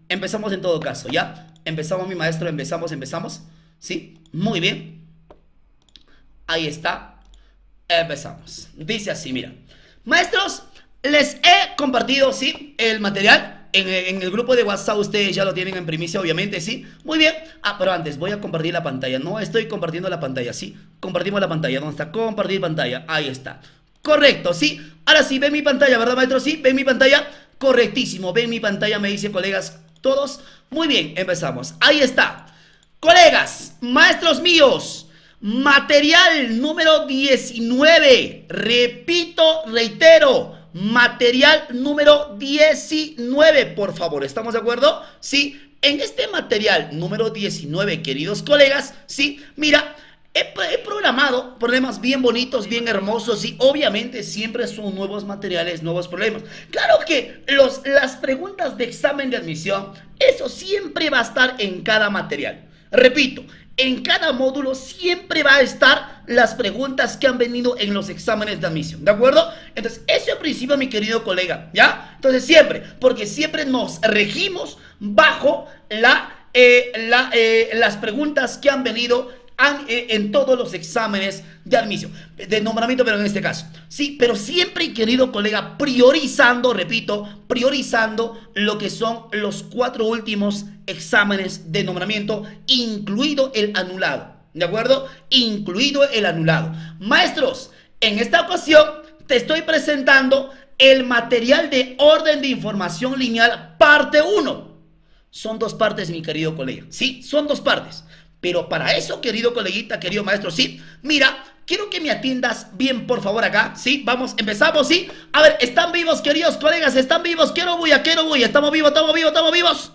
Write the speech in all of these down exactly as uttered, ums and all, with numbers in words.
Empezamos en todo caso, ¿ya? Empezamos, mi maestro, empezamos, empezamos. ¿Sí? Muy bien. Ahí está. Empezamos. Dice así, mira. Maestros, les he compartido, ¿sí? El material. En, en el grupo de WhatsApp ustedes ya lo tienen en primicia, obviamente, ¿sí? Muy bien. Ah, pero antes voy a compartir la pantalla. No estoy compartiendo la pantalla, ¿sí? Compartimos la pantalla. ¿Dónde está? Compartir pantalla. Ahí está. Correcto, ¿sí? Ahora sí, ven mi pantalla, ¿verdad, maestro? Sí, ven mi pantalla. Correctísimo. Ven mi pantalla, me dice, colegas, todos. Muy bien, empezamos. Ahí está. Colegas, maestros míos, material número diecinueve. Repito, reitero. Material número diecinueve, por favor, ¿estamos de acuerdo? Sí, en este material número diecinueve, queridos colegas, sí, mira, he, he programado problemas bien bonitos, bien hermosos, y obviamente siempre son nuevos materiales, nuevos problemas. Claro que los, las preguntas de examen de admisión, eso siempre va a estar en cada material. Repito, en cada módulo siempre va a estar las preguntas que han venido en los exámenes de admisión, ¿de acuerdo? Entonces, eso en principio, mi querido colega, ¿ya? Entonces, siempre, porque siempre nos regimos bajo la, eh, la, eh, las preguntas que han venido han, eh, en todos los exámenes de admisión, de nombramiento, pero en este caso, sí, pero siempre, querido colega, priorizando, repito, priorizando lo que son los cuatro últimos exámenes de nombramiento, incluido el anulado, ¿de acuerdo? Incluido el anulado. Maestros, en esta ocasión te estoy presentando el material de orden de información lineal parte uno. Son dos partes, mi querido colega, sí, son dos partes. Pero para eso, querido coleguita, querido maestro, sí, mira, quiero que me atiendas bien, por favor, acá, sí, vamos, empezamos, sí. A ver, ¿están vivos, queridos colegas? ¿Están vivos? Quiero bulla, quiero bulla, ¿estamos vivos, estamos vivos, estamos vivos?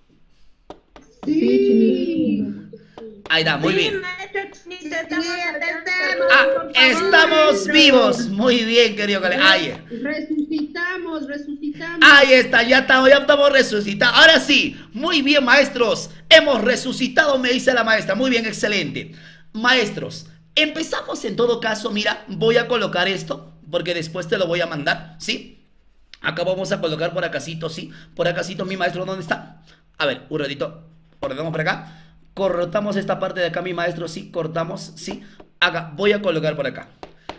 Sí. Ahí está, muy Sí, bien. maestro Chinito, estamos atentando, Ah, por favor, estamos maestro. vivos, muy bien, querido colega. Ahí, Resucitamos, resucitamos. ahí está, ya estamos, ya estamos resucitados. Ahora sí, muy bien, maestros, hemos resucitado, me dice la maestra. Muy bien, excelente. Maestros, empezamos en todo caso, mira, voy a colocar esto, porque después te lo voy a mandar, ¿sí? Acá vamos a colocar por acácito, ¿sí? Por acácito, mi maestro, ¿dónde está? A ver, un ratito, ordenamos por acá. Cortamos esta parte de acá, mi maestro, sí, cortamos, sí. Acá, voy a colocar por acá.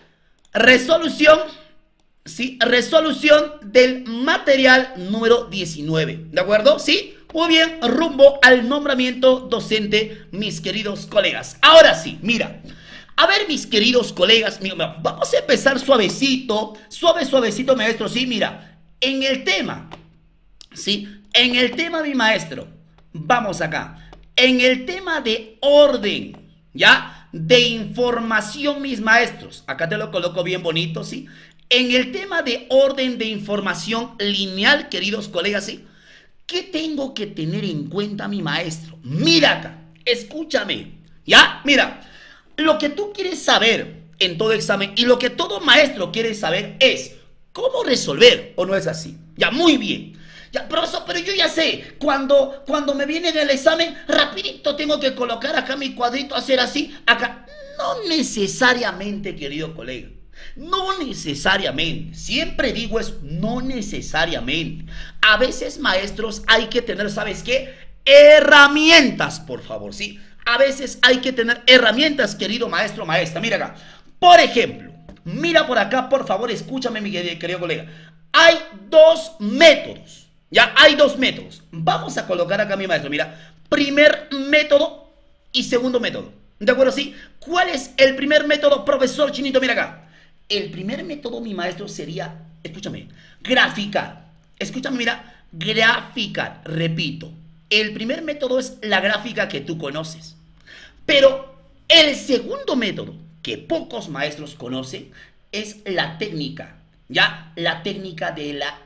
Resolución, sí, resolución del material número diecinueve, ¿de acuerdo? Sí, muy bien, rumbo al nombramiento docente, mis queridos colegas. Ahora sí, mira, a ver, mis queridos colegas, mira, vamos a empezar suavecito, suave, suavecito, maestro, sí, mira, en el tema, sí, en el tema, mi maestro, vamos acá. En el tema de orden, ¿ya? De información, mis maestros. Acá te lo coloco bien bonito, ¿sí? En el tema de orden de información lineal, queridos colegas, ¿sí? ¿Qué tengo que tener en cuenta, mi maestro? Mira acá, escúchame, ¿ya? Mira, lo que tú quieres saber en todo examen y lo que todo maestro quiere saber es cómo resolver, ¿o no es así? Ya, muy bien. Ya, profesor, pero yo ya sé, cuando, cuando me viene en el examen, rapidito tengo que colocar acá mi cuadrito, hacer así, acá. No necesariamente, querido colega, no necesariamente, siempre digo eso, no necesariamente. A veces, maestros, hay que tener, ¿sabes qué? Herramientas, por favor, ¿sí? A veces hay que tener herramientas, querido maestro, maestra. Mira acá, por ejemplo, mira por acá, por favor, escúchame, mi querido, querido colega. Hay dos métodos. Ya hay dos métodos. Vamos a colocar acá, mi maestro, mira, primer método y segundo método. ¿De acuerdo? ¿Sí? ¿Cuál es el primer método, profesor Chinito? Mira acá. El primer método, mi maestro, sería, escúchame, graficar. Escúchame, mira, graficar. Repito, el primer método es la gráfica que tú conoces. Pero el segundo método, que pocos maestros conocen, es la técnica. ¿Ya? La técnica de la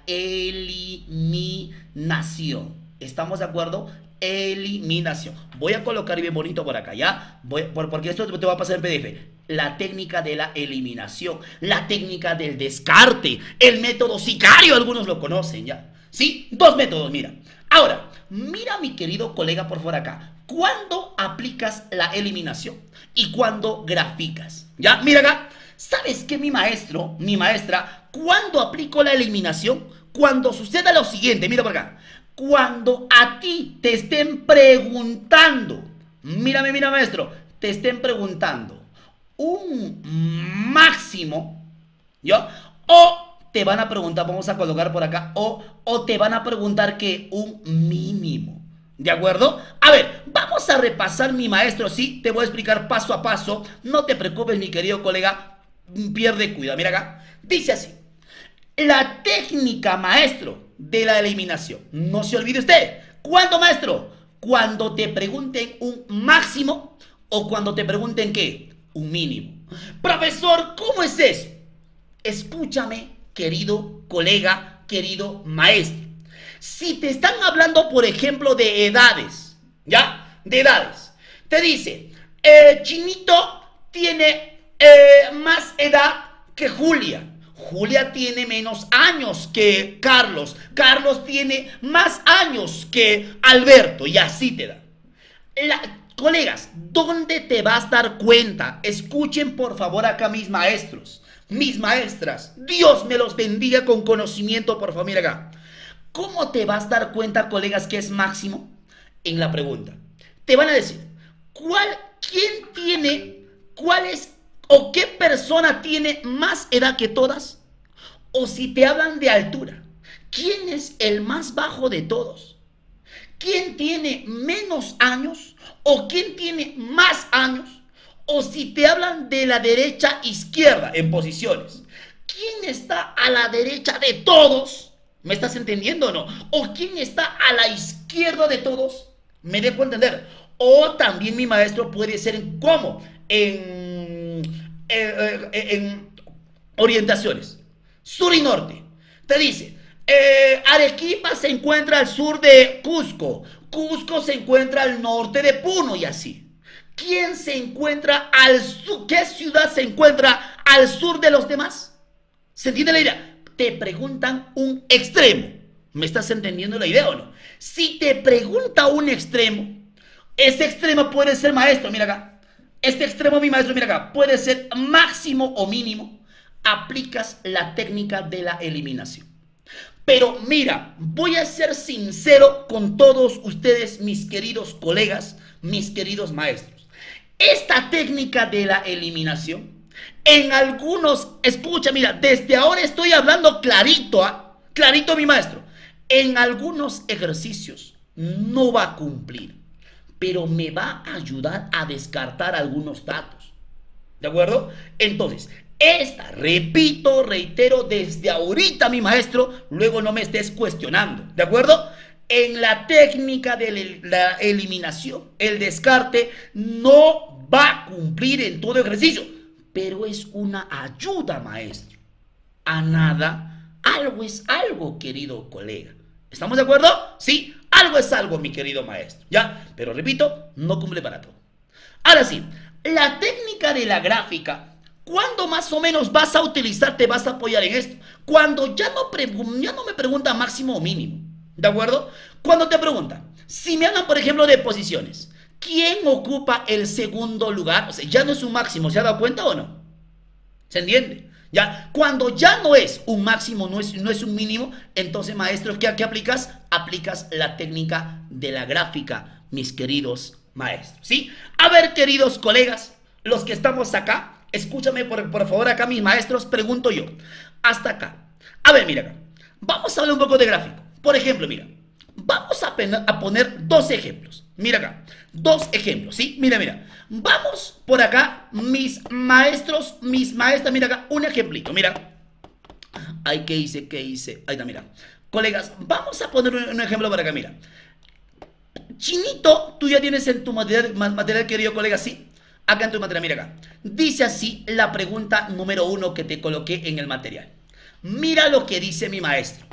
eliminación. ¿Estamos de acuerdo? Eliminación. Voy a colocar bien bonito por acá, ¿ya? Voy, por, porque esto te va a pasar en P D F. La técnica de la eliminación. La técnica del descarte. El método sicario, algunos lo conocen, ¿ya? ¿Sí? Dos métodos, mira. Ahora, mira, mi querido colega, por favor acá. ¿Cuándo aplicas la eliminación? ¿Y cuándo graficas? ¿Ya? Mira acá. ¿Sabes qué, mi maestro, mi maestra, cuándo aplico la eliminación? Cuando suceda lo siguiente, mira por acá. Cuando a ti te estén preguntando, mírame, mira maestro, te estén preguntando un máximo, ¿ya? O te van a preguntar, vamos a colocar por acá, o, o te van a preguntar que un mínimo, ¿de acuerdo? A ver, vamos a repasar, mi maestro, sí, te voy a explicar paso a paso, no te preocupes, mi querido colega, pierde cuidado, mira acá, dice así. La técnica, maestro, de la eliminación. No se olvide usted. ¿Cuándo, maestro? Cuando te pregunten un máximo o cuando te pregunten ¿qué? Un mínimo. Profesor, ¿cómo es eso? Escúchame, querido colega, querido maestro. Si te están hablando, por ejemplo, de edades, ¿ya? De edades. Te dice, eh, Chinito tiene eh, más edad que Julia. Julia tiene menos años que Carlos. Carlos tiene más años que Alberto. Y así te da. La, colegas, ¿dónde te vas a dar cuenta? Escuchen por favor acá mis maestros, mis maestras. Dios me los bendiga con conocimiento, por favor. Mira acá. ¿Cómo te vas a dar cuenta, colegas, que es máximo? En la pregunta. Te van a decir, ¿cuál, quién tiene, cuál es o qué persona tiene más edad que todas? O si te hablan de altura, ¿quién es el más bajo de todos? ¿Quién tiene menos años? ¿O quién tiene más años? O si te hablan de la derecha izquierda en posiciones, ¿quién está a la derecha de todos? ¿Me estás entendiendo o no? ¿O quién está a la izquierda de todos? ¿Me dejo entender? O también mi maestro puede ser en cómo, en, en, en orientaciones, sur y norte. Te dice, eh, Arequipa se encuentra al sur de Cusco, Cusco se encuentra al norte de Puno y así. ¿Quién se encuentra al sur? ¿Qué ciudad se encuentra al sur de los demás? ¿Se entiende la idea? Te preguntan un extremo. ¿Me estás entendiendo la idea o no? Si te pregunta un extremo, ese extremo puede ser, maestro, mira acá. Este extremo, mi maestro, mira acá, puede ser máximo o mínimo. Aplicas la técnica de la eliminación. Pero mira, voy a ser sincero con todos ustedes, mis queridos colegas, mis queridos maestros. Esta técnica de la eliminación, en algunos, escucha, mira, desde ahora estoy hablando clarito, ¿eh? Clarito, mi maestro. En algunos ejercicios no va a cumplir, pero me va a ayudar a descartar algunos datos. ¿De acuerdo? Entonces, esta, repito, reitero, desde ahorita, mi maestro, luego no me estés cuestionando. ¿De acuerdo? En la técnica de la eliminación, el descarte no va a cumplir en todo ejercicio, pero es una ayuda, maestro. A nada, algo es algo, querido colega. ¿Estamos de acuerdo? Sí, algo es algo, mi querido maestro. ¿Ya? Pero repito, no cumple para todo. Ahora sí, la técnica de la gráfica, ¿cuándo más o menos vas a utilizar, te vas a apoyar en esto? Cuando ya no, ya no me pregunta máximo o mínimo. ¿De acuerdo? Cuando te preguntan, si me hablan, por ejemplo, de posiciones, ¿quién ocupa el segundo lugar? O sea, ya no es un máximo, ¿se ha dado cuenta o no? ¿Se entiende? ¿Ya? Cuando ya no es un máximo, no es, no es un mínimo, entonces, maestro, ¿qué, qué aplicas? Aplicas la técnica de la gráfica, mis queridos maestros, ¿sí? A ver, queridos colegas, los que estamos acá, escúchame por, por favor acá, mis maestros, pregunto yo, hasta acá. A ver, mira acá, vamos a hablar un poco de gráfico. Por ejemplo, mira, vamos a, a poner dos ejemplos. Mira acá, dos ejemplos, ¿sí? Mira, mira, vamos por acá, mis maestros, mis maestras, mira acá, un ejemplito, mira. Ay, ¿qué hice? ¿Qué hice? Ahí está, mira. Colegas, vamos a poner un, un ejemplo por acá, mira. Chinito, tú ya tienes en tu material, material, querido colega, ¿sí? Acá en tu material, mira acá. Dice así la pregunta número uno que te coloqué en el material. Mira lo que dice mi maestro.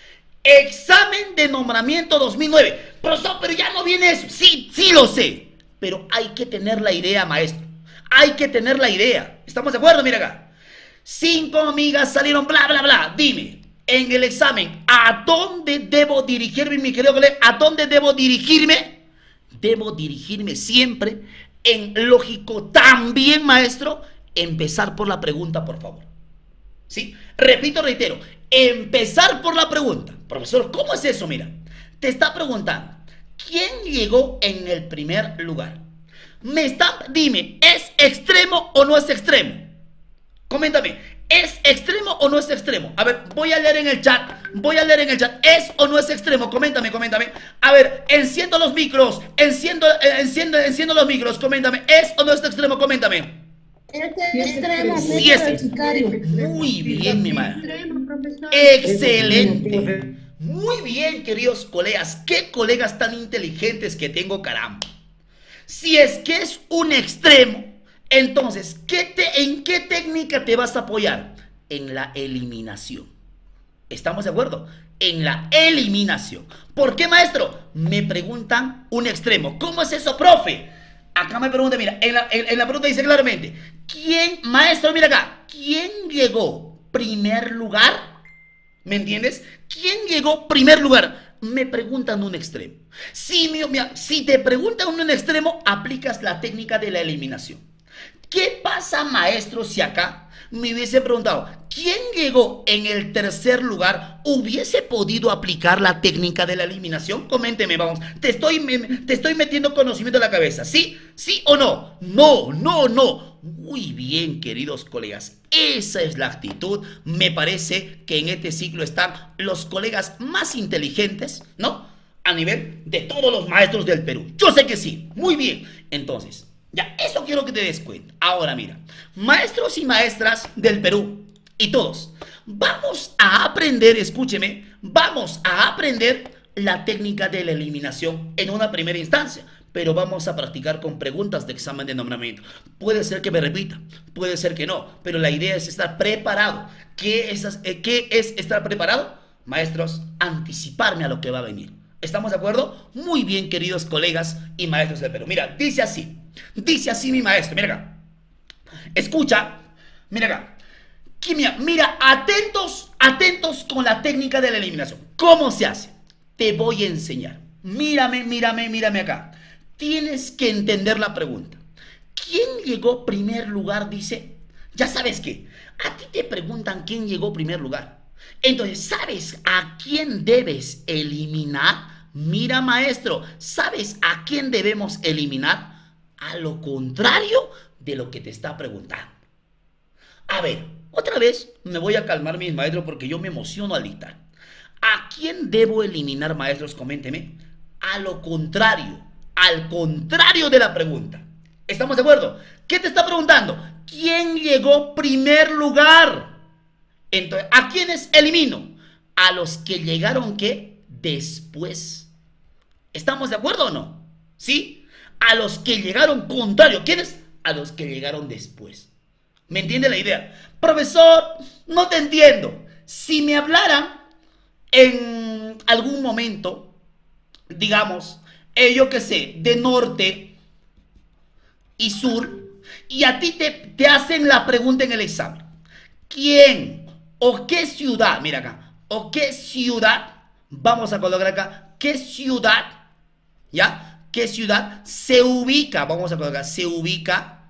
Examen de nombramiento dos mil nueve. Profesor, pero ya no viene eso. Sí, sí lo sé. Pero hay que tener la idea, maestro. Hay que tener la idea. ¿Estamos de acuerdo? Mira acá. Cinco amigas salieron, bla, bla, bla. Dime, en el examen, ¿a dónde debo dirigirme, mi querido colega? ¿A dónde debo dirigirme? Debo dirigirme siempre en lógico también, maestro. Empezar por la pregunta, por favor. ¿Sí? Repito, reitero. Empezar por la pregunta. Profesor, ¿cómo es eso? Mira, Te está preguntando, ¿quién llegó en el primer lugar? Me está, dime, ¿es extremo o no es extremo? Coméntame, ¿es extremo o no es extremo? A ver, voy a leer en el chat, voy a leer en el chat, ¿es o no es extremo? Coméntame, coméntame. A ver, enciendo los micros, enciendo, eh, enciendo, enciendo los micros, coméntame, ¿es o no es extremo? Coméntame. Es extremo. Sí es extremo. Muy bien, mi madre. Extremo, profesor. Excelente. Muy bien, queridos colegas. Qué colegas tan inteligentes que tengo, caramba. Si es que es un extremo, entonces, ¿qué te, ¿en qué técnica te vas a apoyar? En la eliminación. ¿Estamos de acuerdo? En la eliminación. ¿Por qué, maestro? Me preguntan un extremo. ¿Cómo es eso, profe? Acá me pregunta, mira, en la, en, en la pregunta dice claramente, ¿quién, maestro, mira acá, ¿quién llegó primer lugar? ¿Me entiendes? ¿Quién llegó primer lugar? Me preguntan un extremo. Si, mi, mi, si te preguntan un extremo, aplicas la técnica de la eliminación. ¿Qué pasa, maestro, si acá me hubiese preguntado quién llegó en el tercer lugar? ¿Hubiese podido aplicar la técnica de la eliminación? Coménteme, vamos. Te estoy, me, te estoy metiendo conocimiento en la cabeza. ¿Sí? ¿Sí o no? No, no, no. Muy bien, queridos colegas. Esa es la actitud. Me parece que en este ciclo están los colegas más inteligentes, ¿no? A nivel de todos los maestros del Perú. Yo sé que sí. Muy bien. Entonces, ya, eso quiero que te des cuenta. Ahora mira, maestros y maestras del Perú y todos, vamos a aprender, escúcheme, vamos a aprender la técnica de la eliminación en una primera instancia, pero vamos a practicar con preguntas de examen de nombramiento. Puede ser que me repita, puede ser que no, pero la idea es estar preparado. ¿Qué es, eh, qué es estar preparado? Maestros, anticiparme a lo que va a venir. ¿Estamos de acuerdo? Muy bien, queridos colegas y maestros del Perú. Mira, dice así. Dice así mi maestro, mira acá. Escucha, mira acá. Mira, mira, atentos, atentos con la técnica de la eliminación. ¿Cómo se hace? Te voy a enseñar. Mírame, mírame, mírame acá. Tienes que entender la pregunta. ¿Quién llegó primer lugar? Dice, ya sabes qué. A ti te preguntan quién llegó primer lugar. Entonces, ¿sabes a quién debes eliminar? Mira, maestro, ¿sabes a quién debemos eliminar? A lo contrario de lo que te está preguntando. A ver, otra vez me voy a calmar, mis maestros, porque yo me emociono al dictar. ¿A quién debo eliminar, maestros? Coménteme. A lo contrario, al contrario de la pregunta. ¿Estamos de acuerdo? ¿Qué te está preguntando? ¿Quién llegó primer lugar? Entonces, ¿a quiénes elimino? A los que llegaron, ¿qué? Después. ¿Estamos de acuerdo o no? ¿Sí? A los que llegaron contrario. ¿Quiénes? A los que llegaron después. ¿Me entiende la idea? Profesor, no te entiendo. Si me hablaran en algún momento, digamos, eh, yo qué sé, de norte y sur, y a ti te, te hacen la pregunta en el examen. ¿Quién o qué ciudad? Mira acá. ¿O qué ciudad? Vamos a colocar acá. ¿Qué ciudad? ¿Ya? ¿Qué ciudad se ubica? Vamos a colocar, se ubica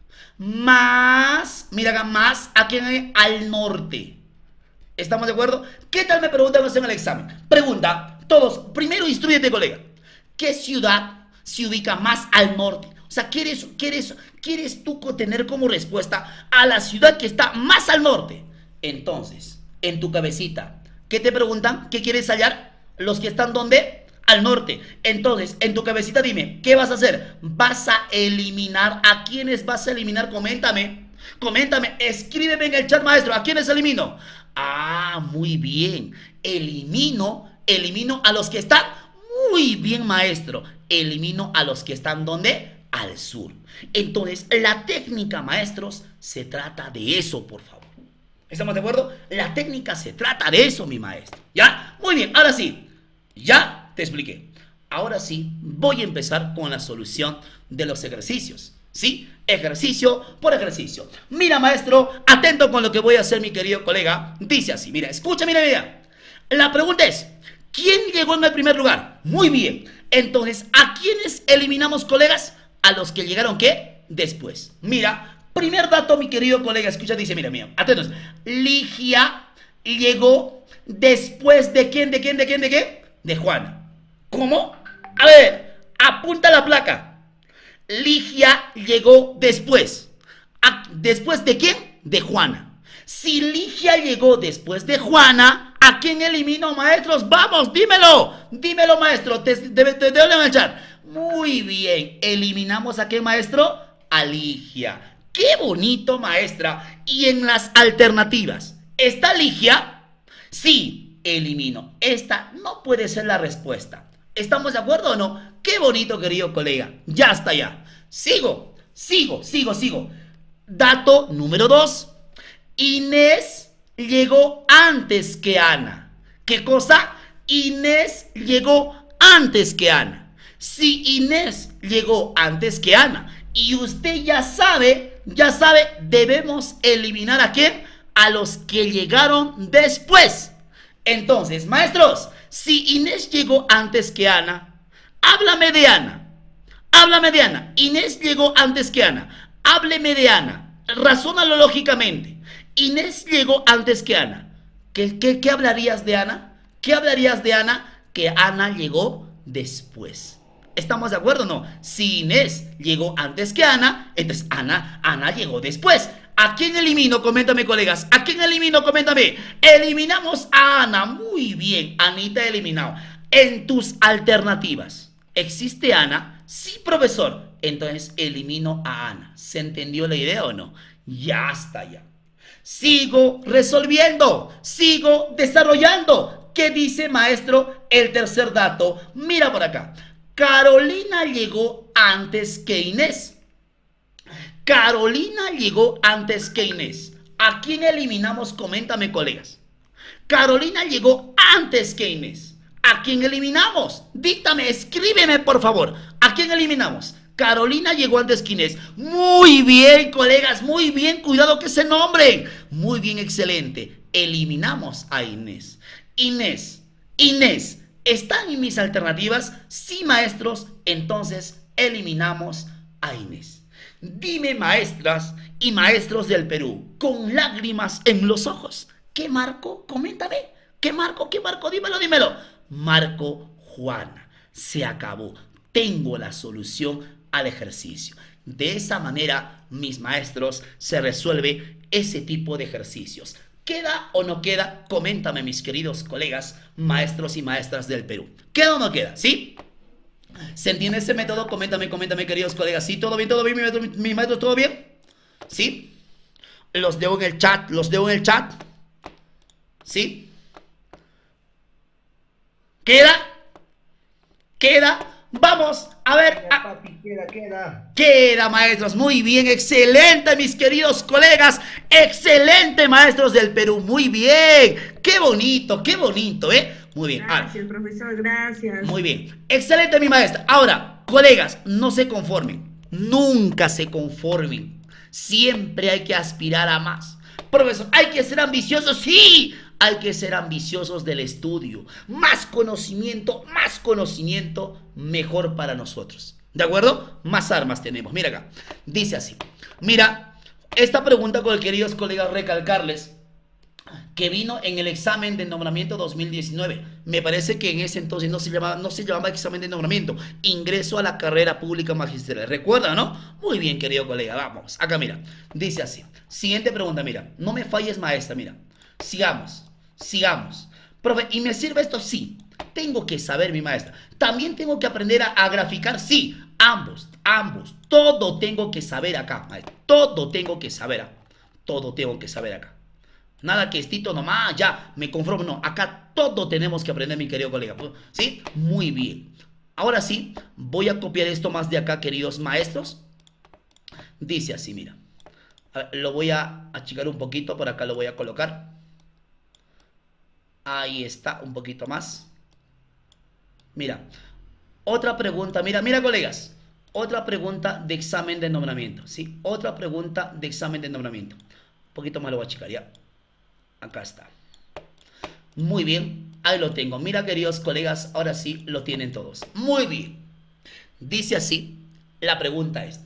más, mira acá, más aquí en, al norte. ¿Estamos de acuerdo? ¿Qué tal me preguntan en el examen? Pregunta, todos, primero instrúyete, colega. ¿Qué ciudad se ubica más al norte? O sea, ¿quieres, quieres, quieres tú tener como respuesta a la ciudad que está más al norte? Entonces, en tu cabecita, ¿qué te preguntan? ¿Qué quieres hallar? Los que están ¿dónde? Al norte. Entonces, en tu cabecita dime, ¿qué vas a hacer? Vas a eliminar. ¿A quiénes vas a eliminar? Coméntame. Coméntame. Escríbeme en el chat, maestro. ¿A quiénes elimino? Ah, muy bien. Elimino, elimino a los que están. Muy bien, maestro. Elimino a los que están ¿dónde? Al sur. Entonces, la técnica, maestros, se trata de eso, por favor. ¿Estamos de acuerdo? La técnica se trata de eso, mi maestro. ¿Ya? Muy bien. Ahora sí. ¿Ya? Te expliqué. Ahora sí, voy a empezar con la solución de los ejercicios. ¿Sí? Ejercicio por ejercicio. Mira, maestro, atento con lo que voy a hacer, mi querido colega. Dice así, mira, escucha, mira, mira. La pregunta es, ¿quién llegó en el primer lugar? Muy bien. Entonces, ¿a quiénes eliminamos, colegas? A los que llegaron, ¿qué? Después. Mira, primer dato, mi querido colega, escucha, dice, mira, mira, atentos. Ligia llegó después de quién, de quién, de quién, de qué? De Juana. ¿Cómo? A ver, apunta la placa. Ligia llegó después. ¿A- ¿Después de quién? De Juana. Si Ligia llegó después de Juana, ¿a quién eliminó, maestros? Vamos, dímelo. Dímelo, maestro. Te, te, te, te doy en el chat. Muy bien. ¿Eliminamos a qué, maestro? A Ligia. ¡Qué bonito, maestra! Y en las alternativas, ¿está Ligia? Sí, elimino. Esta no puede ser la respuesta. ¿Estamos de acuerdo o no? ¡Qué bonito, querido colega! Ya está ya. Sigo, sigo, sigo, sigo. Dato número dos. Inés llegó antes que Ana. ¿Qué cosa? Inés llegó antes que Ana. Si Inés llegó antes que Ana y usted ya sabe, ya sabe, debemos eliminar ¿a quién? A los que llegaron después. Entonces, maestros, si Inés llegó antes que Ana, háblame de Ana. Háblame de Ana. Inés llegó antes que Ana. Hábleme de Ana. Razónalo lógicamente. Inés llegó antes que Ana. ¿Qué, qué, qué hablarías de Ana? ¿Qué hablarías de Ana? Que Ana llegó después. ¿Estamos de acuerdo o no? Si Inés llegó antes que Ana, entonces Ana, Ana llegó después. ¿A quién elimino? Coméntame, colegas. ¿A quién elimino? Coméntame. Eliminamos a Ana. Muy bien, Anita eliminado. En tus alternativas, ¿existe Ana? Sí, profesor. Entonces elimino a Ana. ¿Se entendió la idea o no? Ya está ya. Sigo resolviendo. Sigo desarrollando. ¿Qué dice, maestro? El tercer dato. Mira por acá. Carolina llegó antes que Inés. Carolina llegó antes que Inés. ¿A quién eliminamos? Coméntame, colegas. Carolina llegó antes que Inés. ¿A quién eliminamos? Díctame, escríbeme, por favor. ¿A quién eliminamos? Carolina llegó antes que Inés. Muy bien, colegas, muy bien. Cuidado que se nombren. Muy bien, excelente. Eliminamos a Inés. Inés, Inés. ¿Están en mis alternativas? Sí, maestros. Entonces eliminamos a Inés. Dime, maestras y maestros del Perú, con lágrimas en los ojos, ¿qué marco? Coméntame. ¿Qué marco? ¿Qué marco? Dímelo, dímelo. Marco Juana. Se acabó. Tengo la solución al ejercicio. De esa manera, mis maestros, se resuelve ese tipo de ejercicios. ¿Queda o no queda? Coméntame, mis queridos colegas, maestros y maestras del Perú. ¿Queda o no queda? ¿Sí? ¿Se entiende ese método? Coméntame, coméntame, queridos colegas. ¿Sí? ¿Todo bien? ¿Todo bien, mi maestro? ¿Mi maestro? ¿Todo bien? ¿Sí? Los dejo en el chat. Los dejo en el chat. ¿Sí? ¿Queda? ¿Queda? Vamos a ver. Queda, papi, queda, queda. Queda, maestros. Muy bien, excelente, mis queridos colegas. Excelente, maestros del Perú. Muy bien. Qué bonito, qué bonito, ¿eh? Muy bien. Gracias, ah, profesor, gracias. Muy bien. Excelente, mi maestra. Ahora, colegas, no se conformen. Nunca se conformen. Siempre hay que aspirar a más. Profesor, ¿hay que ser ambiciosos? Sí. Hay que ser ambiciosos del estudio. Más conocimiento, más conocimiento, mejor para nosotros. ¿De acuerdo? Más armas tenemos. Mira acá. Dice así. Mira, esta pregunta, con el queridos colegas, recalcarles que vino en el examen de nombramiento dos mil diecinueve. Me parece que en ese entonces no se llamaba, no se llamaba examen de nombramiento. Ingreso a la carrera pública magisterial. ¿Recuerda, no? Muy bien, querido colega. Vamos. Acá, mira. Dice así. Siguiente pregunta, mira. No me falles, maestra, mira. Sigamos. Sigamos. Profe, ¿y me sirve esto? Sí. Tengo que saber, mi maestra. También tengo que aprender a, a graficar. Sí. Ambos, ambos. Todo tengo que saber acá, maestra. Todo tengo que saber. Todo tengo que saber acá. Nada que estito nomás, ya, me conformo. No, acá todo tenemos que aprender, mi querido colega. ¿Sí? Muy bien. Ahora sí, voy a copiar esto más de acá, queridos maestros. Dice así, mira. A ver, lo voy a achicar un poquito, por acá lo voy a colocar. Ahí está, un poquito más. Mira, otra pregunta, mira, mira, colegas. Otra pregunta de examen de nombramiento, ¿sí? Otra pregunta de examen de nombramiento. Un poquito más lo voy a achicar, ya. Acá está. Muy bien, ahí lo tengo. Mira, queridos colegas, ahora sí lo tienen todos. Muy bien. Dice así la pregunta esta.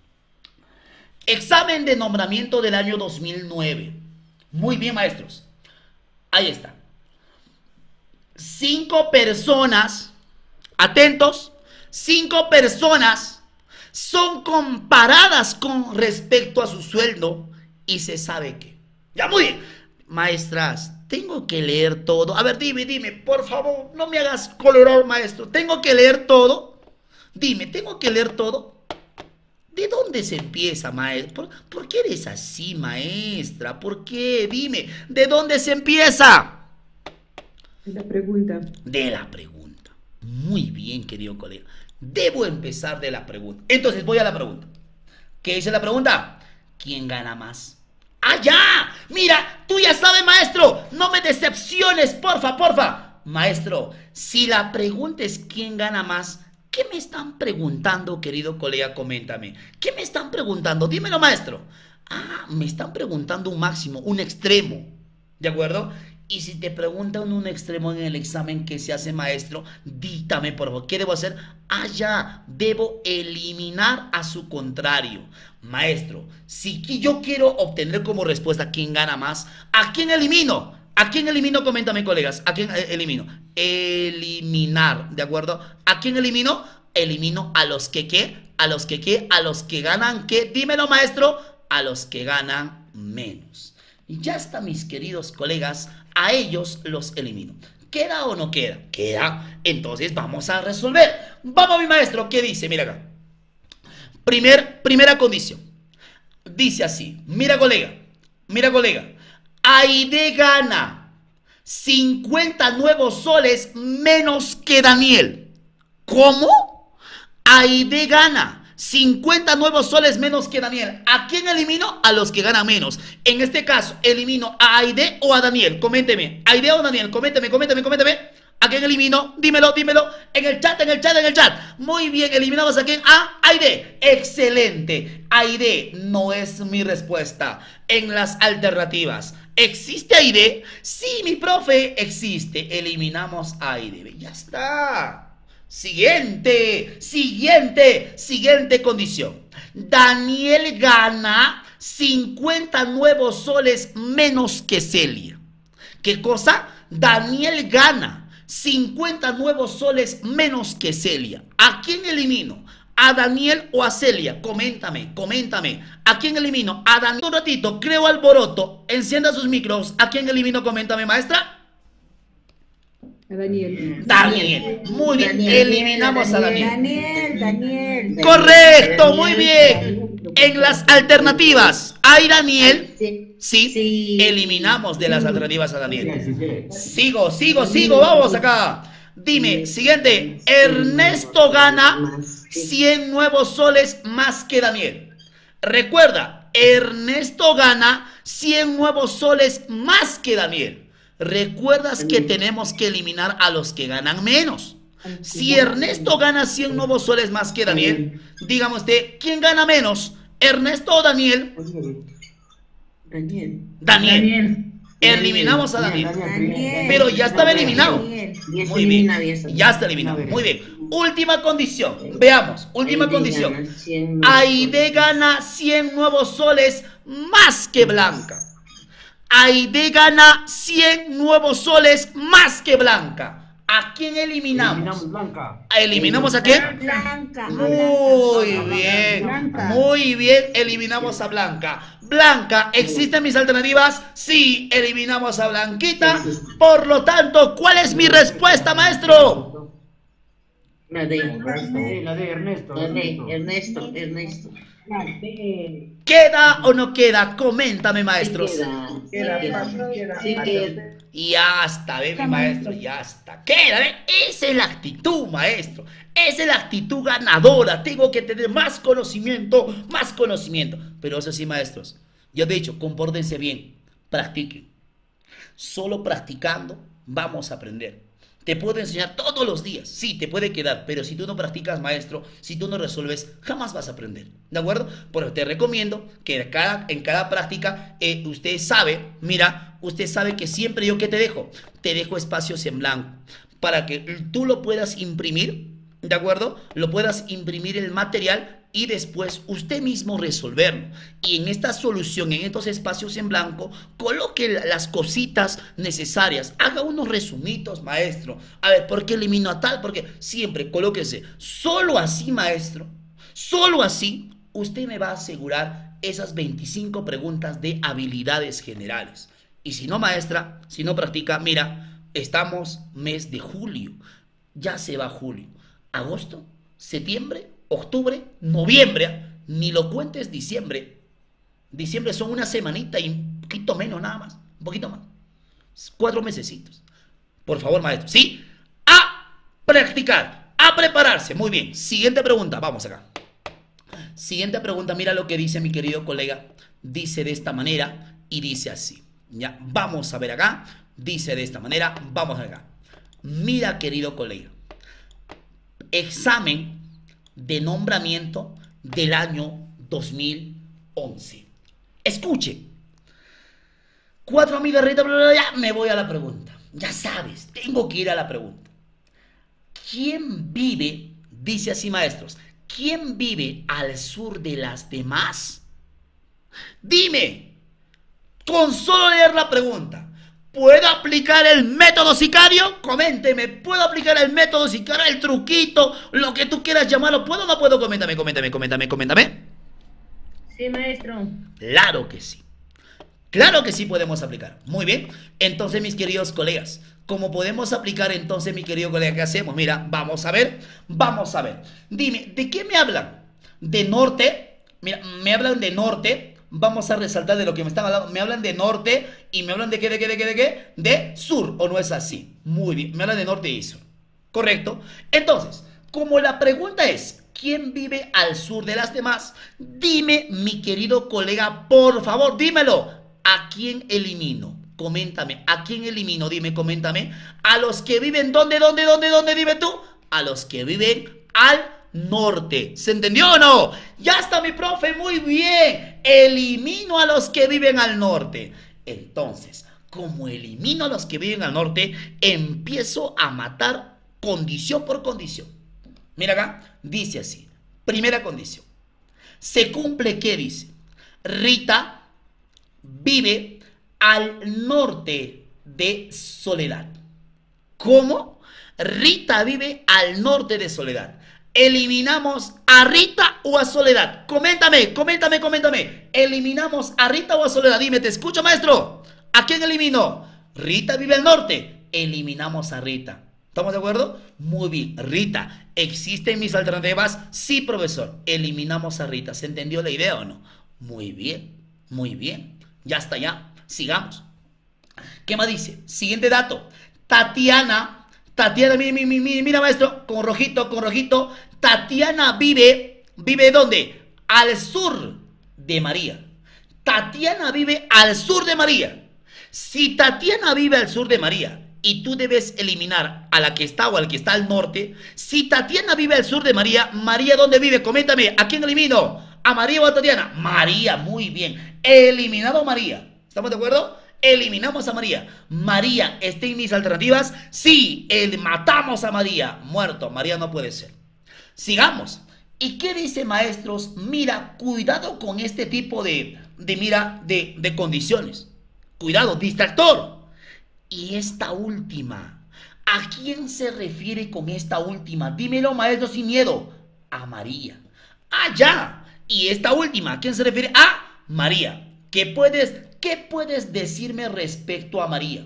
Examen de nombramiento del año dos mil nueve. Muy bien, maestros. Ahí está. Cinco personas Atentos. Cinco personas son comparadas con respecto a su sueldo y se sabe que. Ya, muy bien. Maestras, tengo que leer todo. A ver, dime, dime, por favor, no me hagas colorar, maestro. ¿Tengo que leer todo? Dime, ¿tengo que leer todo? ¿De dónde se empieza, maestro? ¿Por, ¿Por qué eres así, maestra? ¿Por qué? Dime, ¿de dónde se empieza? De la pregunta. De la pregunta. Muy bien, querido colega. Debo empezar de la pregunta. Entonces, voy a la pregunta. ¿Qué dice la pregunta? ¿Quién gana más? ¡Ah, ya! Mira, tú ya sabes, maestro. No me decepciones, porfa, porfa. Maestro, si la pregunta es ¿quién gana más? ¿Qué me están preguntando, querido colega? Coméntame. ¿Qué me están preguntando? Dímelo, maestro. Ah, me están preguntando un máximo, un extremo. ¿De acuerdo? Y si te preguntan un extremo en el examen que se hace, maestro, dígame, por favor, ¿qué debo hacer? Ah, ya, debo eliminar a su contrario. Maestro, si yo quiero obtener como respuesta quién gana más, ¿a quién elimino? ¿A quién elimino? Coméntame, colegas. ¿A quién elimino? Eliminar, ¿de acuerdo? ¿A quién elimino? Elimino a los que, ¿qué? A los que, ¿qué? A los que ganan, ¿qué? Dímelo, maestro. A los que ganan menos. Y ya está, mis queridos colegas, a ellos los elimino. ¿Queda o no queda? Queda. Entonces vamos a resolver. Vamos, mi maestro, ¿qué dice? Mira acá. Primer, primera condición. Dice así. Mira, colega. Mira, colega. Aide gana cincuenta nuevos soles menos que Daniel. ¿Cómo? Aide gana cincuenta nuevos soles menos que Daniel. ¿A quién elimino? A los que ganan menos. En este caso, elimino a Aide o a Daniel. Coménteme. Aide o Daniel. Coménteme, coménteme, coménteme. ¿A quién elimino? Dímelo, dímelo. En el chat, en el chat, en el chat. Muy bien, eliminamos a quién. A Aide. Excelente. Aide no es mi respuesta. En las alternativas, ¿existe Aide? Sí, mi profe, existe. Eliminamos a Aide. Ya está. Siguiente, siguiente, siguiente condición. Daniel gana cincuenta nuevos soles menos que Celia. ¿Qué cosa? Daniel gana cincuenta nuevos soles menos que Celia. ¿A quién elimino? ¿A Daniel o a Celia? Coméntame, coméntame. ¿A quién elimino? A Daniel. Un ratito, creo alboroto. Encienda sus micros. ¿A quién elimino? Coméntame, maestra. A Daniel. Daniel. Muy bien. Daniel, Eliminamos a Daniel. Daniel, Daniel. Correcto, muy bien. En las alternativas, ¿hay Daniel? Sí. Sí. Sí. Eliminamos de las alternativas a Daniel. Sigo, sigo, sigo. Vamos acá. Dime, siguiente. Ernesto gana cien nuevos soles más que Daniel. Recuerda, Ernesto gana cien nuevos soles más que Daniel. Recuerdas que tenemos que eliminar a los que ganan menos. Si Ernesto gana cien nuevos soles más que Daniel, dígame usted, ¿quién gana menos? ¿Ernesto o Daniel? Daniel. Daniel. Eliminamos a Daniel. Daniel. Pero ya estaba eliminado. Daniel. Ya está Muy bien. eliminado, ya está. Ya está eliminado. Muy bien. Última condición. Veamos. Última Aide condición. gana cien nuevos Aide soles. gana cien nuevos soles más que Blanca. Aide gana cien nuevos soles más que Blanca. ¿A quién eliminamos? Eliminamos Blanca. ¿Eliminamos a quién? Blanca. Muy bien, Blanca. muy bien, eliminamos a Blanca. Blanca, ¿existen mis alternativas? Sí, eliminamos a Blanquita. Por lo tanto, ¿cuál es mi respuesta, maestro? La de, Sí, la de Ernesto. la de Ernesto, Ernesto. ¿Queda o no queda? Coméntame, maestros. Sí Queda, queda, papi, queda. sí queda. Ya está, ve mi maestro, ya está. Queda, ve. Esa es la actitud, maestro. Esa es la actitud ganadora. Tengo que tener más conocimiento, más conocimiento. Pero eso sí, maestros, yo he dicho, compórtense bien, practiquen. Solo practicando vamos a aprender. Te puedo enseñar todos los días, sí, te puede quedar, pero si tú no practicas, maestro, si tú no resuelves, jamás vas a aprender, ¿de acuerdo? Por eso te recomiendo que cada, en cada práctica, eh, usted sabe, mira, usted sabe que siempre yo que te dejo, te dejo espacios en blanco, para que tú lo puedas imprimir, ¿de acuerdo? Lo puedas imprimir el material y después usted mismo resolverlo. Y en esta solución, en estos espacios en blanco, coloque las cositas necesarias. Haga unos resumitos, maestro. A ver, ¿por qué elimino a tal? Porque siempre colóquese. Solo así, maestro, solo así, usted me va a asegurar esas veinticinco preguntas de habilidades generales. Y si no, maestra, si no practica, mira, estamos mes de julio. Ya se va julio. Agosto, septiembre, octubre, noviembre, ¿eh? Ni lo cuentes diciembre. Diciembre son una semanita y un poquito menos nada más, un poquito más. Cuatro mesecitos. Por favor, maestro. Sí, a practicar, a prepararse. Muy bien. Siguiente pregunta. Vamos acá. Siguiente pregunta. Mira lo que dice mi querido colega. Dice de esta manera y dice así. Ya, vamos a ver acá. Dice de esta manera. Vamos acá. Mira, querido colega. Examen de nombramiento del año dos mil once. Escuche. Cuatro amigas, Rita, bla, bla, bla, ya me voy a la pregunta. Ya sabes, tengo que ir a la pregunta. ¿Quién vive, dice así, maestros, quién vive al sur de las demás? Dime, con solo leer la pregunta, ¿puedo aplicar el método sicario? Coménteme, ¿puedo aplicar el método sicario, el truquito, lo que tú quieras llamarlo? ¿Puedo o no puedo? Coméntame, coméntame, coméntame, coméntame. Sí, maestro. Claro que sí. Claro que sí podemos aplicar. Muy bien. Entonces, mis queridos colegas, ¿cómo podemos aplicar entonces, mi querido colega? ¿Qué hacemos? Mira, vamos a ver. Vamos a ver. Dime, ¿de qué me hablan? ¿De norte? Mira, me hablan de norte. Vamos a resaltar de lo que me están hablando. Me hablan de norte y me hablan de qué, de qué, de qué, de qué. De sur, ¿o no es así? Muy bien. Me hablan de norte y sur. ¿Correcto? Entonces, como la pregunta es, ¿quién vive al sur de las demás? Dime, mi querido colega, por favor, dímelo. ¿A quién elimino? Coméntame. ¿A quién elimino? Dime, coméntame. ¿A los que viven dónde, dónde, dónde, dónde? Dime tú. A los que viven al norte. ¿Se entendió o no? Ya está, mi profe. Muy bien. Elimino a los que viven al norte. Entonces, como elimino a los que viven al norte, empiezo a matar condición por condición. Mira acá. Dice así. Primera condición. Se cumple, ¿qué dice? Rita vive al norte de Soledad. ¿Cómo? Rita vive al norte de Soledad. ¿Eliminamos a Rita o a Soledad? Coméntame, coméntame, coméntame. ¿Eliminamos a Rita o a Soledad? Dime, te escucho, maestro. ¿A quién elimino? Rita vive al norte. Eliminamos a Rita. ¿Estamos de acuerdo? Muy bien. Rita, ¿existen mis alternativas? Sí, profesor. Eliminamos a Rita. ¿Se entendió la idea o no? Muy bien, muy bien. Ya está, ya. Sigamos. ¿Qué más dice? Siguiente dato. Tatiana. Tatiana, mira, mira, mira, mira, maestro. Con rojito, con rojito. Tatiana vive. ¿Vive dónde? Al sur de María. Tatiana vive al sur de María. Si Tatiana vive al sur de María y tú debes eliminar a la que está o al que está al norte. Si Tatiana vive al sur de María, ¿María dónde vive? Coméntame. ¿A quién elimino? ¿A María o a Tatiana? María, muy bien. Eliminado María. ¿Estamos de acuerdo? Eliminamos a María. ¿María está en mis alternativas? Sí, el, matamos a María. Muerto, María no puede ser. Sigamos. ¿Y qué dice, maestros? Mira, cuidado con este tipo de, de mira, de, de condiciones. Cuidado, distractor. Y esta última, ¿a quién se refiere con esta última? Dímelo, maestro, sin miedo. A María. Ah, ya. Y esta última, ¿a quién se refiere? A María. ¿Qué puedes, qué puedes decirme respecto a María?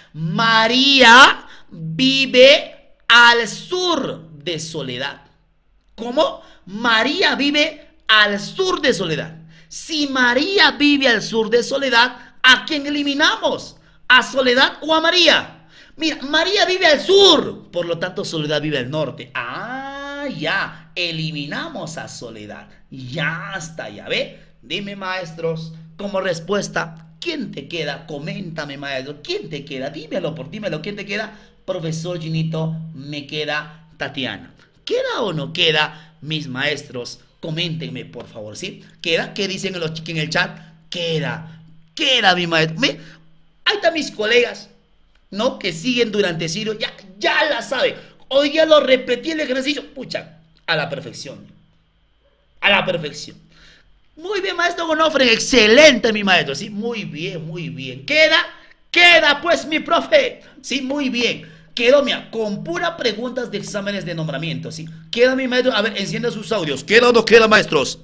María vive al sur de Soledad. ¿Cómo? María vive al sur de Soledad. Si María vive al sur de Soledad, ¿a quién eliminamos? ¿A Soledad o a María? Mira, María vive al sur, por lo tanto Soledad vive al norte. Ah, ya, eliminamos a Soledad. Ya está, ya ve. Dime, maestros, como respuesta, ¿quién te queda? Coméntame, maestro, ¿quién te queda? Dímelo, por dímelo, ¿quién te queda? Profesor Ginito, me queda Tatiana. ¿Queda o no queda, mis maestros? Coméntenme, por favor, ¿sí? ¿Queda? ¿Qué dicen los chicos en el chat? Queda, queda, mi maestro. ¿Me? Ahí están mis colegas, ¿no? Que siguen durante Ciro, ya, ya la sabe. Hoy ya lo repetí el ejercicio, pucha, a la perfección. A la perfección. Muy bien, maestro Gonofre. Excelente, mi maestro. Sí, muy bien, muy bien. Queda, queda, pues, mi profe. Sí, muy bien. Quedó, mira, con pura preguntas de exámenes de nombramiento, ¿sí? Queda, mi maestro. A ver, encienda sus audios. ¿Queda o no queda, maestros?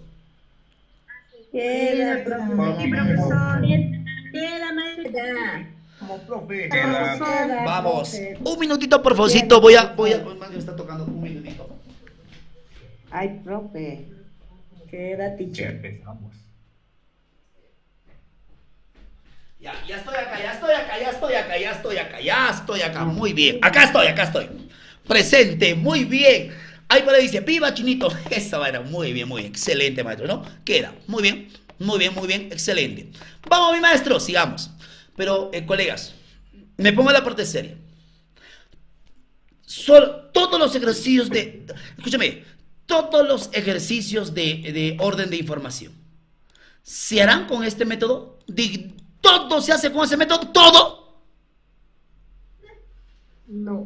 Queda, profesor. Sí, profesor. Queda, maestra. Como profe. Queda, Vamos. profe. Un minutito, por favorcito. Voy a, voy a. Oh, man, me está tocando un minutito. Ay, profe. Queda, Ya teacher. empezamos. Ya, ya estoy acá, ya estoy acá, ya estoy acá, ya estoy acá, ya estoy acá. Muy bien. Acá estoy, acá estoy. Presente, muy bien. Ahí por ahí dice, viva Chinito. Esa vaina, muy bien, muy bien. Excelente, maestro, ¿no? Queda, muy bien, muy bien, muy bien, excelente. Vamos, mi maestro, sigamos. Pero, eh, colegas, me pongo la parte seria. Solo, todos los ejercicios de, escúchame, todos los ejercicios de, de orden de información se harán con este método. Di- todo se hace con ese método, todo. No.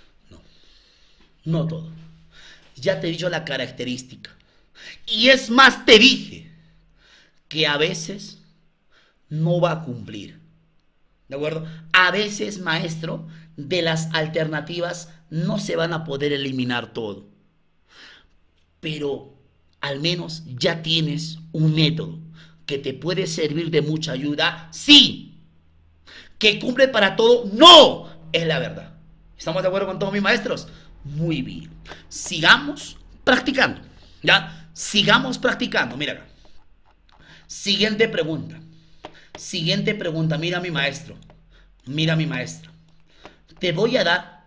No todo. Ya te he dicho la característica. Y es más, te dije que a veces no va a cumplir. ¿De acuerdo? A veces, maestro, de las alternativas no se van a poder eliminar todo. Pero al menos ya tienes un método que te puede servir de mucha ayuda. Sí. ¿Que cumple para todo? No. Es la verdad. ¿Estamos de acuerdo con todos mis maestros? Muy bien. Sigamos practicando. ¿Ya? Sigamos practicando. Mira acá. Siguiente pregunta. Siguiente pregunta. Mira mi maestro. Mira mi maestro. Te voy a dar.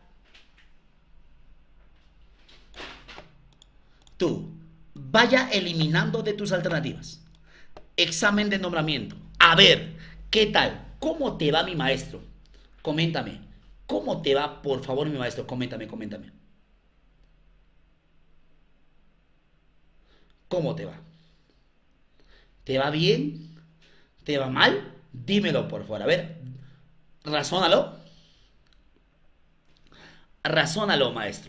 Tú. Vaya eliminando de tus alternativas. Examen de nombramiento. A ver, ¿qué tal? ¿Cómo te va, mi maestro? Coméntame. ¿Cómo te va, por favor, mi maestro? Coméntame, coméntame. ¿Cómo te va? ¿Te va bien? ¿Te va mal? Dímelo, por favor. A ver, razónalo. Razónalo, maestro.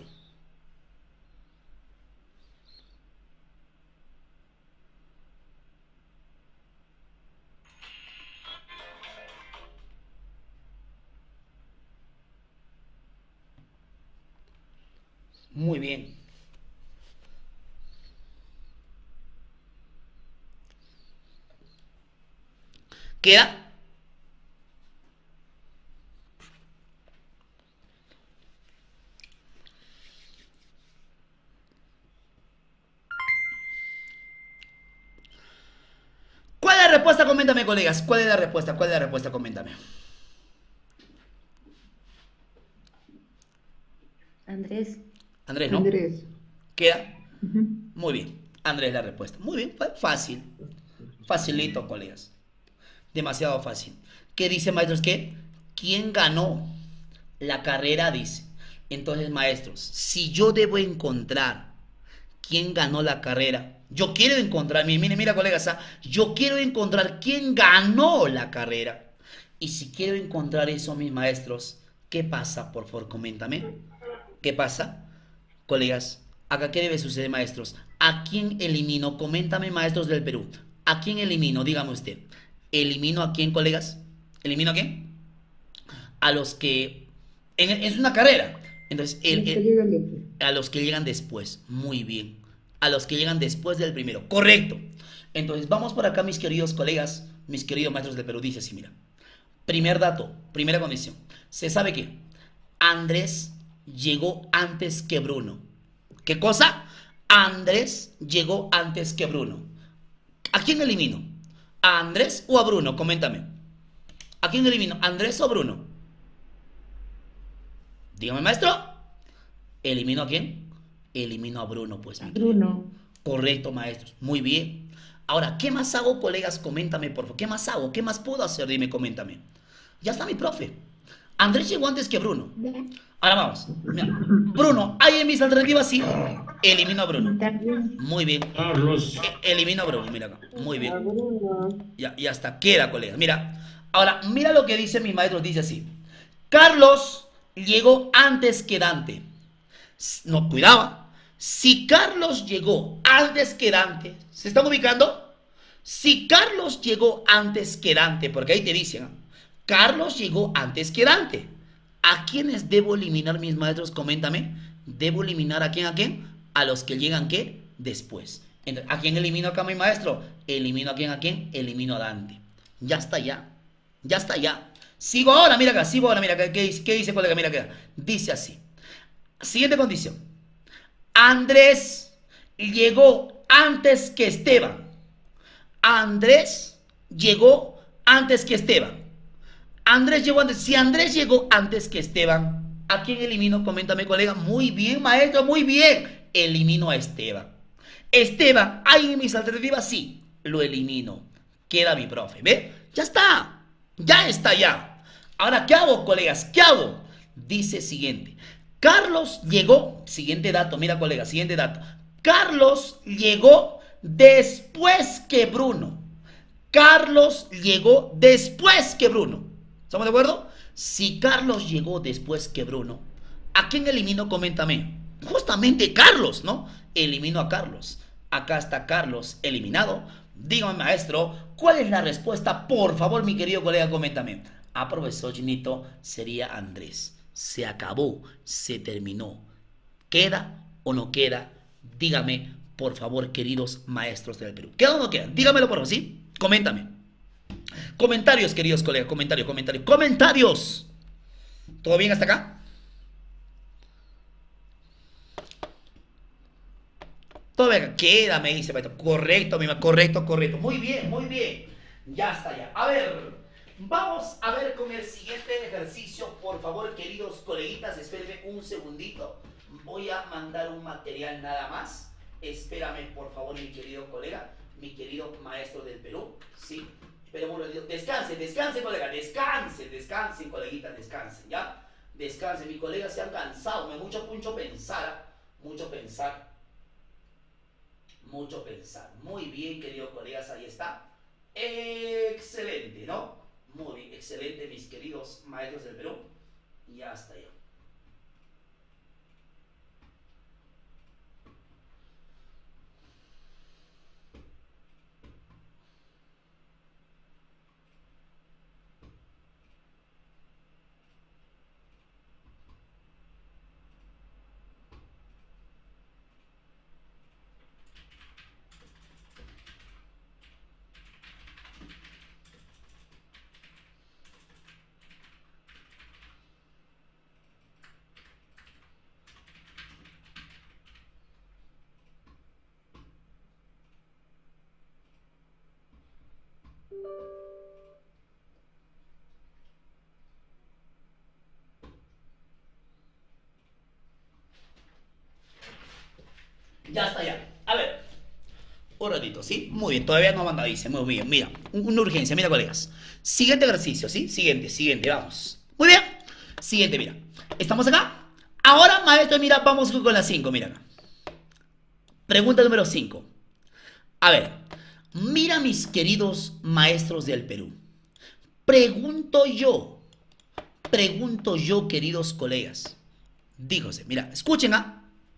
Muy bien. ¿Queda? ¿Cuál es la respuesta? Coméntame, colegas. ¿Cuál es la respuesta? ¿Cuál es la respuesta? Coméntame. Andrés. Andrés, ¿no? Andrés. ¿Queda? Ujú. Muy bien. Andrés, la respuesta. Muy bien. Fue fácil. Facilito, colegas. Demasiado fácil. ¿Qué dice, maestros? ¿Qué? ¿Quién ganó la carrera? Dice. Entonces, maestros, si yo debo encontrar quién ganó la carrera, yo quiero encontrar, mire, mira, colegas, ¿ah? Yo quiero encontrar quién ganó la carrera. Y si quiero encontrar eso, mis maestros, ¿qué pasa? Por favor, coméntame. ¿Qué pasa? Colegas, acá qué debe suceder, maestros. ¿A quién elimino? Coméntame, maestros del Perú. ¿A quién elimino? Dígame usted. ¿Elimino a quién, colegas? ¿Elimino a quién? A los que... en- es una carrera. Entonces, el, Los que el- llegan después. a los que llegan después. Muy bien. A los que llegan después del primero. Correcto. Entonces, vamos por acá, mis queridos colegas, mis queridos maestros del Perú. Dice así, mira. Primer dato, primera condición. Se sabe que Andrés llegó antes que Bruno. ¿Qué cosa? Andrés llegó antes que Bruno. ¿A quién elimino? ¿A Andrés o a Bruno? Coméntame. ¿A quién elimino? ¿Andrés o Bruno? Dígame, maestro. ¿Elimino a quién? Elimino a Bruno, pues. mi querido. Bruno. Correcto, maestros. Muy bien. Ahora, ¿qué más hago, colegas? Coméntame, por favor. ¿Qué más hago? ¿Qué más puedo hacer? Dime, coméntame. Ya está mi profe. Andrés llegó antes que Bruno. Ahora vamos. Mira, Bruno, ¿hay en mis alternativas? Sí. Elimino a Bruno. También. Muy bien. Carlos. E- elimino a Bruno, mira acá. Muy bien. Bruno. Ya, ya está. Queda, colega. Mira. Ahora, mira lo que dice mis maestros. Dice así. Carlos llegó antes que Dante. S- No, cuidado. Si Carlos llegó antes que Dante, ¿se están ubicando? Si Carlos llegó antes que Dante, porque ahí te dicen, Carlos llegó antes que Dante. ¿A quiénes debo eliminar, mis maestros? Coméntame. ¿Debo eliminar a quién? ¿A quién? A los que llegan, ¿qué? Después. Entonces, ¿a quién elimino acá, mi maestro? Elimino a quién, ¿a quién? Elimino a Dante. Ya está, ya. Ya está, ya. Sigo ahora, mira acá, sigo ahora, mira acá. ¿Qué, qué dice, colega? Mira acá. Dice así. Siguiente condición. Andrés llegó antes que Esteban. Andrés llegó antes que Esteban. Andrés llegó antes. Si Andrés llegó antes que Esteban, ¿a quién elimino? Coméntame, colega. Muy bien, maestro, muy bien. Elimino a Esteban. Esteban, ¿hay en mis alternativas? Sí, lo elimino. Queda mi profe, ¿ve? Ya está. Ya está, ya. Ahora, ¿qué hago, colegas? ¿Qué hago? Dice siguiente. Carlos llegó, siguiente dato, mira, colega, siguiente dato. Carlos llegó después que Bruno. Carlos llegó después que Bruno. ¿Estamos de acuerdo? Si Carlos llegó después que Bruno, ¿a quién elimino? Coméntame. Justamente Carlos, ¿no? Elimino a Carlos. Acá está Carlos eliminado. Dígame, maestro, ¿cuál es la respuesta? Por favor, mi querido colega, coméntame. Ah, profesor Chinito, sería Andrés. Se acabó, se terminó. ¿Queda o no queda? Dígame, por favor, queridos maestros del Perú. ¿Queda o no queda? Dígamelo, por favor, ¿sí? Coméntame. Comentarios, queridos colegas, comentarios, comentarios, comentarios. ¿Todo bien hasta acá? Todo bien, queda, me dice, maestro. Correcto, mi ma- correcto, correcto. Muy bien, muy bien. Ya está, ya. A ver, vamos a ver con el siguiente ejercicio. Por favor, queridos coleguitas, espérenme un segundito. Voy a mandar un material nada más. Espérame, por favor, mi querido colega, mi querido maestro del Perú. Sí, pero bueno, descanse, descanse, colega, descanse, descanse, coleguita, descanse, ¿ya? Descanse, mis colegas se han cansado, me mucho, mucho pensar, mucho pensar. Mucho pensar. Muy bien, queridos colegas, ahí está. Excelente, ¿no? Muy bien, excelente, mis queridos maestros del Perú. Ya está ya. Ya está ya. A ver. Un ratito, ¿sí? Muy bien, todavía no manda, dice. Muy bien, mira. Una urgencia, mira, colegas. Siguiente ejercicio, ¿sí? Siguiente, siguiente, vamos. Muy bien. Siguiente, mira. ¿Estamos acá? Ahora, maestro, mira, vamos con la cinco, mira acá. Pregunta número cinco. A ver, mira, mis queridos maestros del Perú. Pregunto yo, pregunto yo, queridos colegas. Dígose, mira, escuchen, ¿ah?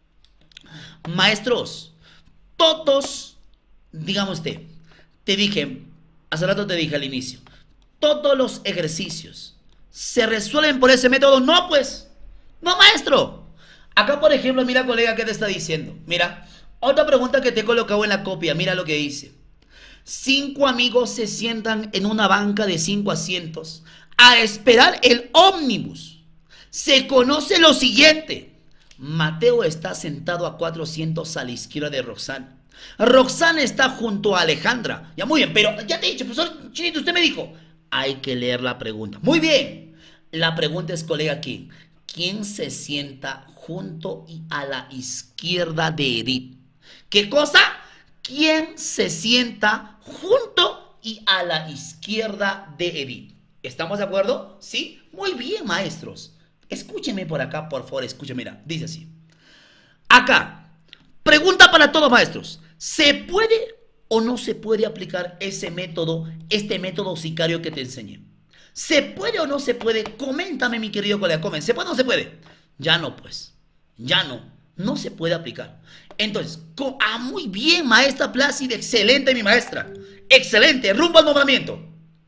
Maestros, todos, digamos usted, te dije, hace rato te dije al inicio, todos los ejercicios se resuelven por ese método. No, pues, no, maestro. Acá, por ejemplo, mira, colega, ¿qué te está diciendo? Mira, otra pregunta que te he colocado en la copia, mira lo que dice. Cinco amigos se sientan en una banca de cinco asientos a esperar el ómnibus. Se conoce lo siguiente. Mateo está sentado a cuatro asientos a la izquierda de Roxana. Roxana está junto a Alejandra. Ya, muy bien, pero ya te he dicho, profesor Chinito, usted me dijo, hay que leer la pregunta. Muy bien. La pregunta es, colega, aquí, ¿quién se sienta junto y a la izquierda de Edith? ¿Qué cosa? ¿Quién se sienta junto y a la izquierda de Edith? ¿Estamos de acuerdo? ¿Sí? Muy bien, maestros. Escúchenme por acá, por favor, escúchenme. Mira, dice así. Acá, pregunta para todos, maestros. ¿Se puede o no se puede aplicar ese método, este método sicario que te enseñé? ¿Se puede o no se puede? Coméntame, mi querido colega, comen. ¿Se puede o no se puede? Ya no, pues. Ya no. No se puede aplicar. Entonces, ah, muy bien, maestra Plácida, excelente mi maestra. Excelente, rumbo al nombramiento.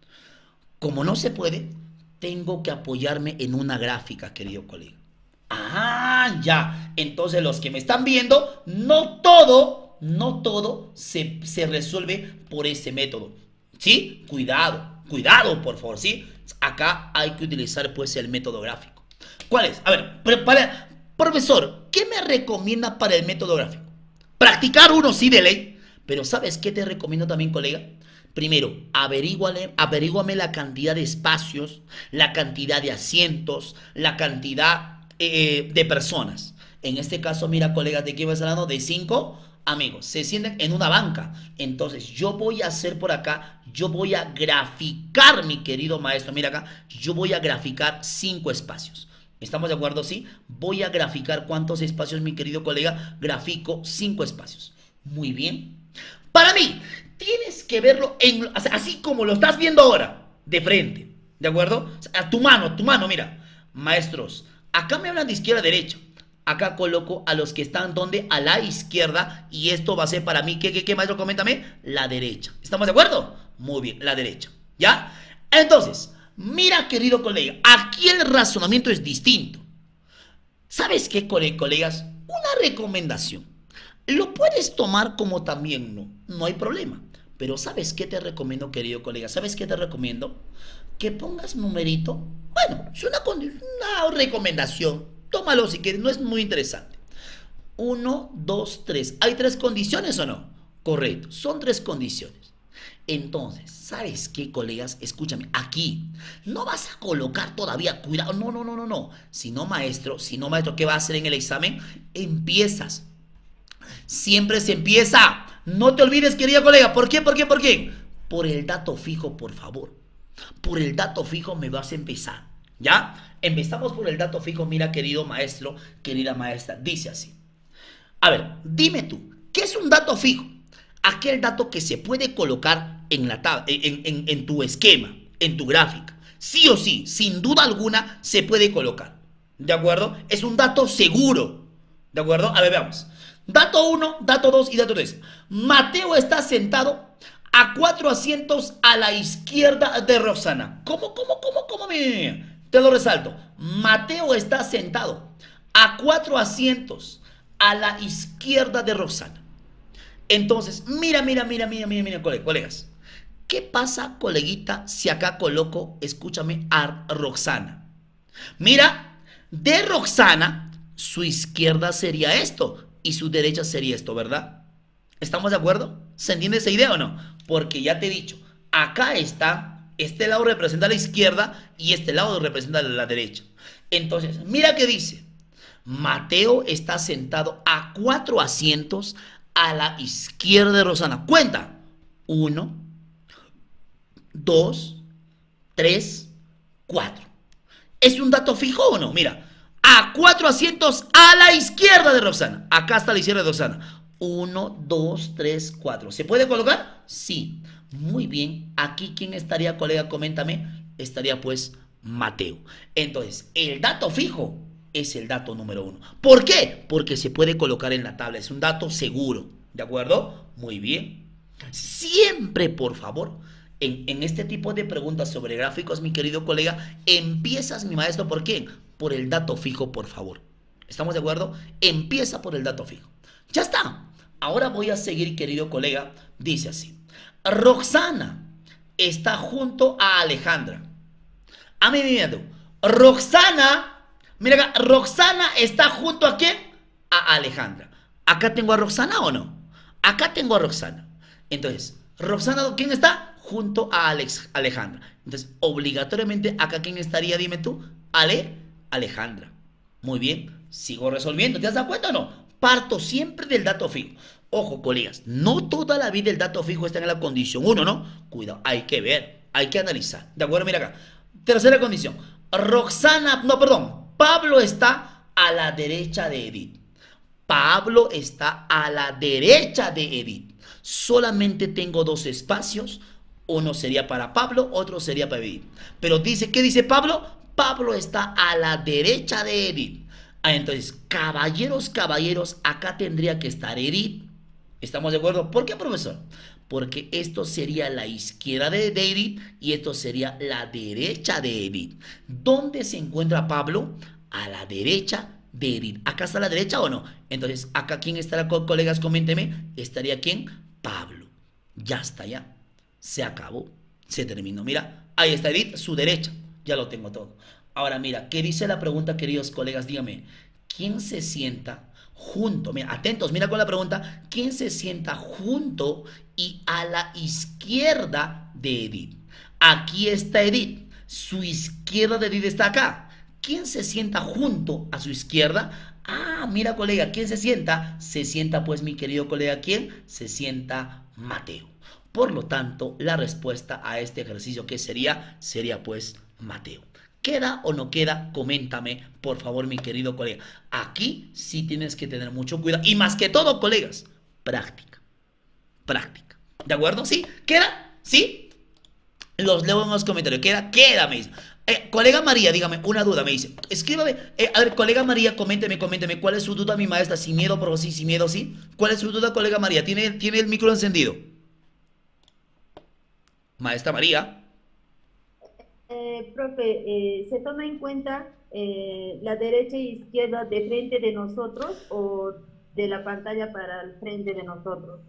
Como no se puede, tengo que apoyarme en una gráfica, querido colega. Ah, ya. Entonces los que me están viendo, no todo, no todo se, se resuelve por ese método. ¿Sí? Cuidado, cuidado, por favor, ¿sí? Acá hay que utilizar pues el método gráfico. ¿Cuál es? A ver, para, profesor, ¿qué me recomienda para el método gráfico? Practicar uno sí de ley, pero ¿sabes qué te recomiendo también, colega? Primero, averíguale, averíguame la cantidad de espacios, la cantidad de asientos, la cantidad eh, de personas. En este caso, mira, colega, ¿de qué vas hablando? De cinco amigos. Se sienten en una banca. Entonces, yo voy a hacer por acá, yo voy a graficar, mi querido maestro, mira acá, yo voy a graficar cinco espacios. ¿Estamos de acuerdo? Sí. Voy a graficar cuántos espacios, mi querido colega. Grafico cinco espacios. Muy bien. Para mí, tienes que verlo en, así como lo estás viendo ahora, de frente. ¿De acuerdo? A tu mano, tu mano, mira. Maestros, acá me hablan de izquierda a derecha. Acá coloco a los que están donde, a la izquierda. Y esto va a ser para mí, ¿qué, qué, qué maestro? Coméntame. La derecha. ¿Estamos de acuerdo? Muy bien, la derecha. ¿Ya? Entonces, mira, querido colega, aquí el razonamiento es distinto. ¿Sabes qué, colegas? Una recomendación. Lo puedes tomar como también no. No hay problema. Pero ¿sabes qué te recomiendo, querido colega? ¿Sabes qué te recomiendo? Que pongas numerito. Bueno, es una, una recomendación. Tómalo si quieres, no es muy interesante. Uno, dos, tres. ¿Hay tres condiciones o no? Correcto, son tres condiciones. Entonces, ¿sabes qué, colegas? Escúchame, aquí no vas a colocar todavía, cuidado, no, no, no, no, no. Si no, maestro, si no, maestro, ¿qué va a hacer en el examen? Empiezas. Siempre se empieza. No te olvides, querido colega. ¿Por qué, por qué, por qué? Por el dato fijo, por favor. Por el dato fijo me vas a empezar. ¿Ya? Empezamos por el dato fijo. Mira, querido maestro, querida maestra, dice así. A ver, dime tú, ¿qué es un dato fijo? Aquel dato que se puede colocar en, la tab en, en, en tu esquema, en tu gráfica. Sí o sí, sin duda alguna, se puede colocar. ¿De acuerdo? Es un dato seguro. ¿De acuerdo? A ver, veamos. Dato uno, dato dos y dato tres. Mateo está sentado a cuatro asientos a la izquierda de Roxana. ¿Cómo, cómo, cómo, cómo? Me... Te lo resalto. Mateo está sentado a cuatro asientos a la izquierda de Roxana. Entonces, mira, mira, mira, mira, mira, mira, colegas. ¿Qué pasa, coleguita, si acá coloco, escúchame, a Roxana? Mira, de Roxana, su izquierda sería esto y su derecha sería esto, ¿verdad? ¿Estamos de acuerdo? ¿Se entiende esa idea o no? Porque ya te he dicho, acá está, este lado representa la izquierda y este lado representa la derecha. Entonces, mira qué dice. Mateo está sentado a cuatro asientos a la izquierda de Roxana. Cuenta. Uno, dos, tres, cuatro. ¿Es un dato fijo o no? Mira, a cuatro asientos a la izquierda de Roxana. Acá está la izquierda de Roxana. Uno, dos, tres, cuatro. ¿Se puede colocar? Sí. Muy bien. Aquí, ¿quién estaría, colega? Coméntame. Estaría pues Mateo. Entonces, el dato fijo es el dato número uno. ¿Por qué? Porque se puede colocar en la tabla. Es un dato seguro. ¿De acuerdo? Muy bien. Siempre, por favor, en, en este tipo de preguntas sobre gráficos, mi querido colega, empiezas, mi maestro, ¿por qué? Por el dato fijo, por favor. ¿Estamos de acuerdo? Empieza por el dato fijo. Ya está. Ahora voy a seguir, querido colega. Dice así. Roxana está junto a Alejandra. A mí, mira tú. Roxana... Mira acá, Roxana está junto a ¿quién? A Alejandra. ¿Acá tengo a Roxana o no? Acá tengo a Roxana. Entonces, Roxana, ¿quién está? Junto a Alex, Alejandra. Entonces, obligatoriamente, ¿acá quién estaría? Dime tú. Ale, Alejandra. Muy bien, sigo resolviendo. ¿Te has dado cuenta o no? Parto siempre del dato fijo. Ojo, colegas, no toda la vida el dato fijo está en la condición uno, ¿no? Cuidado, hay que ver, hay que analizar. ¿De acuerdo? Mira acá. Tercera condición. Roxana, no, perdón. Pablo está a la derecha de Edith. Pablo está a la derecha de Edith. Solamente tengo dos espacios. Uno sería para Pablo, otro sería para Edith. Pero dice, ¿qué dice Pablo? Pablo está a la derecha de Edith. Ah, entonces, caballeros, caballeros, acá tendría que estar Edith. ¿Estamos de acuerdo? ¿Por qué, profesor? Porque esto sería la izquierda de, de Edith y esto sería la derecha de Edith. ¿Dónde se encuentra Pablo? A la derecha de Edith. ¿Acá está a la derecha o no? Entonces, ¿acá quién estará, co- colegas? Coménteme. ¿Estaría quién? Pablo. Ya está, ya. Se acabó. Se terminó. Mira, ahí está Edith, su derecha. Ya lo tengo todo. Ahora, mira, ¿qué dice la pregunta, queridos colegas? Dígame, ¿quién se sienta junto? Mira, atentos, mira con la pregunta. ¿Quién se sienta junto y a la izquierda de Edith? Aquí está Edith. Su izquierda de Edith está acá. ¿Quién se sienta junto a su izquierda? Ah, mira, colega, ¿quién se sienta? Se sienta, pues, mi querido colega, ¿quién? Se sienta Mateo. Por lo tanto, la respuesta a este ejercicio, ¿qué sería? Sería, pues, Mateo. ¿Queda o no queda? Coméntame, por favor, mi querido colega. Aquí sí tienes que tener mucho cuidado. Y más que todo, colegas, práctica. Práctica. ¿De acuerdo? ¿Sí? ¿Queda? ¿Sí? Los leo en los comentarios. ¿Queda? Queda, me dice. Eh, colega María, dígame, una duda, me dice. Escríbame. Eh, a ver, colega María, coménteme, coménteme. ¿Cuál es su duda, mi maestra? Sin miedo, por sí, sin miedo, sí. ¿Cuál es su duda, colega María? ¿Tiene, tiene el micro encendido? Maestra María. Eh, profe, eh, ¿se toma en cuenta eh, la derecha e izquierda de frente de nosotros o de la pantalla para el frente de nosotros?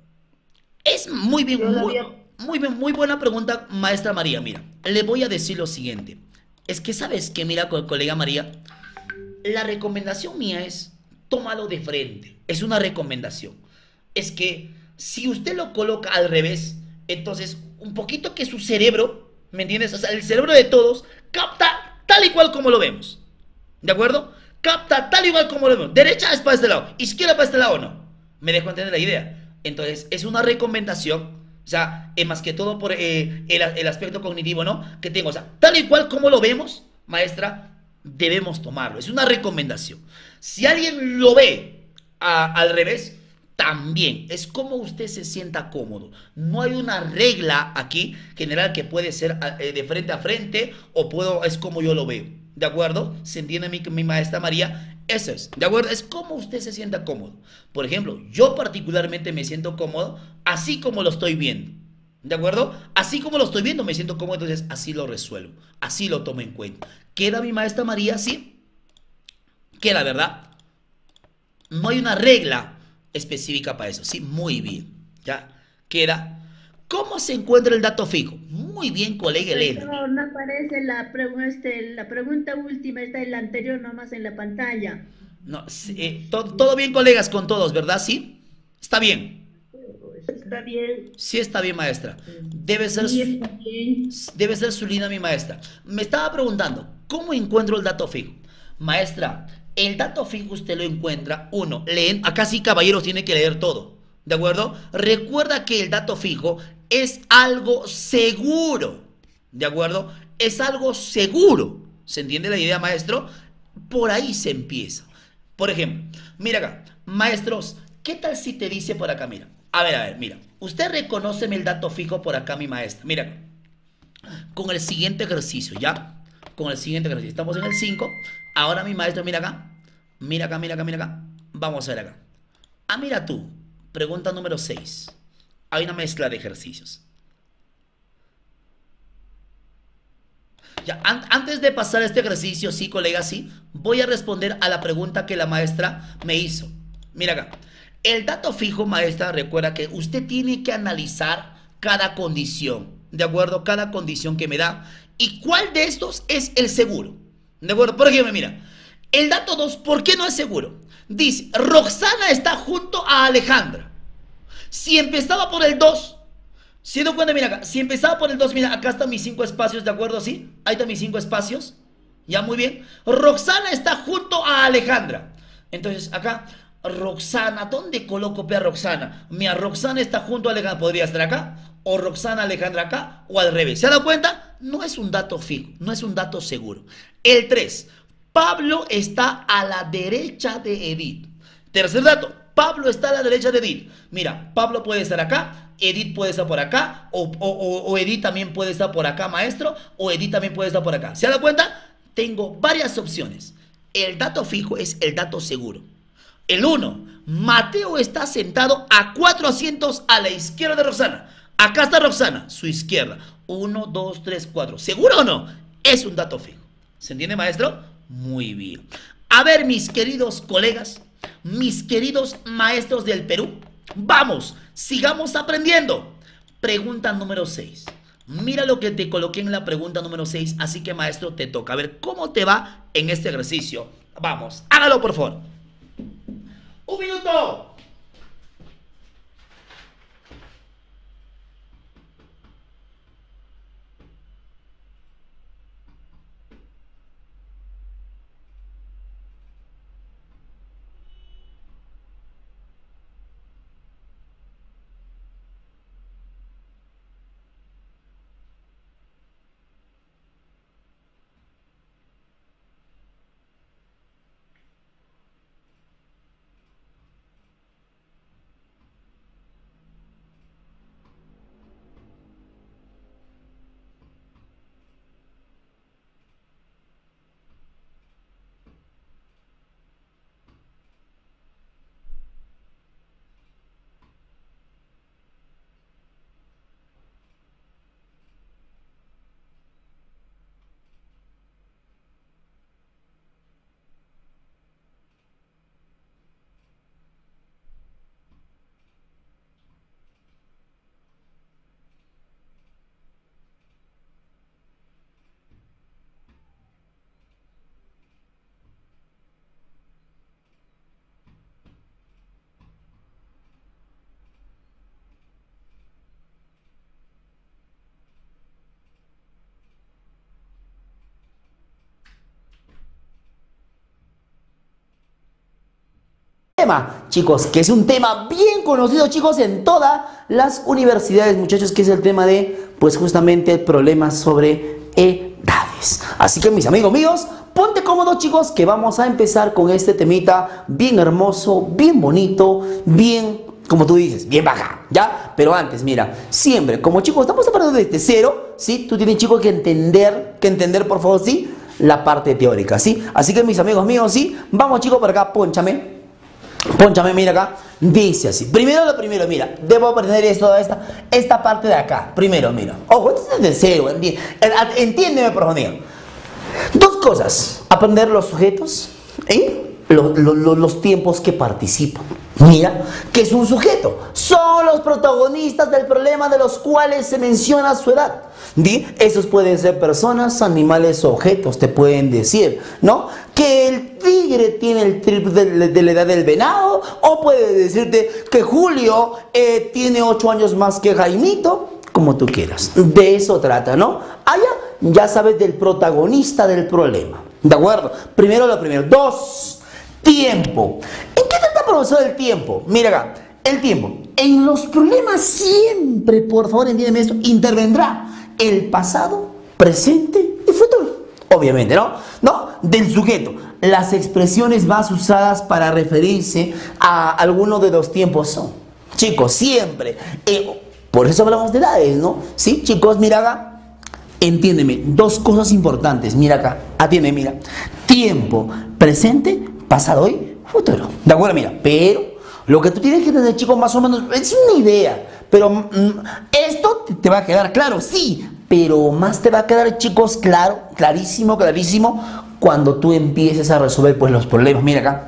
Es muy bien, Yo lo muy, había- muy bien, muy buena pregunta, maestra María. Mira, le voy a decir lo siguiente. Es que sabes que, mira, co- colega María, la recomendación mía es tómalo de frente. Es una recomendación. Es que si usted lo coloca al revés, entonces un poquito que su cerebro, ¿me entiendes? O sea, el cerebro de todos capta tal y cual como lo vemos. ¿De acuerdo? Capta tal y cual como lo vemos. Derecha es para este lado, izquierda para este lado, no. ¿Me dejo entender la idea? Entonces, es una recomendación, o sea, eh, más que todo por eh, el, el aspecto cognitivo, ¿no? Que tengo, o sea, tal y cual como lo vemos, maestra, debemos tomarlo. Es una recomendación. Si alguien lo ve a- al revés, también es como usted se sienta cómodo. No hay una regla aquí general que puede ser eh, de frente a frente o puedo, es como yo lo veo. ¿De acuerdo? ¿Se entiende mi, mi maestra María? Eso es, ¿de acuerdo? Es como usted se sienta cómodo. Por ejemplo, yo particularmente me siento cómodo así como lo estoy viendo. ¿De acuerdo? Así como lo estoy viendo, me siento cómodo, entonces así lo resuelvo. Así lo tomo en cuenta. ¿Queda mi maestra María? Sí. Queda, ¿verdad? No hay una regla específica para eso. Sí, muy bien. ¿Ya? Queda. ¿Cómo se encuentra el dato fijo? Muy bien, colega Elena. No, no aparece la, pregu- este, la pregunta última, está en la anterior nomás en la pantalla. No, sí, eh, to- todo bien, colegas, con todos, ¿verdad? ¿Sí? Está bien. Está bien. Sí está bien, maestra. Debe ser, Sí, su, está bien. debe ser su linda, mi maestra. Me estaba preguntando, ¿cómo encuentro el dato fijo? Maestra, el dato fijo usted lo encuentra, uno, leen, acá sí, caballeros, tiene que leer todo, ¿de acuerdo? Recuerda que el dato fijo es algo seguro, ¿de acuerdo? Es algo seguro. ¿Se entiende la idea, maestro? Por ahí se empieza. Por ejemplo, mira acá, maestros, ¿qué tal si te dice por acá, mira? A ver, a ver, mira. Usted reconóceme el dato fijo por acá, mi maestra. Mira acá. Con el siguiente ejercicio, ¿ya? Con el siguiente ejercicio. Estamos en el cinco. Ahora, mi maestro, mira acá. Mira acá, mira acá, mira acá. Vamos a ver acá. Ah, mira tú. Pregunta número seis. Hay una mezcla de ejercicios. Ya, an- antes de pasar este ejercicio, sí, colega, sí, voy a responder a la pregunta que la maestra me hizo. Mira acá. El dato fijo, maestra, recuerda que usted tiene que analizar cada condición, ¿de acuerdo? Cada condición que me da. ¿Y cuál de estos es el seguro? ¿De acuerdo? Por ejemplo, mira, el dato dos, ¿por qué no es seguro? Dice, Roxana está junto a Alejandra. Si empezaba por el dos, siendo cuenta, mira acá, si empezaba por el dos, mira, acá están mis cinco espacios, ¿de acuerdo? ¿Sí? Ahí están mis cinco espacios. Ya, muy bien. Roxana está junto a Alejandra. Entonces, acá, Roxana, ¿dónde coloco P a Roxana? Mira, Roxana está junto a Alejandra, podría estar acá, o Roxana, Alejandra acá, o al revés. ¿Se ha dado cuenta? No es un dato fijo, no es un dato seguro. El tres, Pablo está a la derecha de Edith. Tercer dato, Pablo está a la derecha de Edith. Mira, Pablo puede estar acá, Edith puede estar por acá, o, o, o, o Edith también puede estar por acá, maestro, o Edith también puede estar por acá. ¿Se ha dado cuenta? Tengo varias opciones. El dato fijo es el dato seguro. El uno, Mateo está sentado a cuatro asientos a la izquierda de Roxana. Acá está Roxana, su izquierda. Uno, dos, tres, cuatro. ¿Seguro o no? Es un dato fijo. ¿Se entiende, maestro? Muy bien. A ver, mis queridos colegas, mis queridos maestros del Perú, vamos, sigamos aprendiendo. Pregunta número seis. Mira lo que te coloqué en la pregunta número seis, así que, maestro, te toca. A ver cómo te va en este ejercicio. Vamos, hágalo, por favor. ¡Un minuto! Tema, chicos, que es un tema bien conocido, chicos, en todas las universidades, muchachos, que es el tema de, pues, justamente problemas sobre edades. Así que, mis amigos míos, ponte cómodo, chicos, que vamos a empezar con este temita bien hermoso, bien bonito, bien, como tú dices, bien baja, ¿ya? Pero antes, mira, siempre, como chicos, estamos hablando desde cero, ¿sí? Tú tienes, chicos, que entender, que entender, por favor, ¿sí? La parte teórica, ¿sí? Así que, mis amigos míos, ¿sí? Vamos, chicos, por acá, pónchame. Pónchame, mira acá, dice así. Primero lo primero, mira, debo aprender esto, esta, esta parte de acá. Primero, mira, ojo, esto es de cero, enti entiéndeme, por favor, mío. Dos cosas, aprender los sujetos y lo, lo, lo, los tiempos que participan. Mira, ¿qué es un sujeto? Son los protagonistas del problema de los cuales se menciona su edad. ¿Sí? Esos pueden ser personas, animales o objetos, te pueden decir, ¿no? Que el tigre tiene el triple de, de la edad del venado, o puede decirte que Julio eh, tiene ocho años más que Jaimito, como tú quieras. De eso trata, ¿no? Allá ya sabes del protagonista del problema, ¿de acuerdo? Primero lo primero. Dos, tiempo. ¿En qué trata, profesor, el tiempo? Mira acá, el tiempo. En los problemas siempre, por favor, entiéndeme esto, intervendrá el pasado, presente y futuro. Obviamente, ¿no? ¿No? Del sujeto. Las expresiones más usadas para referirse a alguno de los tiempos son, chicos, siempre. Eh, por eso hablamos de edades, ¿no? Sí, chicos, mira acá. Entiéndeme, dos cosas importantes. Mira acá, atiende, mira. Tiempo, presente, pasado y futuro. ¿De acuerdo? Mira, pero lo que tú tienes que tener, chicos, más o menos, es una idea. Pero mm, esto te va a quedar claro, sí, pero más te va a quedar, chicos, claro, clarísimo, clarísimo, cuando tú empieces a resolver, pues, los problemas. Mira acá,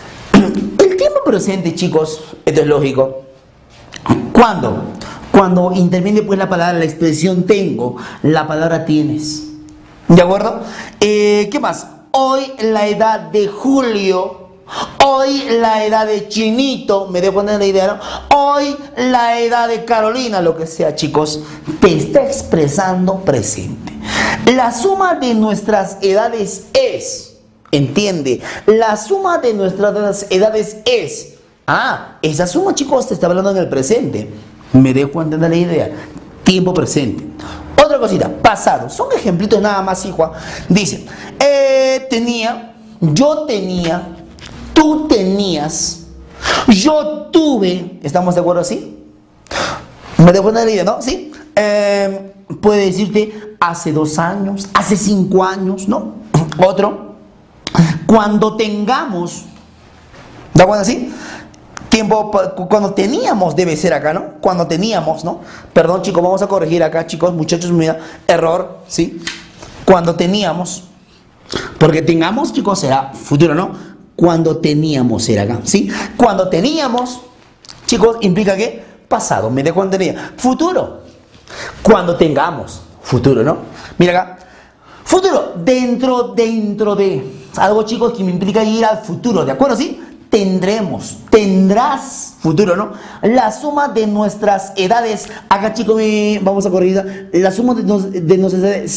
el tiempo presente, chicos, esto es lógico. ¿Cuándo? Cuando interviene, pues, la palabra, la expresión tengo, la palabra tienes. ¿De acuerdo? Eh, ¿Qué más? Hoy la edad de Julio. Hoy la edad de Chinito, me dejo poner la idea, ¿no? Hoy la edad de Carolina, lo que sea, chicos, te está expresando presente. La suma de nuestras edades es, entiende, la suma de nuestras edades es, ah, esa suma, chicos, te está hablando en el presente. Me dejo entender la idea. Tiempo presente. Otra cosita, pasado. Son ejemplitos nada más, hijo. Dice, eh, tenía, yo tenía, tú tenías, yo tuve. ¿Estamos de acuerdo así? Me dejo entender la idea, ¿no? ¿Sí? Eh, puede decirte hace dos años, hace cinco años, ¿no? Otro, Cuando tengamos, ¿da cuenta así? Tiempo, cuando teníamos debe ser acá, ¿no? Cuando teníamos, ¿no? Perdón, chicos, vamos a corregir acá, chicos, muchachos, mira, error, ¿sí? Cuando teníamos, porque tengamos, chicos, será futuro, ¿no? Cuando teníamos será acá, ¿sí? Cuando teníamos, chicos, implica que pasado, me dejo entender. Futuro, cuando tengamos, futuro, ¿no? Mira acá, futuro, dentro, dentro de algo, chicos, que me implica ir al futuro, ¿de acuerdo? ¿Sí? Tendremos, tendrás, futuro, ¿no? La suma de nuestras edades, acá, chicos, me, vamos a corregir, la suma de, nos, de nuestras edades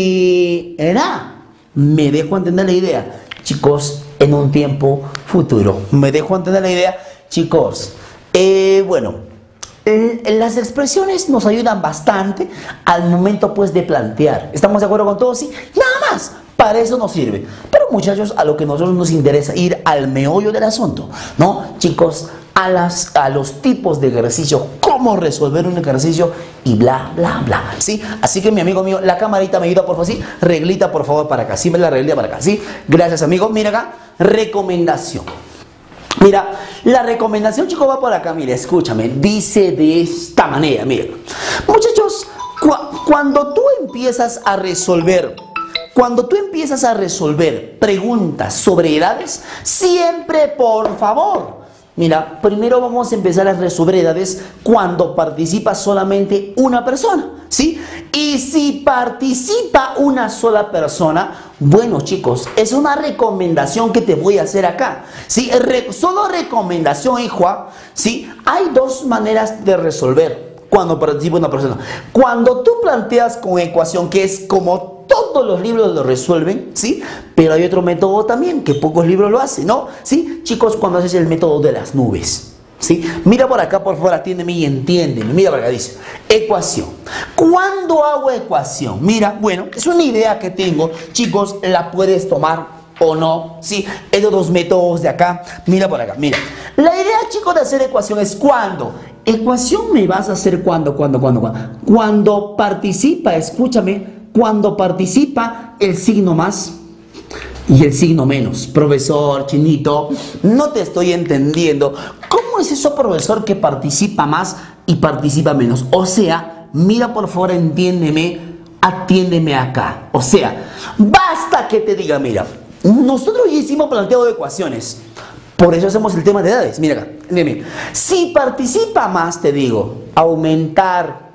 será, me dejo entender la idea, chicos, en un tiempo futuro, me dejo entender la idea, chicos, eh, bueno, eh, las expresiones nos ayudan bastante al momento, pues, de plantear, ¿estamos de acuerdo con todos? Sí, nada más. Para eso nos sirve. Pero muchachos, a lo que a nosotros nos interesa ir al meollo del asunto, ¿no? Chicos, a, las, a los tipos de ejercicio, cómo resolver un ejercicio y bla, bla, bla, ¿sí? Así que mi amigo mío, la camarita me ayuda, por favor, ¿sí? Reglita, por favor, para acá, sí, me la reglita para acá, ¿sí? Gracias, amigo. Mira acá, recomendación. Mira, la recomendación, chicos, va por acá, mira, escúchame, dice de esta manera, mira. Muchachos, cu cuando tú empiezas a resolver... Cuando tú empiezas a resolver preguntas sobre edades, siempre, por favor, mira, primero vamos a empezar a resolver edades cuando participa solamente una persona, ¿sí? Y si participa una sola persona, bueno, chicos, es una recomendación que te voy a hacer acá, ¿sí? Re- solo recomendación, hijo, ¿sí? Hay dos maneras de resolver cuando participa una persona. Cuando tú planteas con ecuación, que es como todos los libros lo resuelven, ¿sí? Pero hay otro método también, que pocos libros lo hacen, ¿no? ¿Sí? Chicos, cuando haces el método de las nubes, ¿sí? Mira por acá, por favor, atiéndeme y entiéndeme. Mira por acá, dice, ecuación. ¿Cuándo hago ecuación? Mira, bueno, es una idea que tengo, chicos, la puedes tomar o no, ¿sí? Estos dos métodos de acá, mira por acá, mira. La idea, chicos, de hacer ecuación es cuando. Ecuación me vas a hacer cuando, cuando, cuando, cuando. Cuando participa, escúchame, cuando participa el signo más y el signo menos. Profesor Chinito, no te estoy entendiendo. ¿Cómo es eso, profesor, que participa más y participa menos? O sea, mira, por favor, entiéndeme, atiéndeme acá. O sea, basta que te diga, mira, nosotros ya hicimos planteo de ecuaciones. Por eso hacemos el tema de edades. Mira acá, dime. Si participa más, te digo, aumentar,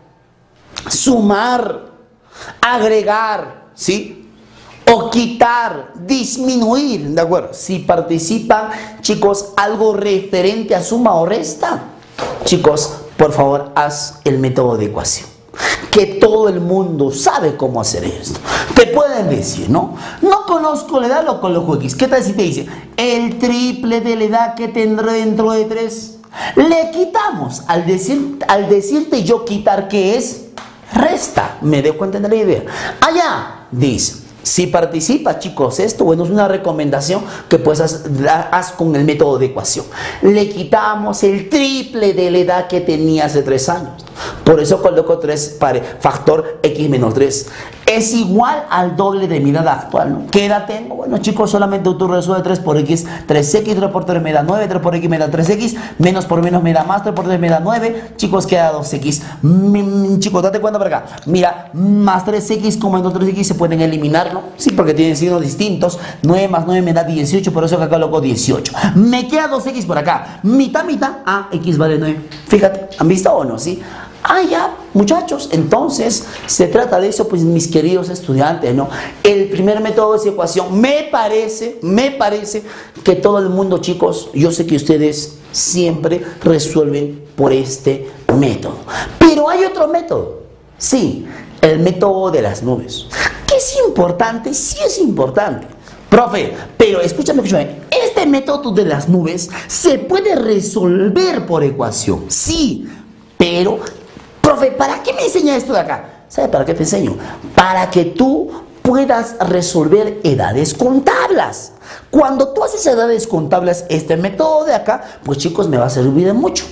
sumar, agregar, ¿sí? O quitar, disminuir, ¿de acuerdo? Si participan, chicos, algo referente a suma o resta, chicos, por favor, haz el método de ecuación. Que todo el mundo sabe cómo hacer esto. Te pueden decir, ¿no? No conozco la edad, lo coloco X. ¿Qué tal si te dice el triple de la edad que tendré dentro de tres? Le quitamos. Al, decir, al decirte yo quitar, ¿qué es? Resta. Me dejo entender la idea. Allá dice, si participa, chicos, esto, bueno, es una recomendación que pues haz, haz con el método de ecuación. Le quitamos el triple de la edad que tenía hace tres años. Por eso coloco tres para factor X menos tres. Es igual al doble de mi edad actual, ¿no? ¿Qué edad tengo? Bueno, chicos, solamente tú resuelves tres por X, tres X, tres por tres me da nueve, tres por X me da tres X, menos por menos me da más, tres por tres me da nueve, chicos, queda dos X. Mm, chicos, date cuenta por acá. Mira, más tres X como menos tres X se pueden eliminar, ¿no? Sí, porque tienen signos distintos. nueve más nueve me da dieciocho, por eso que acá coloco dieciocho. Me queda dos X por acá. Mitad, mitad, ah, X vale nueve. Fíjate, ¿han visto o no? ¿Sí? Ah, ya, muchachos, entonces se trata de eso, pues, mis queridos estudiantes, ¿no? El primer método es ecuación. Me parece, me parece que todo el mundo, chicos, yo sé que ustedes siempre resuelven por este método. Pero hay otro método, sí, el método de las nubes. ¿Qué es importante? Sí es importante. Profe, pero escúchame, escúchame, este método de las nubes se puede resolver por ecuación, sí, pero... Profe, ¿para qué me enseña esto de acá? ¿Sabe para qué te enseño? Para que tú puedas resolver edades con tablas. Cuando tú haces edades con tablas, este método de acá, pues chicos, me va a servir de mucho.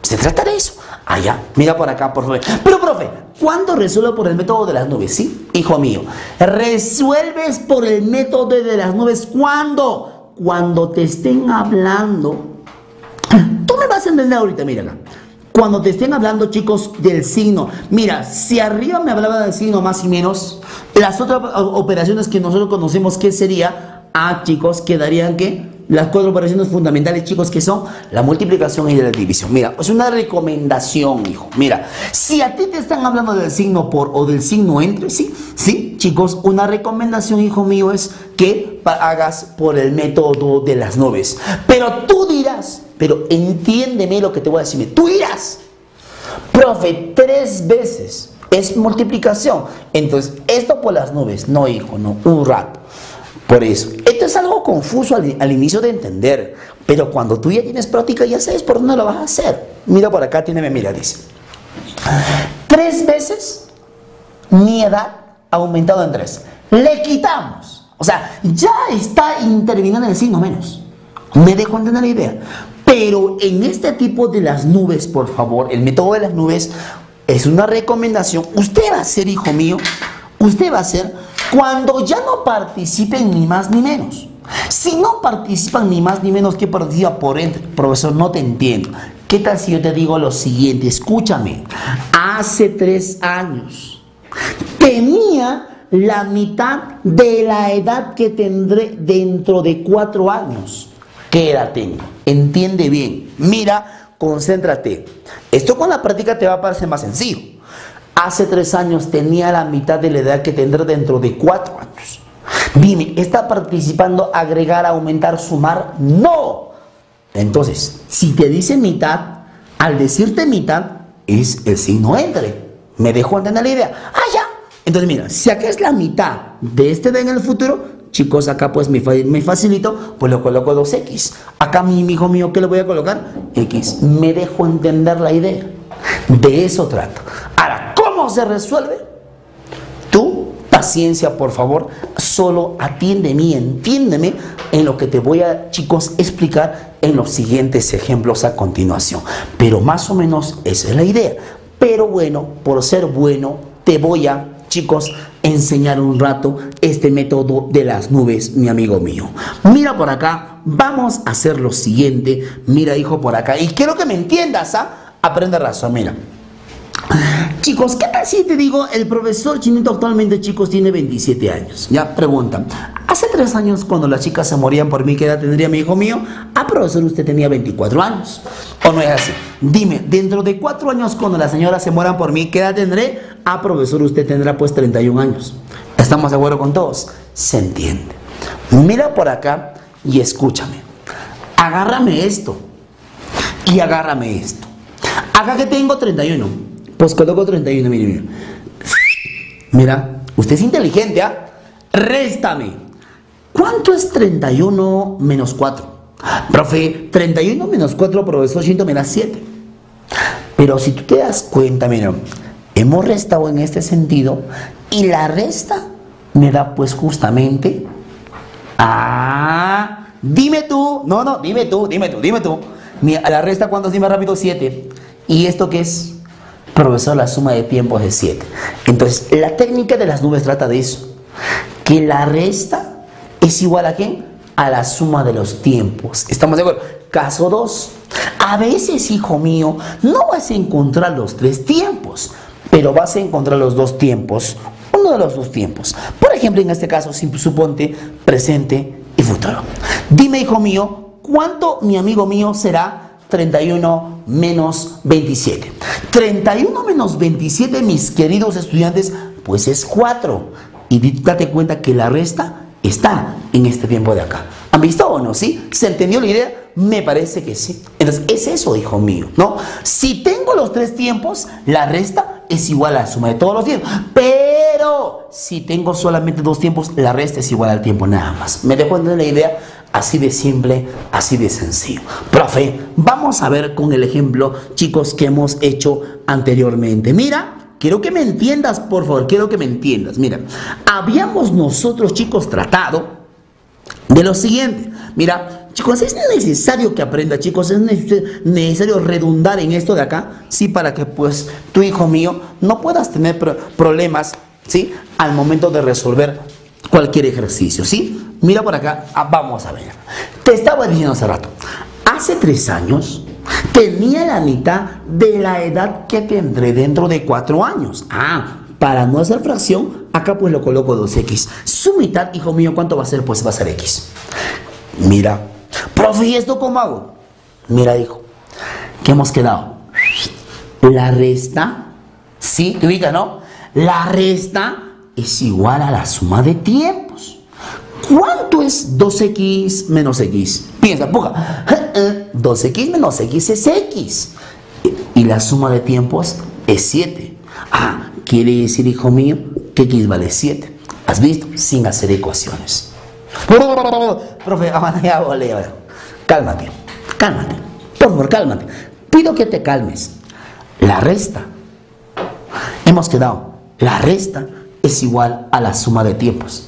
Se trata de eso. Allá, mira por acá, por favor. Pero, profe, ¿cuándo resuelvo por el método de las nubes? ¿Sí? Hijo mío, resuelves por el método de las nubes. ¿Cuándo? Cuando te estén hablando. Tú me vas a entender ahorita, mira acá. Cuando te estén hablando, chicos, del signo. Mira, si arriba me hablaba del signo más y menos, las otras operaciones que nosotros conocemos, ¿qué sería? Ah, chicos, quedarían ¿qué? Las cuatro operaciones fundamentales, chicos, que son la multiplicación y la división. Mira, es una recomendación, hijo. Mira, si a ti te están hablando del signo por o del signo entre, sí, sí, chicos, una recomendación, hijo mío, es que hagas por el método de las nubes. Pero tú dirás, pero entiéndeme lo que te voy a decir. Tú dirás, profe, tres veces es multiplicación. Entonces, esto por las nubes. No, hijo, no, un rato. Por eso, esto es algo confuso al, al inicio de entender, pero cuando tú ya tienes práctica ya sabes por dónde lo vas a hacer. Mira por acá, tiene, mira, dice, tres veces mi edad ha aumentado en tres. Le quitamos, o sea, ya está interviniendo en el signo menos. Me dejo entender la idea. Pero en este tipo de las nubes, por favor, el método de las nubes es una recomendación. Usted va a hacer, hijo mío, usted va a hacer cuando ya no participen ni más ni menos. Si no participan ni más ni menos que participa por entre, profesor, no te entiendo. ¿Qué tal si yo te digo lo siguiente? Escúchame. Hace tres años tenía la mitad de la edad que tendré dentro de cuatro años. ¿Qué edad tengo? Entiende bien. Mira, concéntrate. Esto con la práctica te va a parecer más sencillo. Hace tres años tenía la mitad de la edad que tendré dentro de cuatro años. Dime, ¿está participando agregar, aumentar, sumar? ¡No! Entonces, si te dice mitad, al decirte mitad, es el signo entre. ¿Me dejo entender la idea? ¡Ah, ya! Entonces, mira, si acá es la mitad de este de en el futuro, chicos, acá pues me, me facilito, pues lo coloco dos equis. Acá, mi hijo mío, ¿qué le voy a colocar? X. Me dejo entender la idea. De eso trato. Ahora, ¿cómo se resuelve? Tú, paciencia, por favor, solo atiéndeme y entiéndeme en lo que te voy a, chicos, explicar en los siguientes ejemplos a continuación. Pero más o menos esa es la idea. Pero bueno, por ser bueno, te voy a, chicos, enseñar un rato este método de las nubes, mi amigo mío. Mira por acá, vamos a hacer lo siguiente. Mira, hijo, por acá. Y quiero que me entiendas, ¿ah? Aprende razón, mira. Chicos, ¿qué tal si te digo, el profesor Chinito actualmente, chicos, tiene veintisiete años? Ya, preguntan. Hace tres años, cuando las chicas se morían por mí, ¿qué edad tendría mi hijo mío? Ah, profesor, usted tenía veinticuatro años. ¿O no es así? Dime, dentro de cuatro años, cuando las señoras se mueran por mí, ¿qué edad tendré? Ah, profesor, usted tendrá pues treinta y un años. ¿Estamos de acuerdo con todos? Se entiende. Mira por acá y escúchame. Agárrame esto y agárrame esto. Acá que tengo treinta y uno. Pues coloco treinta y uno, mire, mire. Mira, usted es inteligente, ¿ah? Réstame. ¿Cuánto es treinta y uno menos cuatro? Profe, treinta y uno menos cuatro, profesor, me da siete. Pero si tú te das cuenta, mira, hemos restado en este sentido y la resta me da pues justamente... Ah, dime tú, no, no, dime tú, dime tú, dime tú. Mira, la resta, ¿cuánto? Dime rápido, siete. ¿Y esto qué es? Profesor, la suma de tiempos es siete. Entonces, la técnica de las nubes trata de eso. Que la resta es igual a ¿qué? A la suma de los tiempos. ¿Estamos de acuerdo? Caso dos. A veces, hijo mío, no vas a encontrar los tres tiempos, pero vas a encontrar los dos tiempos. Uno de los dos tiempos. Por ejemplo, en este caso, suponte presente y futuro. Dime, hijo mío, ¿cuánto, mi amigo mío, será treinta y uno menos veintisiete? treinta y uno menos veintisiete, mis queridos estudiantes, pues es cuatro. Y date cuenta que la resta está en este tiempo de acá. ¿Han visto o no? ¿Sí? ¿Se entendió la idea? Me parece que sí. Entonces, es eso, hijo mío, ¿no? Si tengo los tres tiempos, la resta es igual a la suma de todos los tiempos. Pero si tengo solamente dos tiempos, la resta es igual al tiempo nada más. ¿Me dejo entender la idea? Así de simple, así de sencillo. Profe, vamos a ver con el ejemplo, chicos, que hemos hecho anteriormente. Mira, quiero que me entiendas, por favor, quiero que me entiendas. Mira, habíamos nosotros, chicos, tratado de lo siguiente. Mira, chicos, es necesario que aprenda, chicos, es necesario redundar en esto de acá, sí, para que pues tu hijo mío no puedas tener pro problemas, sí, al momento de resolver cualquier ejercicio, sí. Mira por acá, ah, vamos a ver. Te estaba diciendo hace rato, hace tres años tenía la mitad de la edad que tendré dentro de cuatro años. Ah, para no hacer fracción, acá pues lo coloco dos equis. Su mitad, hijo mío, ¿cuánto va a ser? Pues va a ser X. Mira, profe, ¿y esto cómo hago? Mira, hijo, ¿qué hemos quedado? La resta, ¿sí? ¿Te ubicas, no? La resta es igual a la suma de tiempos. ¿Cuánto es dos equis menos X? Piensa, puja. dos equis menos X es X. Y la suma de tiempos es siete. Ah, quiere decir, hijo mío, que X vale siete. ¿Has visto? Sin hacer ecuaciones. Profe, ya volé, ya volé. Cálmate, cálmate. Por favor, cálmate. Pido que te calmes. La resta. Hemos quedado. La resta es igual a la suma de tiempos.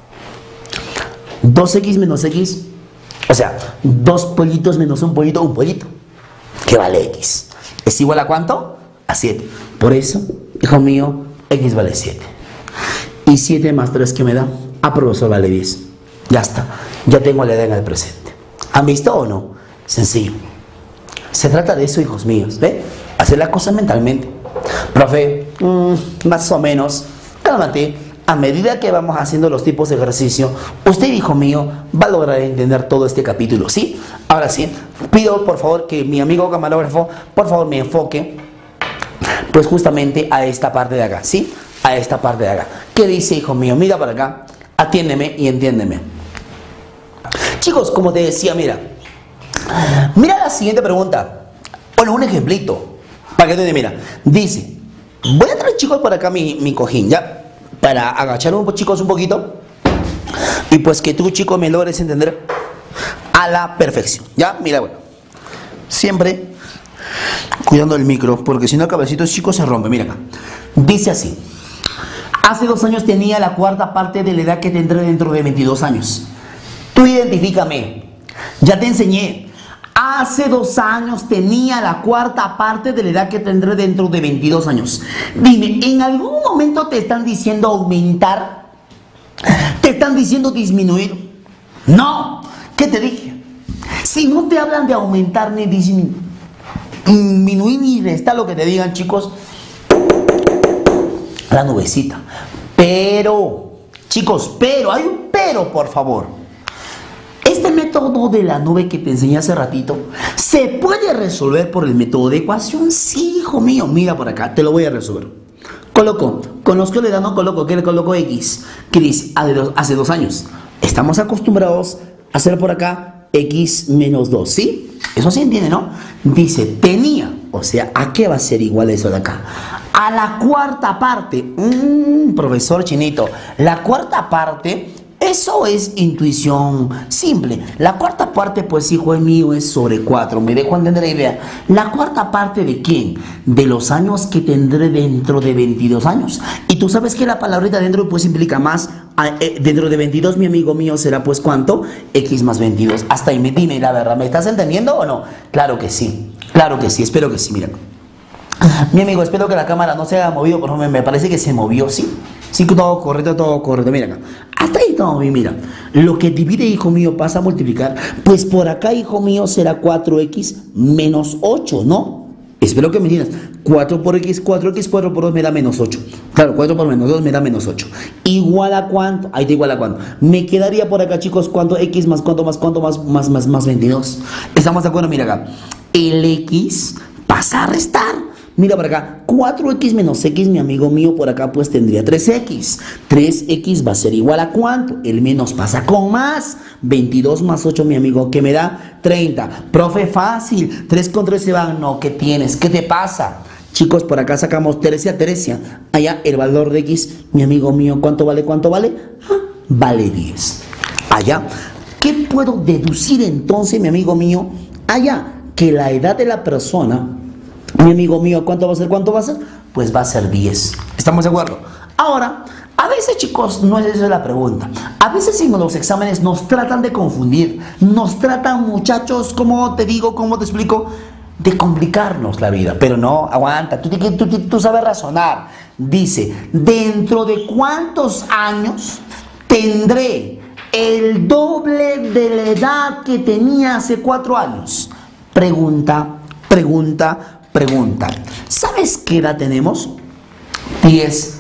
dos equis menos X, o sea, dos pollitos menos un pollito, un pollito, que vale X. ¿Es igual a cuánto? A siete. Por eso, hijo mío, X vale siete. Y siete más tres, ¿qué me da? Ah, profesor, vale diez. Ya está, ya tengo la edad en el presente. ¿Han visto o no? Sencillo. Se trata de eso, hijos míos, ¿ve? Hacer la cosa mentalmente. Profe, mmm, más o menos, cálmate. A medida que vamos haciendo los tipos de ejercicio, usted, hijo mío, va a lograr entender todo este capítulo, ¿sí? Ahora sí, pido por favor que mi amigo camarógrafo, por favor, me enfoque, pues justamente a esta parte de acá, ¿sí? A esta parte de acá. ¿Qué dice, hijo mío? Mira para acá, atiéndeme y entiéndeme. Chicos, como te decía, mira, mira la siguiente pregunta. Bueno, un ejemplito, para que te mira. Dice, voy a traer, chicos, por acá mi, mi cojín, ¿ya? Para agachar un, chicos, un poquito. Y pues que tú, chico, me logres entender a la perfección. ¿Ya? Mira, bueno. Siempre cuidando el micro, porque si no, cabecitos, chicos, se rompe. Mira acá. Dice así. Hace dos años tenía la cuarta parte de la edad que tendré dentro de veintidós años. Tú identifícame. Ya te enseñé. Hace dos años tenía la cuarta parte de la edad que tendré dentro de veintidós años. Dime, ¿en algún momento te están diciendo aumentar? ¿Te están diciendo disminuir? No. ¿Qué te dije? Si no te hablan de aumentar ni disminuir, disminuir ni restar, lo que te digan, chicos, la nubecita. Pero, chicos, pero, hay un pero, por favor. Este método de la nube que te enseñé hace ratito, ¿se puede resolver por el método de ecuación? Sí, hijo mío, mira por acá, te lo voy a resolver. Coloco, conozco la edad, no coloco, ¿qué le coloco? X, que dice, hace dos, hace dos años. Estamos acostumbrados a hacer por acá X menos dos, ¿sí? Eso sí entiende, ¿no? Dice, tenía, o sea, ¿a qué va a ser igual eso de acá? A la cuarta parte. Mmm, profesor Chinito, la cuarta parte... Eso es intuición simple. La cuarta parte, pues, hijo mío, es sobre cuatro. Me dejo entender la idea. ¿La cuarta parte de quién? De los años que tendré dentro de veintidós años. Y tú sabes que la palabrita dentro, pues, implica más. Eh, dentro de veintidós, mi amigo mío, será, pues, ¿cuánto? X más veintidós. Hasta ahí me dime la verdad. ¿Me estás entendiendo o no? Claro que sí. Claro que sí. Espero que sí. Mira. Mi amigo, espero que la cámara no se haya movido, por favor. Me parece que se movió, ¿sí? Sí, todo correcto, todo correcto. Mira acá. Hasta ahí todo bien, mira. Lo que divide, hijo mío, pasa a multiplicar. Pues por acá, hijo mío, será cuatro equis menos ocho, ¿no? Espero que me entiendas. cuatro por X, cuatro X, cuatro por dos me da menos ocho. Claro, cuatro por menos dos me da menos ocho. ¿Igual a cuánto? Ahí te igual a cuánto. Me quedaría por acá, chicos, ¿cuánto? X más cuánto más cuánto más más más más veintidós. ¿Estamos de acuerdo? Mira acá. El X pasa a restar. Mira por acá, cuatro equis menos X, mi amigo mío, por acá pues tendría tres equis. tres equis va a ser igual a ¿cuánto? El menos pasa con más. veintidós más ocho, mi amigo, ¿qué me da? treinta. Profe, fácil. tres con tres se van. No, ¿qué tienes? ¿Qué te pasa? Chicos, por acá sacamos Teresia, Teresia. Allá el valor de X, mi amigo mío, ¿cuánto vale? ¿Cuánto vale? Ah, vale diez. Allá, ¿qué puedo deducir entonces, mi amigo mío? Allá, que la edad de la persona... Mi amigo mío, ¿cuánto va a ser? ¿Cuánto va a ser? Pues va a ser diez. ¿Estamos de acuerdo? Ahora, A veces, chicos, no es esa la pregunta. A veces en los exámenes nos tratan de confundir, nos tratan, muchachos, ¿cómo te digo, cómo te explico? De complicarnos la vida. Pero no, aguanta, tú, tú, tú, tú sabes razonar. Dice, ¿dentro de cuántos años tendré el doble de la edad que tenía hace cuatro años? Pregunta, pregunta, pregunta. ¿Sabes qué edad tenemos? diez.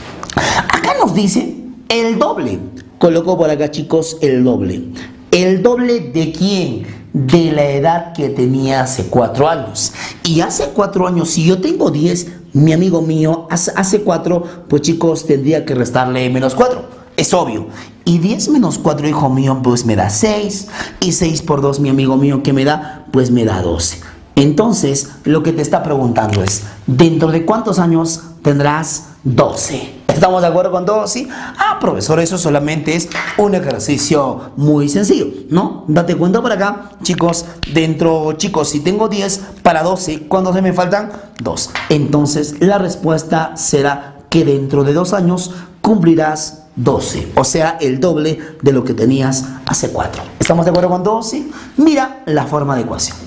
Acá nos dice el doble. Coloco por acá, chicos, el doble. ¿El doble de quién? De la edad que tenía hace cuatro años. Y hace cuatro años, si yo tengo diez, mi amigo mío, hace, hace cuatro, pues chicos, tendría que restarle menos cuatro. Es obvio. Y diez menos cuatro, hijo mío, pues me da seis. Y seis por dos, mi amigo mío, ¿qué me da? Pues me da doce. Entonces, lo que te está preguntando es, ¿dentro de cuántos años tendrás doce? ¿Estamos de acuerdo con todo? ¿Sí? Ah, profesor, eso solamente es un ejercicio muy sencillo, ¿no? Date cuenta por acá, chicos, dentro, chicos, si tengo diez para doce, ¿cuántos se me faltan? dos. Entonces, la respuesta será que dentro de dos años cumplirás doce, o sea, el doble de lo que tenías hace cuatro. ¿Estamos de acuerdo con todo? ¿Sí? Mira la forma de ecuación.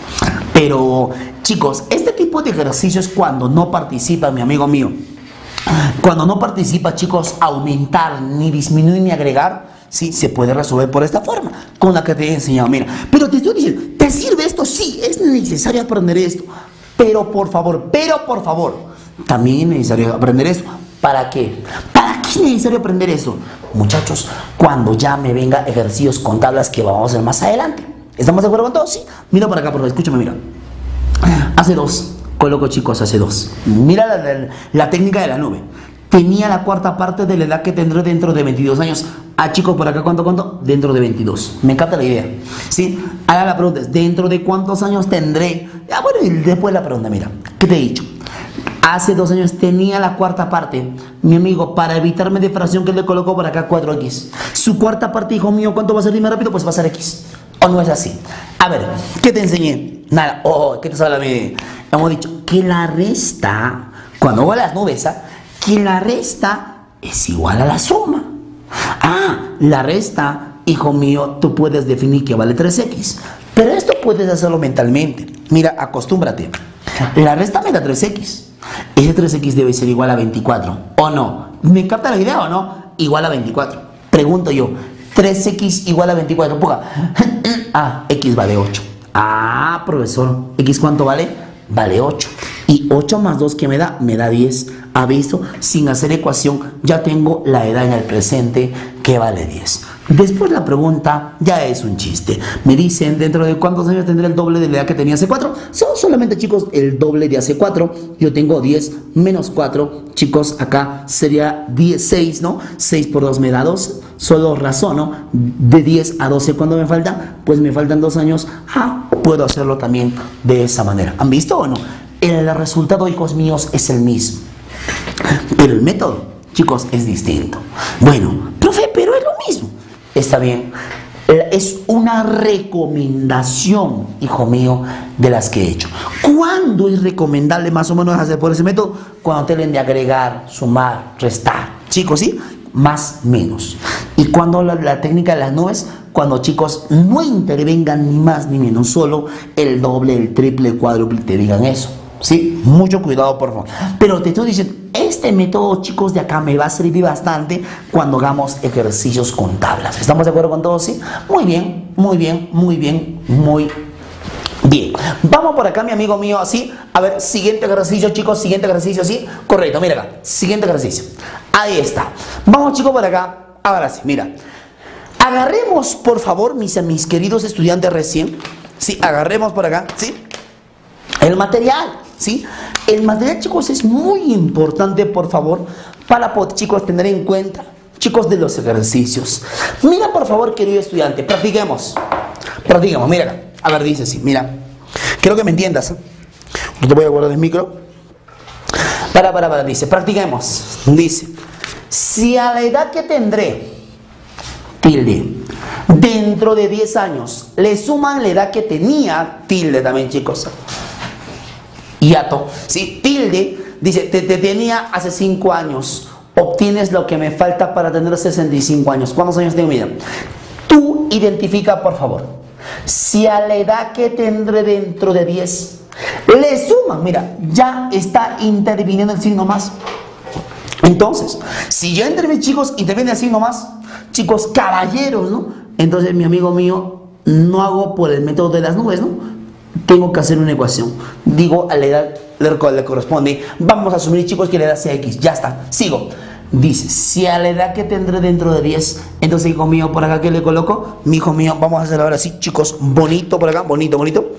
Pero, chicos, este tipo de ejercicios cuando no participa, mi amigo mío, cuando no participa, chicos, aumentar, ni disminuir, ni agregar, sí, se puede resolver por esta forma, con la que te he enseñado. Mira, pero te estoy diciendo, ¿te sirve esto? Sí, es necesario aprender esto. Pero por favor, pero por favor, también es necesario aprender esto. ¿Para qué? ¿Para qué es necesario aprender eso? Muchachos, cuando ya me venga ejercicios con tablas que vamos a hacer más adelante. ¿Estamos de acuerdo con todo? Sí. Mira por acá, por favor, escúchame, mira. Hace dos. Coloco, chicos, hace dos. Mira la, la, la técnica de la nube. Tenía la cuarta parte de la edad que tendré dentro de veintidós años. Ah, chicos, por acá, ¿cuánto, cuánto? Dentro de veintidós. Me encanta la idea. ¿Sí? Ahora la pregunta es, ¿dentro de cuántos años tendré? Ah, bueno, y después la pregunta, mira. ¿Qué te he dicho? Hace dos años tenía la cuarta parte. Mi amigo, para evitarme de fracción, que le colocó por acá cuatro equis. Su cuarta parte, hijo mío, ¿cuánto va a ser? Dime rápido, pues va a ser X. ¿O no es así? A ver, ¿qué te enseñé? Nada. Oh, ¿qué te sale a mí? Hemos dicho que la resta, cuando hago las nubes, ¿ah? Que la resta es igual a la suma. Ah, la resta, hijo mío, tú puedes definir que vale tres equis. Pero esto puedes hacerlo mentalmente. Mira, acostúmbrate. La resta me da tres equis. Ese tres equis debe ser igual a veinticuatro. ¿O no? ¿Me capta la idea o no? Igual a veinticuatro. Pregunto yo, tres equis igual a veinticuatro. Puja. Ah, X vale ocho. Ah, profesor, ¿X cuánto vale? Vale ocho. Y ocho más dos, ¿qué me da? Me da diez. ¿Ha visto? Sin hacer ecuación, ya tengo la edad en el presente que vale diez. Después la pregunta ya es un chiste. Me dicen, ¿dentro de cuántos años tendré el doble de la edad que tenía hace cuatro? Son solamente, chicos, el doble de hace cuatro. Yo tengo diez menos cuatro. Chicos, acá sería dieciséis, ¿no? seis por dos me da dos. Solo razono. De diez a doce, ¿cuánto me falta? Pues me faltan dos años. Ah, puedo hacerlo también de esa manera. ¿Han visto o no? El resultado, hijos míos, es el mismo. Pero el método, chicos, es distinto. Bueno, profe, pero es lo mismo. Está bien. Es una recomendación, hijo mío, de las que he hecho. ¿Cuándo es recomendable más o menos hacer por ese método? Cuando te leen de agregar, sumar, restar. Chicos, ¿sí? Más, menos. Y cuando la, la técnica de las nubes, cuando, chicos, no intervengan ni más ni menos, solo el doble, el triple, el cuádruple te digan eso. ¿Sí? Mucho cuidado, por favor. Pero te estoy diciendo, este método, chicos, de acá me va a servir bastante cuando hagamos ejercicios con tablas. ¿Estamos de acuerdo con todo? ¿Sí? Muy bien, muy bien, muy bien, muy bien. Vamos por acá, mi amigo mío, así. A ver, siguiente ejercicio, chicos, siguiente ejercicio, ¿sí? Correcto, mira acá, siguiente ejercicio. Ahí está. Vamos, chicos, por acá. Ahora sí, mira. Agarremos, por favor, mis, mis queridos estudiantes recién. Sí, agarremos por acá, ¿sí? El material, ¿sí? El material, chicos, es muy importante, por favor, para, chicos, tener en cuenta, chicos, de los ejercicios. Mira, por favor, querido estudiante, practiquemos. Practiquemos, mira acá. A ver, dice así, mira. Quiero que me entiendas, ¿eh? Yo te voy a guardar el micro. Para, para, para, dice, practiquemos. Dice, si a la edad que tendré, tilde, dentro de diez años, le suman la edad que tenía, tilde también, chicos. Hiato, ¿sí? Tilde, dice, te, te tenía hace cinco años. obtienes lo que me falta para tener sesenta y cinco años. ¿Cuántos años tengo? Mira, tú identifica, por favor, si a la edad que tendré dentro de diez le suman, mira, ya está interviniendo el signo más. Entonces, si ya interviene, chicos, interviene el signo más, chicos, caballeros, ¿no? Entonces, mi amigo mío, no hago por el método de las nubes, ¿no? Tengo que hacer una ecuación. Digo, a la edad le corresponde. Vamos a asumir, chicos, que la edad sea X. Ya está. Sigo. Dice, si a la edad que tendré dentro de diez, entonces, hijo mío, por acá, ¿qué le coloco? Mi hijo mío, vamos a hacer ahora sí, chicos, bonito por acá, bonito, bonito.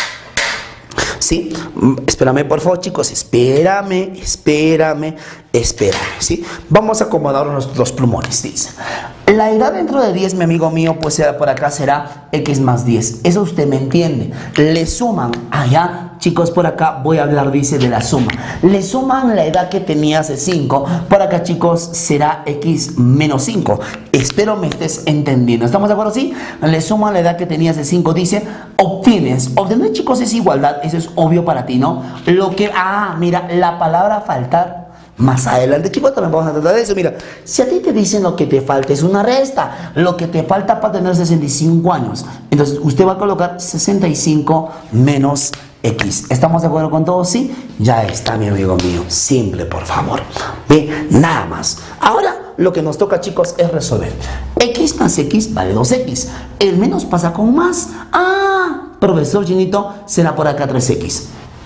¿Sí? Espérame, por favor, chicos, espérame, espérame, espérame, ¿sí? Vamos a acomodar nuestros plumones, dice. La edad dentro de diez, mi amigo mío, pues será por acá será X más diez. Eso usted me entiende. Le suman allá, chicos, por acá voy a hablar, dice, de la suma. Le suman la edad que tenía hace cinco. Por acá, chicos, será X menos cinco. Espero me estés entendiendo. ¿Estamos de acuerdo? Sí. Le suman la edad que tenía hace cinco. Dice, obtienes. Obtener, chicos, es igualdad. Eso es obvio para ti, ¿no? Lo que, ah, mira, la palabra faltar. Más adelante, chicos, también vamos a tratar de eso. Mira, si a ti te dicen lo que te falta es una resta, lo que te falta para tener sesenta y cinco años, entonces usted va a colocar sesenta y cinco menos X. ¿Estamos de acuerdo con todo? Sí. Ya está, mi amigo mío. Simple, por favor. Ve, nada más. Ahora lo que nos toca, chicos, es resolver. X más X vale dos X. El menos pasa con más. Ah, profesor Chinito, será por acá tres X.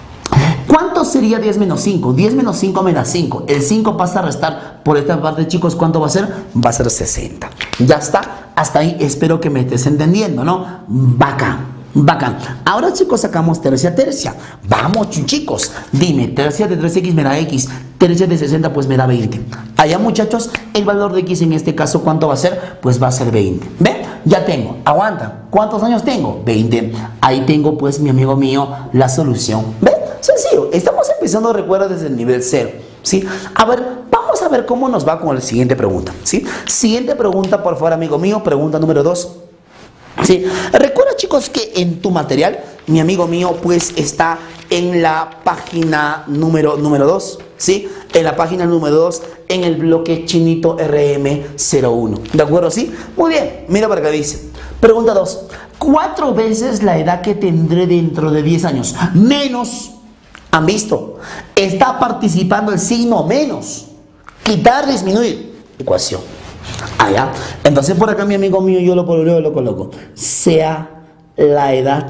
¿Cuánto sería diez menos cinco? diez menos cinco me da cinco. El cinco pasa a restar por esta parte, chicos. ¿Cuánto va a ser? Va a ser sesenta. Ya está. Hasta ahí espero que me estés entendiendo, ¿no? Bacán, bacán. Ahora, chicos, sacamos tercia, tercia. Vamos, chicos. Dime, tercia de tres X me da X. Tercia de sesenta, pues me da veinte. Allá, muchachos, el valor de X en este caso, ¿cuánto va a ser? Pues va a ser veinte. ¿Ve? Ya tengo. Aguanta. ¿Cuántos años tengo? veinte. Ahí tengo, pues, mi amigo mío, la solución. ¿Ve? Sencillo, estamos empezando, recuerda, desde el nivel cero, ¿sí? A ver, vamos a ver cómo nos va con la siguiente pregunta, ¿sí? Siguiente pregunta, por favor, amigo mío, pregunta número dos, ¿sí? Recuerda, chicos, que en tu material, mi amigo mío, pues, está en la página número, número dos, ¿sí? En la página número dos, en el bloque Chinito R M cero uno, ¿de acuerdo? ¿Sí? Muy bien, mira para acá, dice. Pregunta dos, cuatro veces la edad que tendré dentro de diez años, menos... ¿Han visto? Está participando el signo menos. Quitar, disminuir. Ecuación. Allá. Entonces por acá, mi amigo mío, yo lo, yo lo coloco. Sea la edad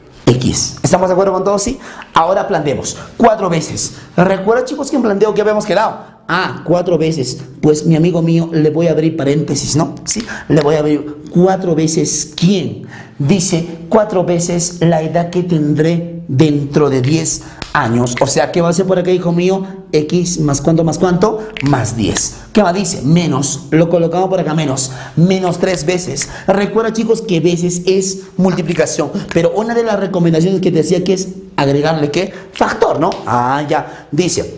X. ¿Estamos de acuerdo con todo? Sí. Ahora planteemos. Cuatro veces. Recuerda, chicos, que en planteo que habíamos quedado. Ah, cuatro veces. Pues mi amigo mío, le voy a abrir paréntesis, ¿no? Sí. Le voy a abrir cuatro veces. ¿Quién? Dice cuatro veces la edad que tendré dentro de diez años. O sea, ¿qué va a ser por acá, hijo mío? X más cuánto, más cuánto, más diez. ¿Qué va? Dice menos, lo colocamos por acá, menos, menos tres veces. Recuerda, chicos, que veces es multiplicación, pero una de las recomendaciones que te decía que es agregarle, ¿qué? Factor, ¿no? Ah, ya, dice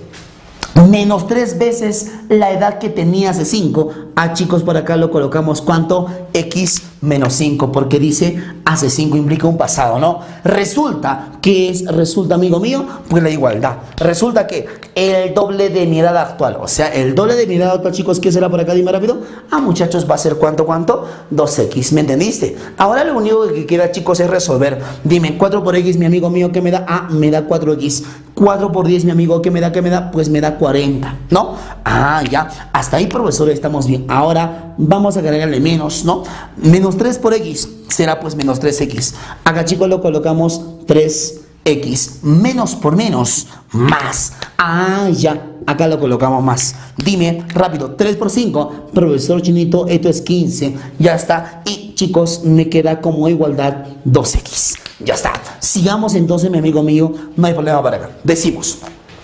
menos tres veces la edad que tenía hace cinco. Ah, chicos, por acá lo colocamos, ¿cuánto? X menos cinco, porque dice hace cinco implica un pasado, ¿no? Resulta, ¿qué es? Resulta, amigo mío, pues la igualdad. Resulta que el doble de mi edad actual, o sea, el doble de mi edad actual, chicos, ¿qué será por acá? Dime rápido. Ah, muchachos, va a ser ¿cuánto, cuánto? dos X, ¿me entendiste? Ahora lo único que queda, chicos, es resolver. Dime, cuatro por X, mi amigo mío, ¿qué me da? Ah, me da cuatro X. cuatro por diez, mi amigo, ¿qué me da? ¿Qué me da? Pues me da cuarenta, ¿no? Ah, ya. Hasta ahí, profesor, estamos bien. Ahora vamos a agregarle menos, ¿no? Menos tres por X será pues menos tres X. Acá, chicos, lo colocamos tres X. Menos por menos, más. Ah, ya. Acá lo colocamos más. Dime, rápido, tres por cinco. Profesor Chinito, esto es quince. Ya está. Y, chicos, me queda como igualdad dos X. Ya está. Sigamos entonces, mi amigo mío. No hay problema para acá. Decimos,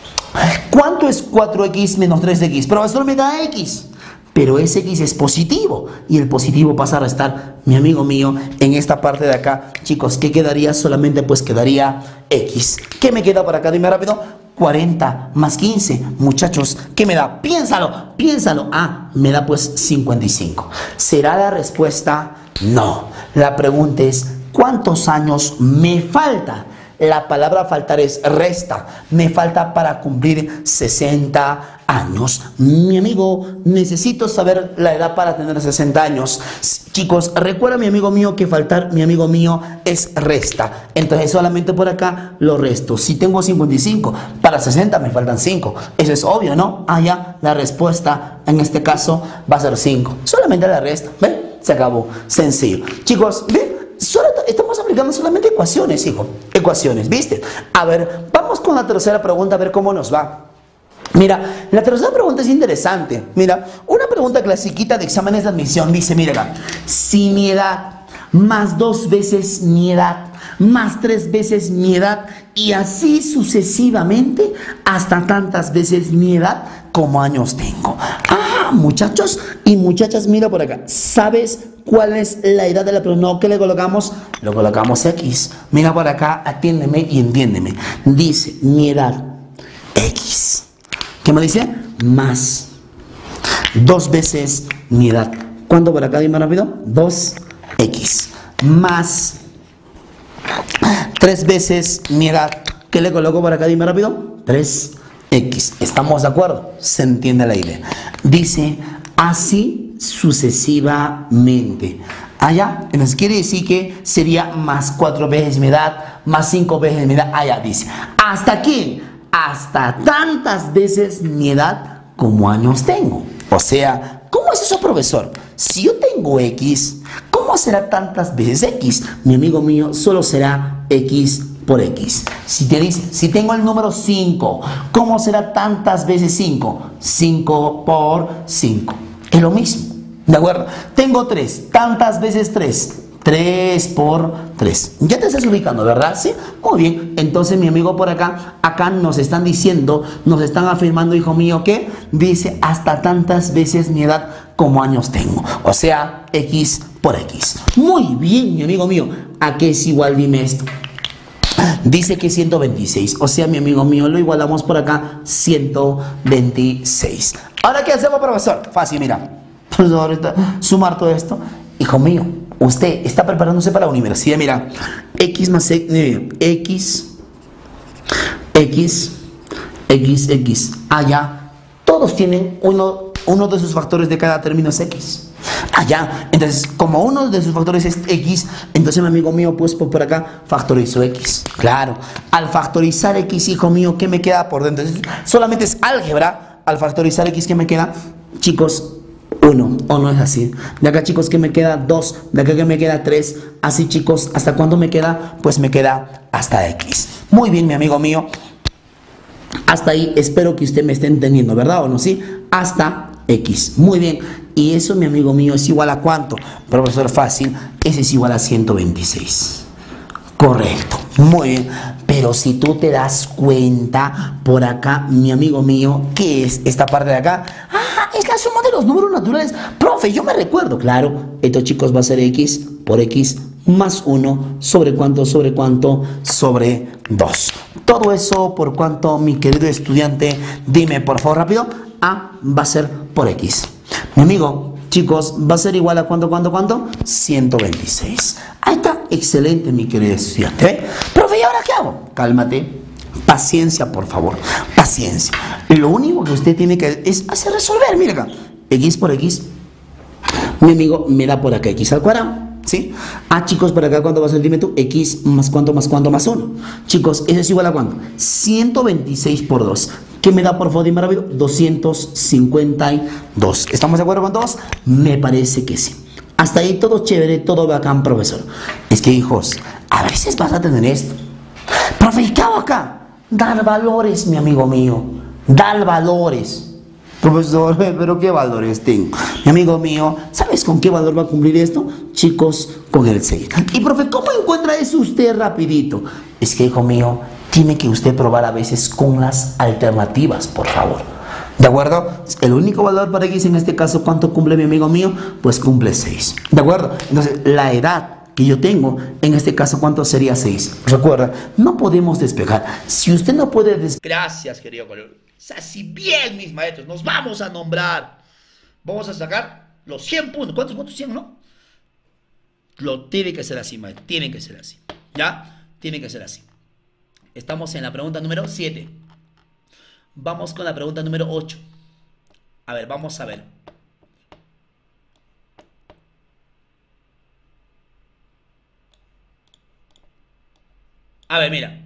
¿cuánto es cuatro X menos tres X? Profesor, me da X. Pero ese X es positivo y el positivo pasa a restar, mi amigo mío, en esta parte de acá. Chicos, ¿qué quedaría? Solamente pues quedaría X. ¿Qué me queda por acá? Dime rápido. cuarenta más quince. Muchachos, ¿qué me da? Piénsalo, piénsalo. Ah, me da pues cincuenta y cinco. ¿Será la respuesta? No. La pregunta es, ¿cuántos años me falta? La palabra faltar es resta. Me falta para cumplir sesenta años. Mi amigo, necesito saber la edad para tener sesenta años. Chicos, recuerda mi amigo mío que faltar, mi amigo mío, es resta. Entonces solamente por acá lo resto. Si tengo cincuenta y cinco, para sesenta me faltan cinco. Eso es obvio, ¿no? Ah, ya, la respuesta en este caso va a ser cinco. Solamente la resta. ¿Ven? Se acabó. Sencillo. Chicos, ¿ven? Solo estamos aplicando solamente ecuaciones, hijo. Ecuaciones, ¿viste? A ver, vamos con la tercera pregunta a ver cómo nos va. Mira, la tercera pregunta es interesante. Mira, una pregunta clasiquita de exámenes de admisión dice, mira acá, si mi edad más dos veces mi edad más tres veces mi edad y así sucesivamente hasta tantas veces mi edad como años tengo. Ah, muchachos y muchachas, mira por acá. ¿Sabes cuál es la edad de la pregunta? No, ¿qué le colocamos? Lo colocamos X. Mira por acá, atiéndeme y entiéndeme. Dice mi edad X. ¿Qué me dice? Más dos veces mi edad. ¿Cuánto por acá? Dime rápido. dos X. Más tres veces mi edad. ¿Qué le coloco por acá? Dime rápido. tres X. ¿Estamos de acuerdo? Se entiende la idea. Dice así sucesivamente. Allá, entonces quiere decir que sería más cuatro veces mi edad, más cinco veces mi edad. Allá dice, ¿hasta aquí? Hasta tantas veces mi edad como años tengo. O sea, ¿cómo es eso, profesor? Si yo tengo X, ¿cómo será tantas veces X? Mi amigo mío, solo será X por X. Si te dice, si tengo el número cinco, ¿cómo será tantas veces cinco? cinco por cinco. Es lo mismo, ¿de acuerdo? Tengo tres, tantas veces tres. tres por tres. Ya te estás ubicando, ¿verdad? Sí. Muy bien. Entonces, mi amigo por acá, acá nos están diciendo, nos están afirmando, hijo mío, que dice hasta tantas veces mi edad como años tengo. O sea, X por X. Muy bien, mi amigo mío. ¿A qué es igual? Dime esto. Dice que ciento veintiséis. O sea, mi amigo mío, lo igualamos por acá, ciento veintiséis. Ahora, ¿qué hacemos, profesor? Fácil, mira. Profesor, ahorita sumar todo esto. Hijo mío, usted está preparándose para la universidad. Mira, X más X, X, X, X, X. Allá, todos tienen uno, uno de sus factores de cada término es X. Allá, entonces, como uno de sus factores es X, entonces mi amigo mío, pues por, por acá factorizo X. Claro, al factorizar X, hijo mío, ¿qué me queda por dentro? Solamente es álgebra. Al factorizar X, ¿qué me queda? Chicos, uno, o no es así. De acá, chicos, que me queda dos. De acá que me queda tres. Así, chicos, ¿hasta cuándo me queda? Pues me queda hasta X. Muy bien, mi amigo mío. Hasta ahí espero que usted me esté entendiendo, ¿verdad o no? Sí, hasta X. Muy bien. Y eso, mi amigo mío, es igual a ¿cuánto? Profesor, fácil. Ese es igual a ciento veintiséis. Correcto. Muy bien. Pero si tú te das cuenta, por acá, mi amigo mío, ¿qué es esta parte de acá? Ah, es la suma de los números naturales. Profe, yo me recuerdo. Claro, esto, chicos, va a ser X por X más uno sobre cuánto, sobre cuánto, sobre dos. Todo eso por cuánto, mi querido estudiante, dime por favor rápido. A va a ser por X. Mi amigo, chicos, va a ser igual a cuánto, cuánto, cuánto, ciento veintiséis. Ahí está, excelente, mi querido estudiante. ¿Eh? Profe, ¿y ahora qué hago? Cálmate, paciencia, por favor, paciencia. Lo único que usted tiene que es hacer resolver, mira acá, X por X. Mi amigo, me da por acá X al cuadrado. ¿Sí? Ah, chicos, por acá, ¿cuánto va a ser? Dime tú. X más cuánto, más cuánto, más uno. Chicos, ¿eso es igual a cuánto? ciento veintiséis por dos. ¿Qué me da, por favor? Dime rápido. doscientos cincuenta y dos. ¿Estamos de acuerdo con todos? Me parece que sí. Hasta ahí todo chévere, todo bacán, profesor. Es que, hijos, a veces vas a tener esto. Profe, ¿y qué hago acá? Dar valores, mi amigo mío. Dar valores. Profesor, pero ¿qué valores tengo? Mi amigo mío, ¿sabes con qué valor va a cumplir esto? Chicos, con el seis. Y profe, ¿cómo encuentra eso usted rapidito? Es que, hijo mío, tiene que usted probar a veces con las alternativas, por favor. ¿De acuerdo? El único valor para X en este caso, ¿cuánto cumple mi amigo mío? Pues cumple seis. ¿De acuerdo? Entonces, la edad que yo tengo, en este caso, ¿cuánto sería seis? Recuerda, no podemos despejar. Si usted no puede despejar... Gracias, querido colega. O sea, si bien, mis maestros, nos vamos a nombrar, vamos a sacar los cien puntos. ¿Cuántos puntos? cien, ¿no? Lo tiene que ser así, maestro. Tiene que ser así. ¿Ya? Tiene que ser así. Estamos en la pregunta número siete. Vamos con la pregunta número ocho. A ver, vamos a ver. A ver, mira.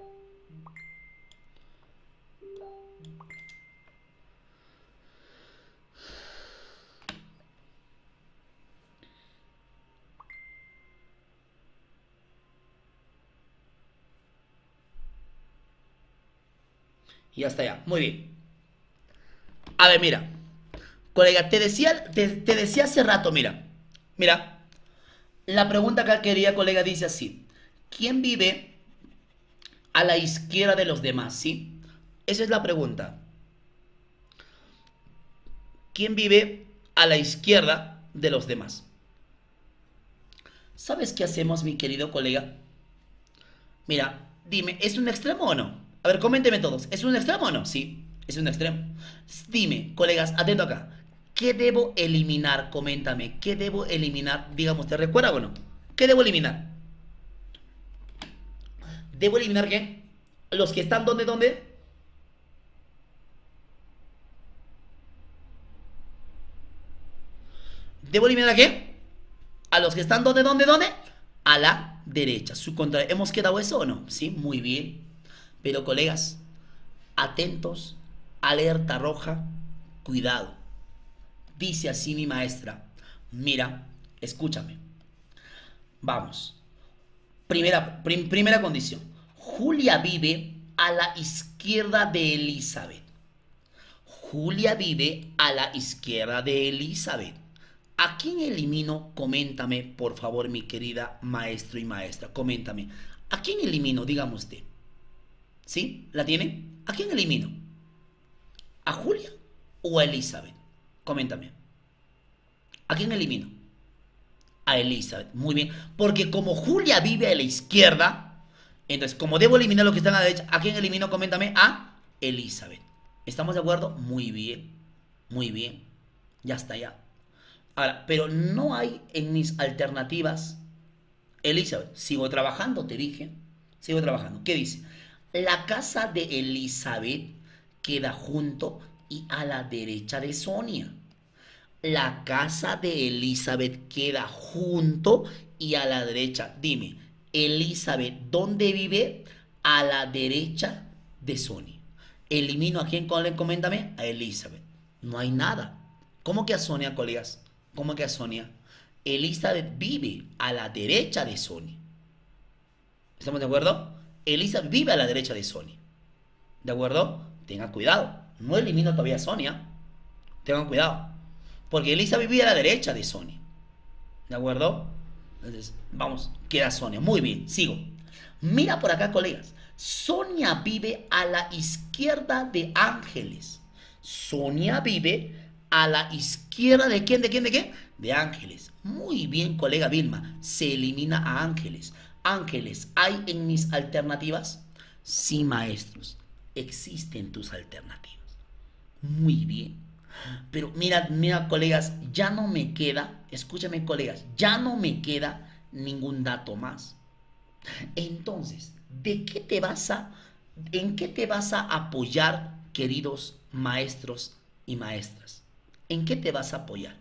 Y ya está ya. Muy bien. A ver, mira. Colega, te decía, te, te decía hace rato, mira. Mira. La pregunta que quería, colega, dice así. ¿Quién vive a la izquierda de los demás? ¿Sí? Esa es la pregunta. ¿Quién vive a la izquierda de los demás? ¿Sabes qué hacemos, mi querido colega? Mira, dime, ¿es un extremo o no? A ver, coménteme todos. ¿Es un extremo o no? Sí, es un extremo. Dime, colegas, atento acá. ¿Qué debo eliminar? Coméntame. ¿Qué debo eliminar? Digamos, ¿te recuerda o no? ¿Qué debo eliminar? ¿Debo eliminar qué? ¿Los que están dónde, dónde? ¿Debo eliminar a qué? A los que están dónde, dónde, dónde? A la derecha. Su contra... ¿Hemos quedado eso o no? Sí, muy bien. Pero colegas, atentos, alerta roja, cuidado. Dice así mi maestra. Mira, escúchame. Vamos. Primera, prim, primera condición. Julia vive a la izquierda de Elizabeth. Julia vive a la izquierda de Elizabeth. ¿A quién elimino? Coméntame, por favor, mi querida maestro y maestra. Coméntame. ¿A quién elimino? Dígame usted. ¿Sí? ¿La tiene? ¿A quién elimino? ¿A Julia o a Elizabeth? Coméntame. ¿A quién elimino? A Elizabeth. Muy bien. Porque como Julia vive a la izquierda, entonces como debo eliminar lo que está a la derecha, ¿a quién elimino? Coméntame. A Elizabeth. ¿Estamos de acuerdo? Muy bien. Muy bien. Ya está ya. Ahora, pero no hay en mis alternativas Elizabeth. Sigo trabajando, te dije. Sigo trabajando. ¿Qué dice? La casa de Elizabeth queda junto y a la derecha de Sonia. La casa de Elizabeth queda junto y a la derecha. Dime, Elizabeth, ¿dónde vive? A la derecha de Sonia. ¿Elimino a quién? Coméntame. A Elizabeth. No hay nada. ¿Cómo que a Sonia, colegas? ¿Cómo que a Sonia? Elizabeth vive a la derecha de Sonia. ¿Estamos de acuerdo? Elizabeth vive a la derecha de Sonia. ¿De acuerdo? Tengan cuidado. No elimino todavía a Sonia. Tengan cuidado. Porque Elizabeth vive a la derecha de Sonia. ¿De acuerdo? Entonces, vamos, queda Sonia. Muy bien, sigo. Mira por acá, colegas. Sonia vive a la izquierda de Ángeles. Sonia vive a la izquierda de ¿quién? ¿De quién? ¿De qué? De Ángeles. Muy bien, colega Vilma. Se elimina a Ángeles. Ángeles, ¿hay en mis alternativas? Sí, maestros. Existen tus alternativas. Muy bien. Pero mira, mira, colegas, ya no me queda, escúchame, colegas, ya no me queda ningún dato más. Entonces, ¿de qué te vas a, en qué te vas a apoyar, queridos maestros y maestras? ¿En qué te vas a apoyar?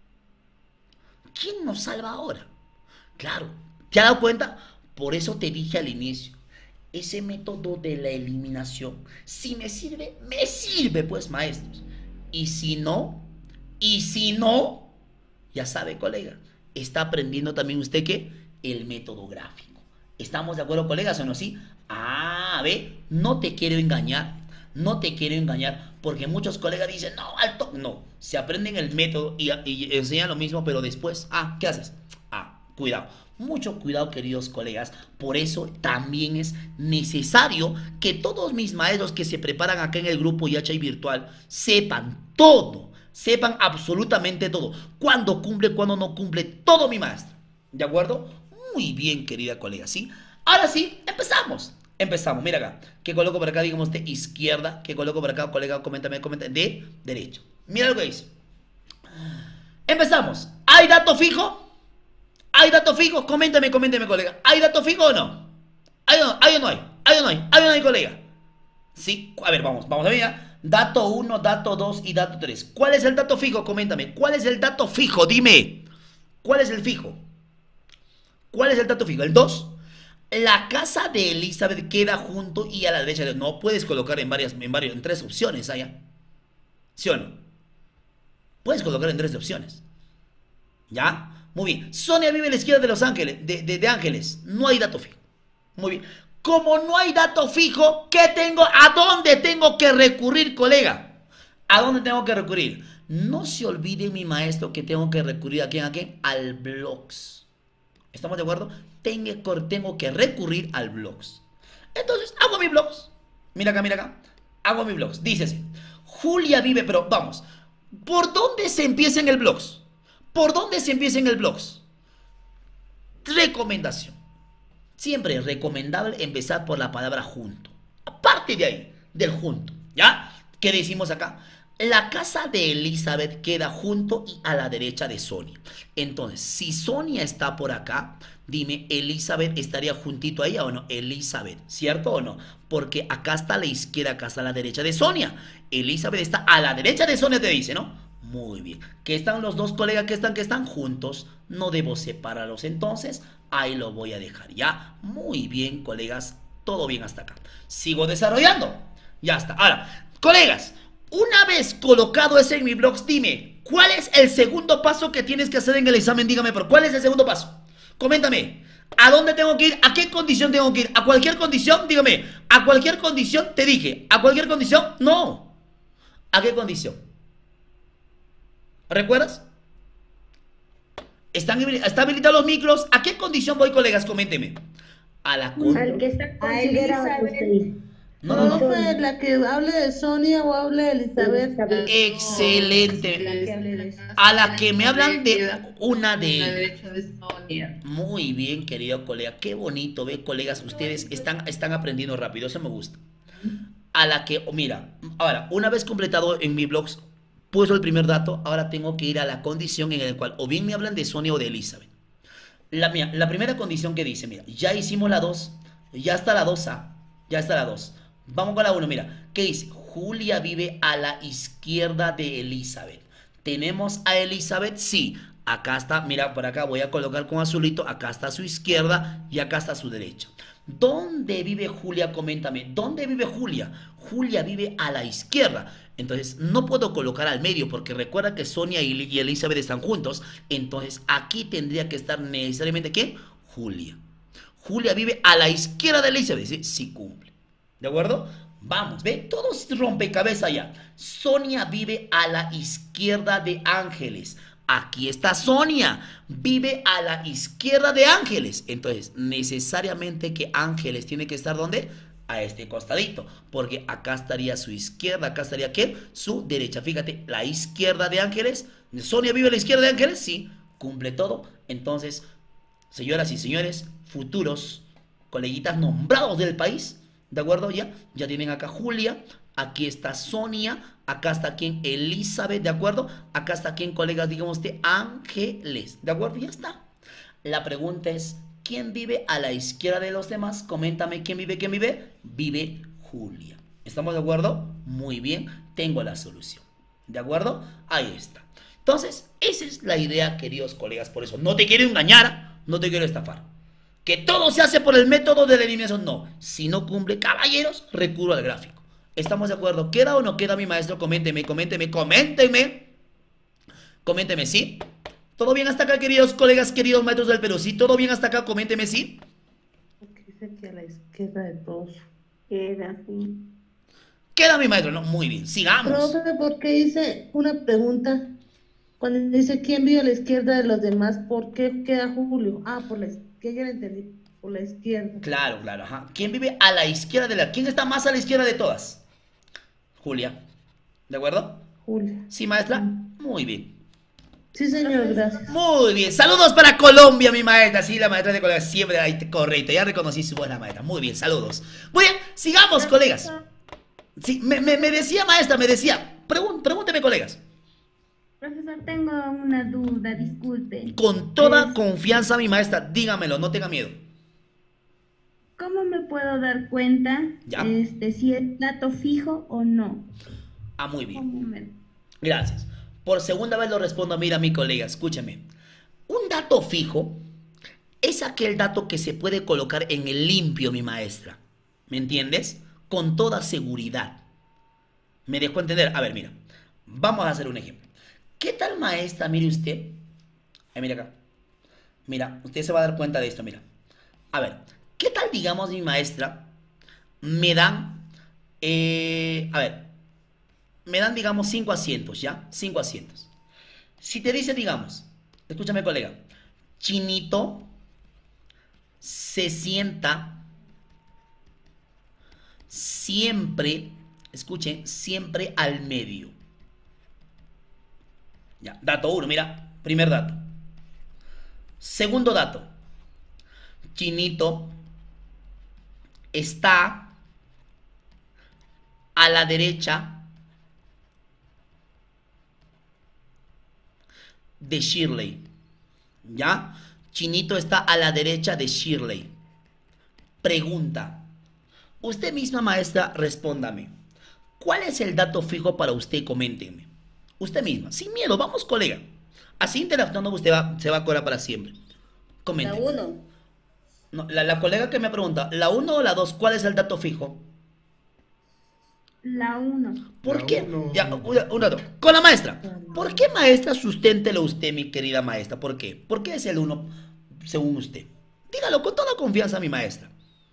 ¿Quién nos salva ahora? Claro, ¿te has dado cuenta? Por eso te dije al inicio, ese método de la eliminación, si me sirve, me sirve, pues, maestros. Y si no, y si no, ya sabe, colega, está aprendiendo también usted que el método gráfico. ¿Estamos de acuerdo, colegas, o no? Sí. Ah, ve, no te quiero engañar, no te quiero engañar, porque muchos colegas dicen, no, alto, no, se aprenden el método y, y enseñan lo mismo, pero después, ah, ¿qué haces? Ah, cuidado. Mucho cuidado, queridos colegas. Por eso también es necesario que todos mis maestros que se preparan acá en el grupo Y H I Virtual sepan todo, sepan absolutamente todo. Cuándo cumple, cuándo no cumple, todo mi maestro. ¿De acuerdo? Muy bien, querida colega, ¿sí? Ahora sí, empezamos. Empezamos, mira acá. ¿Qué coloco por acá? Digamos de izquierda. ¿Qué coloco por acá? Colega, coméntame, coméntame. De derecho. Mira lo que dice. Empezamos. ¿Hay dato fijo? ¿Hay datos fijos? Coméntame, coméntame, colega. ¿Hay datos fijos o no? ¿Hay o no? ¿Hay o no hay? ¿Hay o no hay? ¿Hay o no hay, colega? Sí. A ver, vamos, vamos a ver. dato uno, dato dos y dato tres. ¿Cuál es el dato fijo? Coméntame. ¿Cuál es el dato fijo? Dime. ¿Cuál es el fijo? ¿Cuál es el dato fijo? ¿El dos? La casa de Elizabeth queda junto y a la derecha de... No puedes colocar en varias, en varios, en tres opciones allá. ¿Sí o no? Puedes colocar en tres opciones. ¿Ya? Muy bien. Sonia vive a la izquierda de Los Ángeles, de, de, de Ángeles. No hay dato fijo. Muy bien. Como no hay dato fijo, ¿qué tengo? ¿A dónde tengo que recurrir, colega? ¿A dónde tengo que recurrir? No se olvide, mi maestro, que tengo que recurrir a quién, a quién, al blogs. ¿Estamos de acuerdo? Tengo, tengo que recurrir al blogs. Entonces, hago mi blogs. Mira acá, mira acá. Hago mi blogs. Dice así. Julia vive, pero vamos. ¿Por dónde se empieza en el blogs? ¿Por dónde se empieza en el blogs? Recomendación. Siempre es recomendable empezar por la palabra junto. Aparte de ahí, del junto. ¿Ya? ¿Qué decimos acá? La casa de Elizabeth queda junto y a la derecha de Sonia. Entonces, si Sonia está por acá, dime, ¿Elizabeth estaría juntito a ella o no? Elizabeth, ¿cierto o no? Porque acá está a la izquierda, acá está a la derecha de Sonia. Elizabeth está a la derecha de Sonia, te dice, ¿no? Muy bien. ¿Qué están los dos colegas que están, que están juntos? No debo separarlos, entonces ahí lo voy a dejar, ¿ya? Muy bien, colegas, todo bien hasta acá. Sigo desarrollando. Ya está. Ahora, colegas, una vez colocado ese en mi blog, dime, ¿cuál es el segundo paso que tienes que hacer en el examen? Dígame, pero ¿cuál es el segundo paso? Coméntame, ¿a dónde tengo que ir? ¿A qué condición tengo que ir? ¿A cualquier condición? Dígame, ¿a cualquier condición? Te dije, ¿a cualquier condición? No. ¿A qué condición? ¿Recuerdas? ¿Están, ¿Están habilitados los micros? ¿A qué condición voy, colegas? Coménteme. A la con... Al que está con Elizabeth. No, no, no. Profe, la que hable de Sonia o hable de Elizabeth. Excelente. A la que me hablan de una de... Muy bien, querido colega. Qué bonito, ve, colegas. Ustedes están, están aprendiendo rápido. Eso me gusta. A la que, mira, ahora, una vez completado en mi blog, puso el primer dato, ahora tengo que ir a la condición en la cual o bien me hablan de Sonia o de Elizabeth. La, mira, la primera condición que dice, mira, ya hicimos la dos, ya está la dos A, ya está la dos. Vamos con la uno, mira, ¿qué dice? Julia vive a la izquierda de Elizabeth. ¿Tenemos a Elizabeth? Sí. Acá está, mira, por acá voy a colocar con azulito, acá está a su izquierda y acá está a su derecha. ¿Dónde vive Julia? Coméntame, ¿dónde vive Julia? Julia vive a la izquierda. Entonces, no puedo colocar al medio porque recuerda que Sonia y Elizabeth están juntos. Entonces, aquí tendría que estar necesariamente, ¿quién? Julia. Julia vive a la izquierda de Elizabeth. Sí, sí cumple. ¿De acuerdo? Vamos, ve, todos rompecabezas ya. Sonia vive a la izquierda de Ángeles. Aquí está Sonia, vive a la izquierda de Ángeles. Entonces, necesariamente que Ángeles tiene que estar ¿dónde? A este costadito, porque acá estaría su izquierda, acá estaría ¿qué? Su derecha. Fíjate, la izquierda de Ángeles. ¿Sonia vive a la izquierda de Ángeles? Sí, cumple todo. Entonces, señoras y señores, futuros coleguitas nombrados del país, ¿de acuerdo? Ya, ya tienen acá Julia, aquí está Sonia, acá está quien Elizabeth, ¿de acuerdo? Acá está quien, colegas, digamos de Ángeles, ¿de acuerdo? Ya está. La pregunta es, ¿quién vive a la izquierda de los demás? Coméntame, ¿quién vive? ¿Quién vive? Vive Julia. ¿Estamos de acuerdo? Muy bien, tengo la solución. ¿De acuerdo? Ahí está. Entonces, esa es la idea, queridos colegas. Por eso, no te quiero engañar, no te quiero estafar. Que todo se hace por el método de la eliminación, no. Si no cumple, caballeros, recurro al gráfico. ¿Estamos de acuerdo? ¿Queda o no queda, mi maestro? Coménteme, coménteme, coménteme. Coménteme, ¿sí? ¿Todo bien hasta acá, queridos colegas, queridos maestros del Perú? ¿Sí? ¿Todo bien hasta acá? Coménteme, ¿sí? Dice que a la izquierda de todos. Queda así. Queda, mi maestro, no, muy bien, sigamos. Profe, ¿por qué hice una pregunta? Cuando dice quién vive a la izquierda de los demás, ¿por qué queda Julio? Ah, por la izquierda, ya lo entendí, por la izquierda. Claro, claro, ajá. ¿Quién vive a la izquierda de la? ¿Quién está más a la izquierda de todas? Julia, ¿de acuerdo? Julia. ¿Sí, maestra? Muy bien. Sí, señor, gracias. Muy bien, saludos para Colombia, mi maestra. Sí, la maestra de Colombia, siempre ahí, correcto, ya reconocí su voz, la maestra. Muy bien, saludos. Muy bien, sigamos, colegas. Sí, me, me, me decía, maestra, me decía, Pregun pregúnteme, colegas. Profesor, tengo una duda, disculpe. Con toda Es- confianza, mi maestra, dígamelo, no tenga miedo. ¿Cómo me puedo dar cuenta Ya. este, si es dato fijo o no? Ah, muy bien. Un momento. Gracias. Por segunda vez lo respondo, mira mi colega, escúchame. Un dato fijo es aquel dato que se puede colocar en el limpio, mi maestra. ¿Me entiendes? Con toda seguridad. ¿Me dejó entender? A ver, mira. Vamos a hacer un ejemplo. ¿Qué tal, maestra? Mire usted. Ahí, mira acá. Mira, usted se va a dar cuenta de esto, mira. A ver, ¿qué tal, digamos, mi maestra? Me dan... Eh, a ver... Me dan, digamos, cinco asientos, ¿ya? Cinco asientos. Si te dice, digamos, escúchame, colega, Chinito se sienta siempre, escuchen, siempre al medio. Ya, dato uno, mira, primer dato. Segundo dato, Chinito está a la derecha de Shirley. ¿Ya? Chinito está a la derecha de Shirley. Pregunta. Usted misma, maestra, respóndame. ¿Cuál es el dato fijo para usted? Coméntenme. Usted misma. Sin miedo. Vamos, colega. Así interactuando usted va, se va a acordar para siempre. Coméntenme. La uno. No, la, la colega que me pregunta, ¿la uno o la dos? ¿Cuál es el dato fijo? La uno. ¿Por La qué? uno. Ya, un, un dato. Con la maestra. ¿Por qué, maestra? Susténtelo usted, mi querida maestra. ¿Por qué? ¿Por qué es el uno según usted? Dígalo con toda confianza, mi maestra.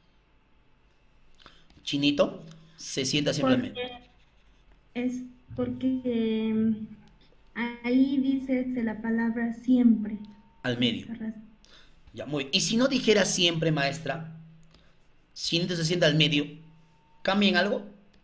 Chinito se sienta simplemente. Porque es porque eh, ahí dice la palabra siempre. Al medio. Ya, muy bien. Y si no dijera siempre, maestra, Chinito se sienta al medio, ¿cambia en algo?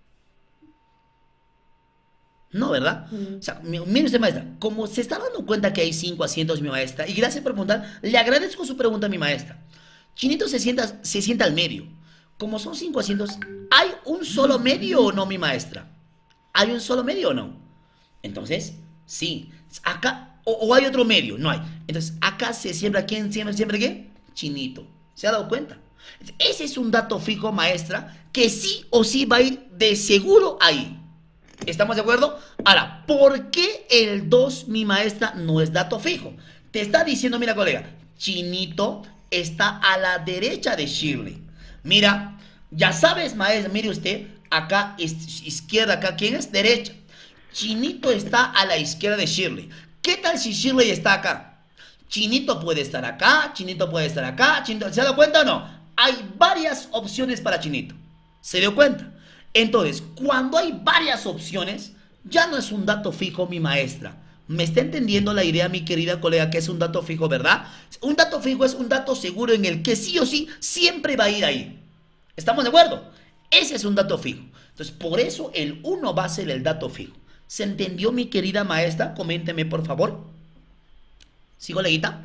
No, ¿verdad? Mm. O sea, mi- mire usted, maestra, como se está dando cuenta que hay cinco asientos, mi maestra, y gracias por preguntar, le agradezco su pregunta, mi maestra. Chinito se sienta, se sienta al medio. Como son cinco asientos, ¿hay un solo medio o no, mi maestra? ¿Hay un solo medio o no? Entonces, sí. Acá, o, o hay otro medio, no hay. Entonces, acá se siembra, ¿quién siembra? ¿Siempre qué? Chinito. ¿Se ha dado cuenta? Ese es un dato fijo, maestra, que sí o sí va a ir de seguro ahí. ¿Estamos de acuerdo? Ahora, ¿por qué el dos, mi maestra, no es dato fijo? Te está diciendo, mira, colega, Chinito está a la derecha de Shirley. Mira, ya sabes, maestra, mire usted, acá es izquierda, acá, ¿quién es? Derecha. Chinito está a la izquierda de Shirley. ¿Qué tal si Shirley está acá? Chinito puede estar acá, Chinito puede estar acá, Chinito, ¿se ha dado cuenta o no? Hay varias opciones para Chinito. ¿Se dio cuenta? Entonces, cuando hay varias opciones, ya no es un dato fijo, mi maestra. ¿Me está entendiendo la idea, mi querida colega, que es un dato fijo, verdad? Un dato fijo es un dato seguro en el que sí o sí siempre va a ir ahí. ¿Estamos de acuerdo? Ese es un dato fijo. Entonces, por eso el uno va a ser el dato fijo. ¿Se entendió, mi querida maestra? Coménteme, por favor. ¿Sí, coleguita?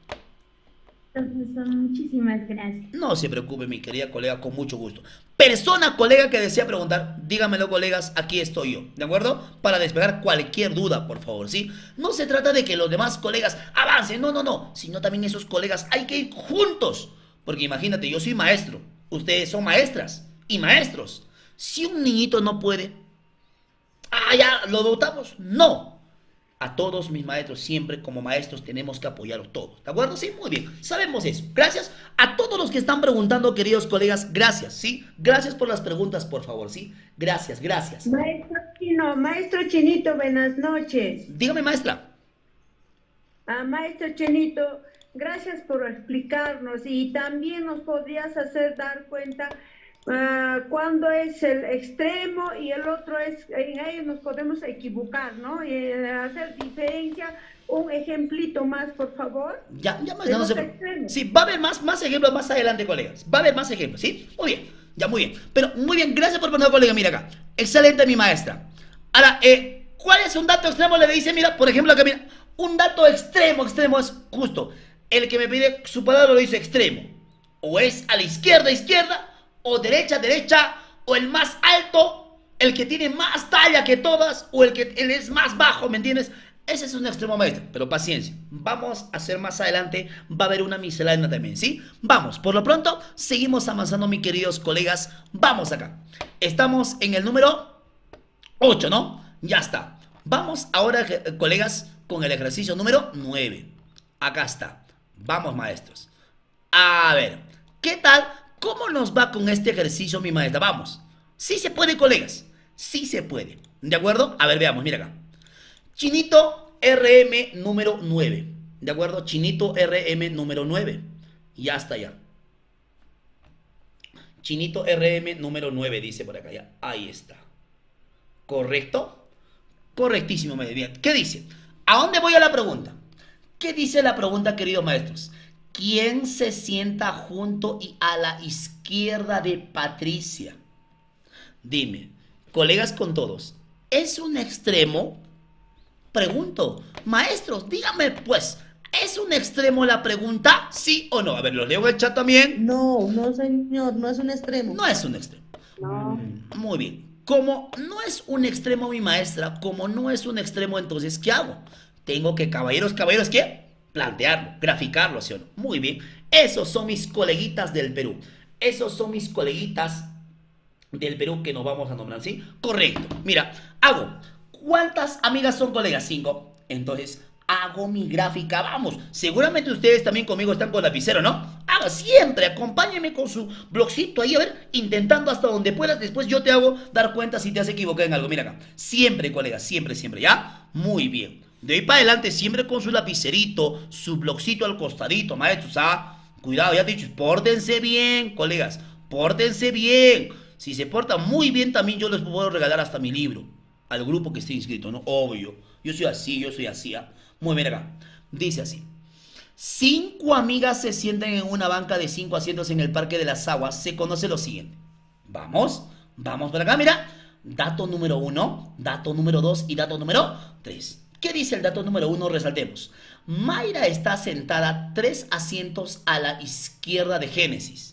Profesor, muchísimas gracias. No se preocupe, mi querida colega, con mucho gusto. Persona, colega, que desea preguntar, dígamelo, colegas, aquí estoy yo, ¿de acuerdo? Para despejar cualquier duda, por favor, ¿sí? No se trata de que los demás colegas avancen, no, no, no, sino también esos colegas hay que ir juntos. Porque imagínate, yo soy maestro, ustedes son maestras y maestros. Si un niñito no puede, ah, ya, ¿lo votamos? No. A todos mis maestros, siempre como maestros, tenemos que apoyarlos todos. ¿De acuerdo? Sí, muy bien. Sabemos eso. Gracias a todos los que están preguntando, queridos colegas. Gracias, ¿sí? Gracias por las preguntas, por favor, ¿sí? Gracias, gracias. Maestro Chino, maestro Chinito, buenas noches. Dígame, maestra. Ah, maestro Chinito, gracias por explicarnos y también nos podrías hacer dar cuenta uh, cuándo es el extremo y el otro es, en ellos nos podemos equivocar, ¿no? Y eh, hacer diferencia. Un ejemplito más, por favor. Ya, ya, maestra, De no los se... extremos. Sí, va a haber más, más ejemplos más adelante, colegas. Va a haber más ejemplos, ¿sí? Muy bien, ya, muy bien. Pero, muy bien, gracias por poner, colega, mira acá. Excelente, mi maestra. Ahora, eh, ¿cuál es un dato extremo? Le dice, mira, por ejemplo, acá, mira, un dato extremo, extremo es justo. El que me pide su palabra lo dice extremo. O es a la izquierda, izquierda, o derecha, derecha, o el más alto, el que tiene más talla que todas, o el que él es más bajo, ¿me entiendes? Ese es un extremo, maestro, pero paciencia. Vamos a hacer más adelante, va a haber una miscelánea también, ¿sí? Vamos, por lo pronto, seguimos avanzando, mis queridos colegas. Vamos acá. Estamos en el número ocho, ¿no? Ya está. Vamos ahora, eh, colegas, con el ejercicio número nueve. Acá está. Vamos, maestros. A ver, ¿qué tal? ¿Cómo nos va con este ejercicio, mi maestra? Vamos. Sí se puede, colegas. Sí se puede. ¿De acuerdo? A ver, veamos, mira acá. Chinito R M número nueve. ¿De acuerdo? Chinito R M número nueve. Ya está ya. Chinito R M número nueve, dice por acá ya. Ahí está. ¿Correcto? Correctísimo, bien. ¿Qué dice? ¿A dónde voy a la pregunta? ¿Qué dice la pregunta, queridos maestros? ¿Quién se sienta junto y a la izquierda de Patricia? Dime, colegas con todos, ¿es un extremo? Pregunto, maestros, díganme pues, ¿es un extremo la pregunta? ¿Sí o no? A ver, los leo en el chat también. No, no señor, no es un extremo. No es un extremo. No. Muy bien. Como no es un extremo, mi maestra, como no es un extremo, entonces, ¿qué hago? Tengo que, caballeros, caballeros, ¿qué? Plantearlo, graficarlo, ¿sí o no? Muy bien. Esos son mis coleguitas del Perú. Esos son mis coleguitas del Perú que nos vamos a nombrar, ¿sí? Correcto. Mira, hago. ¿Cuántas amigas son colegas? Cinco. Entonces, hago mi gráfica. Vamos. Seguramente ustedes también conmigo están con lapicero, ¿no? Haga siempre. Acompáñenme con su blogcito ahí, a ver, intentando hasta donde puedas. Después yo te hago dar cuenta si te has equivocado en algo. Mira acá. Siempre, colegas. Siempre, siempre. ¿Ya? Muy bien. De ahí para adelante, siempre con su lapicerito, su blogcito al costadito, maestros. Ah, cuidado, ya te he dicho, pórtense bien, colegas. Pórtense bien. Si se portan muy bien, también yo les puedo regalar hasta mi libro al grupo que esté inscrito, ¿no? Obvio. Yo soy así, yo soy así. ¿Ah? Muy bien acá. Dice así. Cinco amigas se sientan en una banca de cinco asientos en el Parque de las Aguas. Se conoce lo siguiente. Vamos, vamos por acá, mira. Dato número uno, dato número dos y dato número tres. ¿Qué dice el dato número uno? Resaltemos. Mayra está sentada tres asientos a la izquierda de Génesis.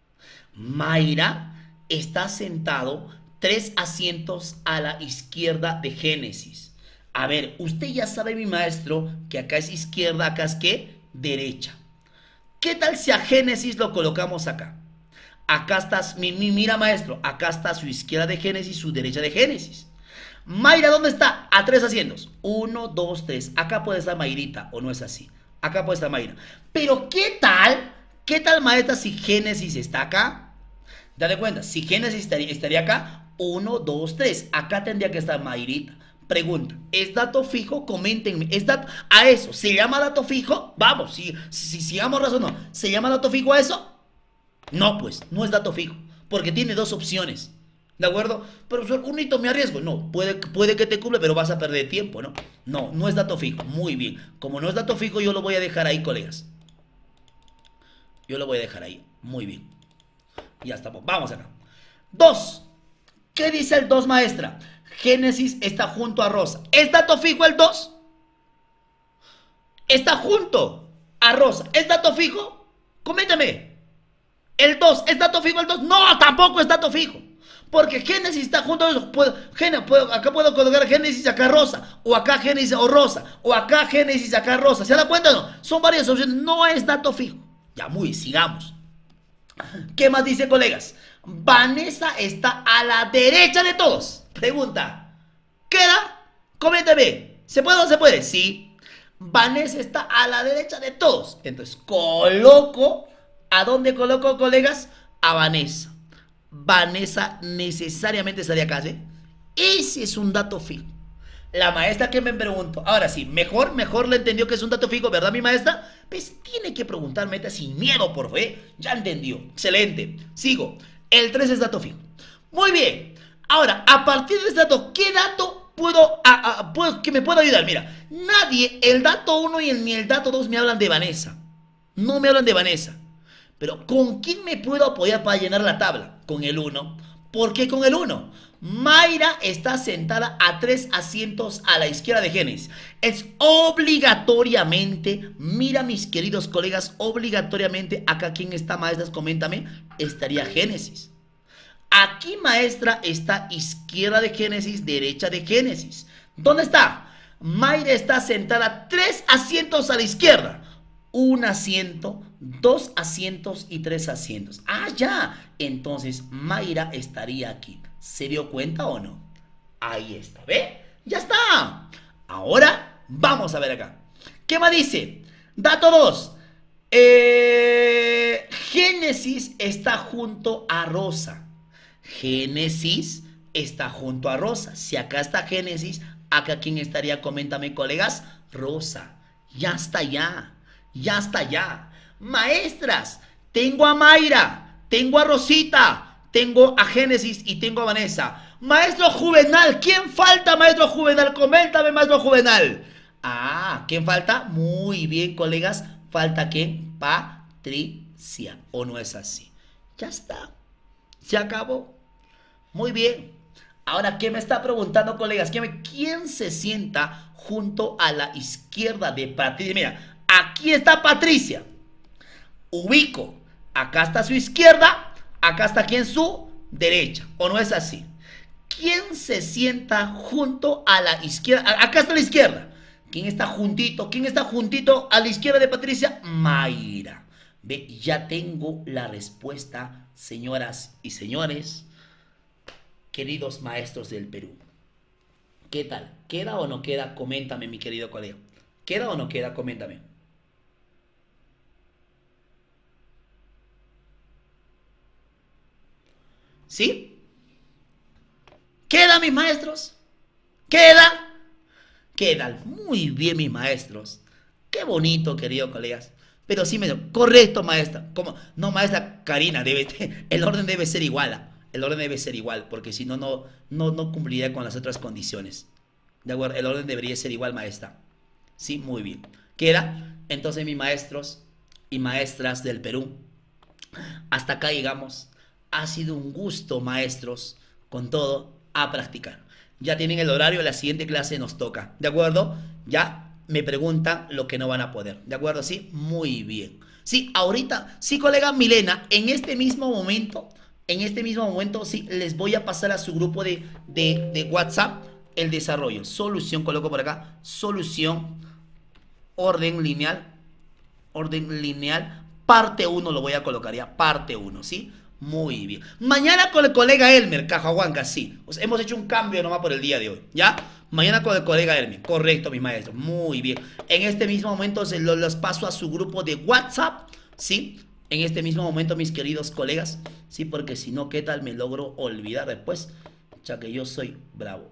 Mayra está sentado tres asientos a la izquierda de Génesis. A ver, usted ya sabe, mi maestro, que acá es izquierda, acá es ¿qué? Derecha. ¿Qué tal si a Génesis lo colocamos acá? Acá está, mi, mi, mira maestro, acá está su izquierda de Génesis, su derecha de Génesis. Mayra, ¿dónde está? A tres asientos. Uno, dos, tres. Acá puede estar Mayrita, ¿o no es así? Acá puede estar Mayra. Pero, ¿qué tal? ¿Qué tal, maestra, si Génesis está acá? Date cuenta, si Génesis estaría, estaría acá, uno, dos, tres. Acá tendría que estar Mayrita. Pregunta, ¿es dato fijo? Coméntenme. ¿Es dato a eso? ¿Se llama dato fijo? Vamos, si, si sigamos razón, no. ¿Se llama dato fijo a eso? No, pues, no es dato fijo. Porque tiene dos opciones. ¿De acuerdo? Profesor, un hito me arriesgo. No, puede, puede que te cumple, pero vas a perder tiempo, ¿no? No, no es dato fijo. Muy bien. Como no es dato fijo, yo lo voy a dejar ahí, colegas. Yo lo voy a dejar ahí. Muy bien. Ya estamos. Vamos acá. Dos. ¿Qué dice el dos, maestra? Génesis está junto a Rosa. ¿Es dato fijo el dos? Está junto a Rosa. ¿Es dato fijo? Coméntame. ¿El dos es dato fijo el dos? No, tampoco es dato fijo. Porque Génesis está junto a eso. Puedo, Génesis, puedo, acá puedo colocar Génesis, acá Rosa. O acá Génesis o Rosa. O acá Génesis, acá Rosa. ¿Se da cuenta o no? Son varias opciones. No es dato fijo. Ya, muy, sigamos. ¿Qué más dice, colegas? Vanessa está a la derecha de todos. Pregunta. ¿Queda? Coméntame. ¿Se puede o no se puede? Sí. Vanessa está a la derecha de todos. Entonces, coloco. ¿A dónde coloco, colegas? A Vanessa. Vanessa necesariamente estaría acá, ¿sí? Ese es un dato fijo. La maestra que me preguntó, ahora sí, mejor, mejor le entendió que es un dato fijo, ¿verdad, mi maestra? Pues tiene que preguntarme sin miedo, por fe. Ya entendió. Excelente. Sigo. El tres es dato fijo. Muy bien. Ahora, a partir de este dato, ¿qué dato puedo, a, a, puedo que me pueda ayudar? Mira, nadie, el dato uno y el, ni el dato dos me hablan de Vanessa. No me hablan de Vanessa. Pero ¿con quién me puedo apoyar para llenar la tabla? Con el uno. ¿Por qué con el uno? Mayra está sentada a tres asientos a la izquierda de Génesis. Es obligatoriamente, mira mis queridos colegas, obligatoriamente, acá ¿quién está, maestras? Coméntame, estaría Génesis. Aquí, maestra, está izquierda de Génesis, derecha de Génesis. ¿Dónde está? Mayra está sentada tres asientos a la izquierda. Un asiento, dos asientos y tres asientos. Ah, ya. Entonces, Mayra estaría aquí. ¿Se dio cuenta o no? Ahí está, ¿ve? Ya está. Ahora vamos a ver acá. ¿Qué más dice? Dato dos. Eh, Génesis está junto a Rosa. Génesis está junto a Rosa. Si acá está Génesis, acá quién estaría, coméntame, colegas. Rosa. Ya está ya. Ya está ya. Maestras, tengo a Mayra, tengo a Rosita, tengo a Génesis y tengo a Vanessa. Maestro Juvenal, ¿quién falta, maestro Juvenal? Coméntame, maestro Juvenal. Ah, ¿quién falta? Muy bien, colegas. ¿Falta quién? Patricia. ¿O no es así? Ya está. Se acabó. Muy bien. Ahora, ¿qué me está preguntando, colegas? ¿Quién, me, ¿Quién se sienta junto a la izquierda de Patricia? Mira, aquí está Patricia. Ubico. Acá está su izquierda. Acá está quién, su derecha. ¿O no es así? ¿Quién se sienta junto a la izquierda? Acá está la izquierda. ¿Quién está juntito? ¿Quién está juntito a la izquierda de Patricia? Mayra. Ve, ya tengo la respuesta, señoras y señores, queridos maestros del Perú. ¿Qué tal? ¿Queda o no queda? Coméntame, mi querido colega. ¿Queda o no queda? Coméntame. ¿Sí? ¿Queda, mis maestros? ¿Queda? Quedan muy bien, mis maestros. Qué bonito, queridos colegas. Pero sí me... Correcto, maestra. ¿Cómo? No, maestra Karina, debe... el orden debe ser igual. El orden debe ser igual, porque si no, no, no, no cumpliría con las otras condiciones. ¿De acuerdo? El orden debería ser igual, maestra. Sí, muy bien. ¿Queda? Entonces, mis maestros y maestras del Perú, hasta acá llegamos. Ha sido un gusto, maestros, con todo, a practicar. Ya tienen el horario, la siguiente clase nos toca. ¿De acuerdo? Ya me preguntan lo que no van a poder. ¿De acuerdo? Sí, muy bien. Sí, ahorita, sí, colega Milena, en este mismo momento, en este mismo momento, sí, les voy a pasar a su grupo de, de, de WhatsApp el desarrollo. Solución, coloco por acá, solución, orden lineal, orden lineal, parte uno lo voy a colocar ya, parte uno, ¿sí? Muy bien. Mañana con el colega Elmer, Cajahuanca, sí. O sea, hemos hecho un cambio nomás por el día de hoy, ¿ya? Mañana con el colega Elmer. Correcto, mis maestros. Muy bien. En este mismo momento se los, los paso a su grupo de WhatsApp, ¿sí? En este mismo momento, mis queridos colegas, ¿sí? Porque si no, ¿qué tal me logro olvidar después? Ya que yo soy bravo.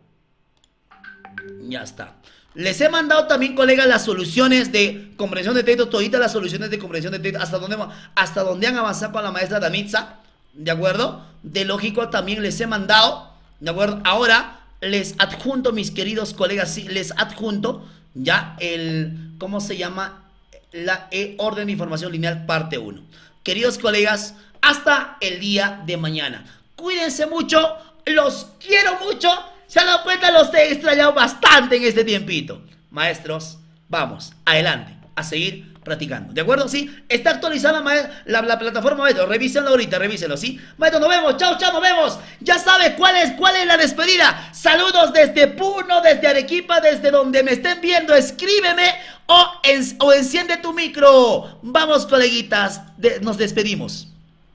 Ya está. Les he mandado también, colegas, las soluciones de comprensión de texto, toditas las soluciones de comprensión de texto, hasta donde, hasta donde han avanzado con la maestra Danitza, ¿de acuerdo? De lógico también les he mandado, ¿de acuerdo? Ahora les adjunto, mis queridos colegas, sí, les adjunto ya el, ¿cómo se llama? La e orden de información lineal parte uno. Queridos colegas, hasta el día de mañana. Cuídense mucho, los quiero mucho. Se han dado cuenta, los he extrañado bastante en este tiempito. Maestros, vamos, adelante, a seguir practicando, ¿de acuerdo? ¿Sí? Está actualizada la, la, la plataforma, maestro. Revísenlo ahorita, revísenlo, ¿sí? Maestro, nos vemos, chao, chao, nos vemos. Ya sabe cuál es, cuál es la despedida. Saludos desde Puno, desde Arequipa, desde donde me estén viendo. Escríbeme o, en, o enciende tu micro. Vamos, coleguitas, de, nos despedimos.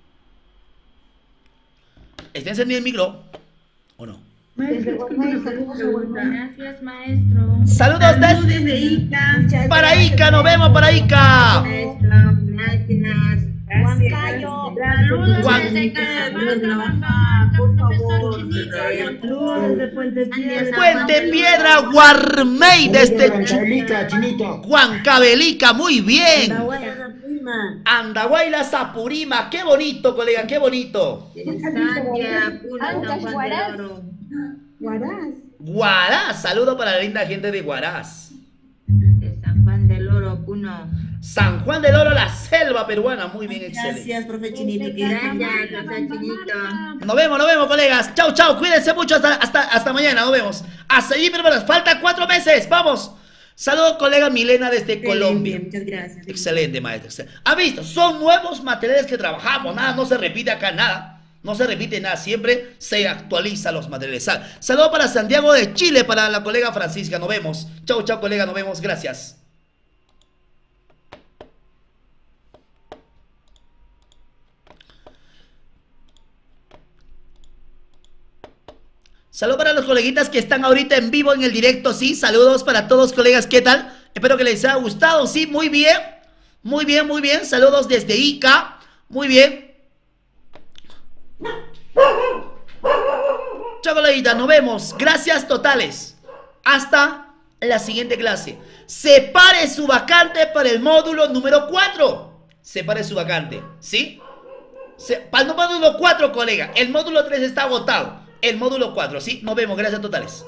¿Está encendido el micro o no? Maestro, gracias, maestro. Saludos desde, desde Ica. para Ica, nos vemos para Ica. Maestro, gracias. Huancayo. Saludos Juan- desde Cajamarca, por favor. Saludos de Puente Piedra. Puente Piedra, Guarmey, desde Huancavelica, chinito. Huancavelica, muy bien. Andahuayla, prima. Andahuayla, Sapurima, qué bonito, colega, qué bonito. Estancia, Puno, San Juan del Oro. Guarás. Guaraz, saludo para la linda gente de Guaraz. De San Juan del Oro, Puno. San Juan del Oro, la selva peruana, muy bien, excelente. Gracias, profe Chinito. Gracias, profe Chinito. Nos vemos, nos vemos, colegas. Chau, chau, cuídense mucho, hasta, hasta, hasta mañana, nos vemos. A seguir preparados, falta cuatro meses, vamos. Saludos, colega Milena desde Colombia. Muchas gracias. Excelente, maestro. ¿Ha visto? Son nuevos materiales que trabajamos. Nada, no se repite acá nada. No se repite nada. Siempre se actualiza los materiales. Sal- Saludos para Santiago de Chile, para la colega Francisca. Nos vemos. Chau, chau, colega. Nos vemos. Gracias. Saludos para los coleguitas que están ahorita en vivo en el directo, sí. Saludos para todos, colegas, ¿qué tal? Espero que les haya gustado, sí, muy bien. Muy bien, muy bien. Saludos desde Ica. Muy bien. Chao, coleguitas, nos vemos. Gracias totales. Hasta la siguiente clase. Separe su vacante para el módulo número cuatro. Separe su vacante, ¿sí? Se, para el módulo cuatro, colega. El módulo tres está agotado. El módulo cuatro, ¿sí? Nos vemos, gracias totales.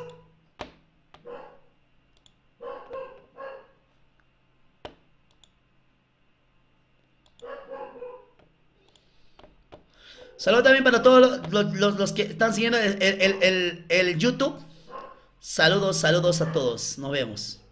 Saludos también para todos los, los, los que están siguiendo el, el, el, el, el YouTube. Saludos, saludos a todos. Nos vemos.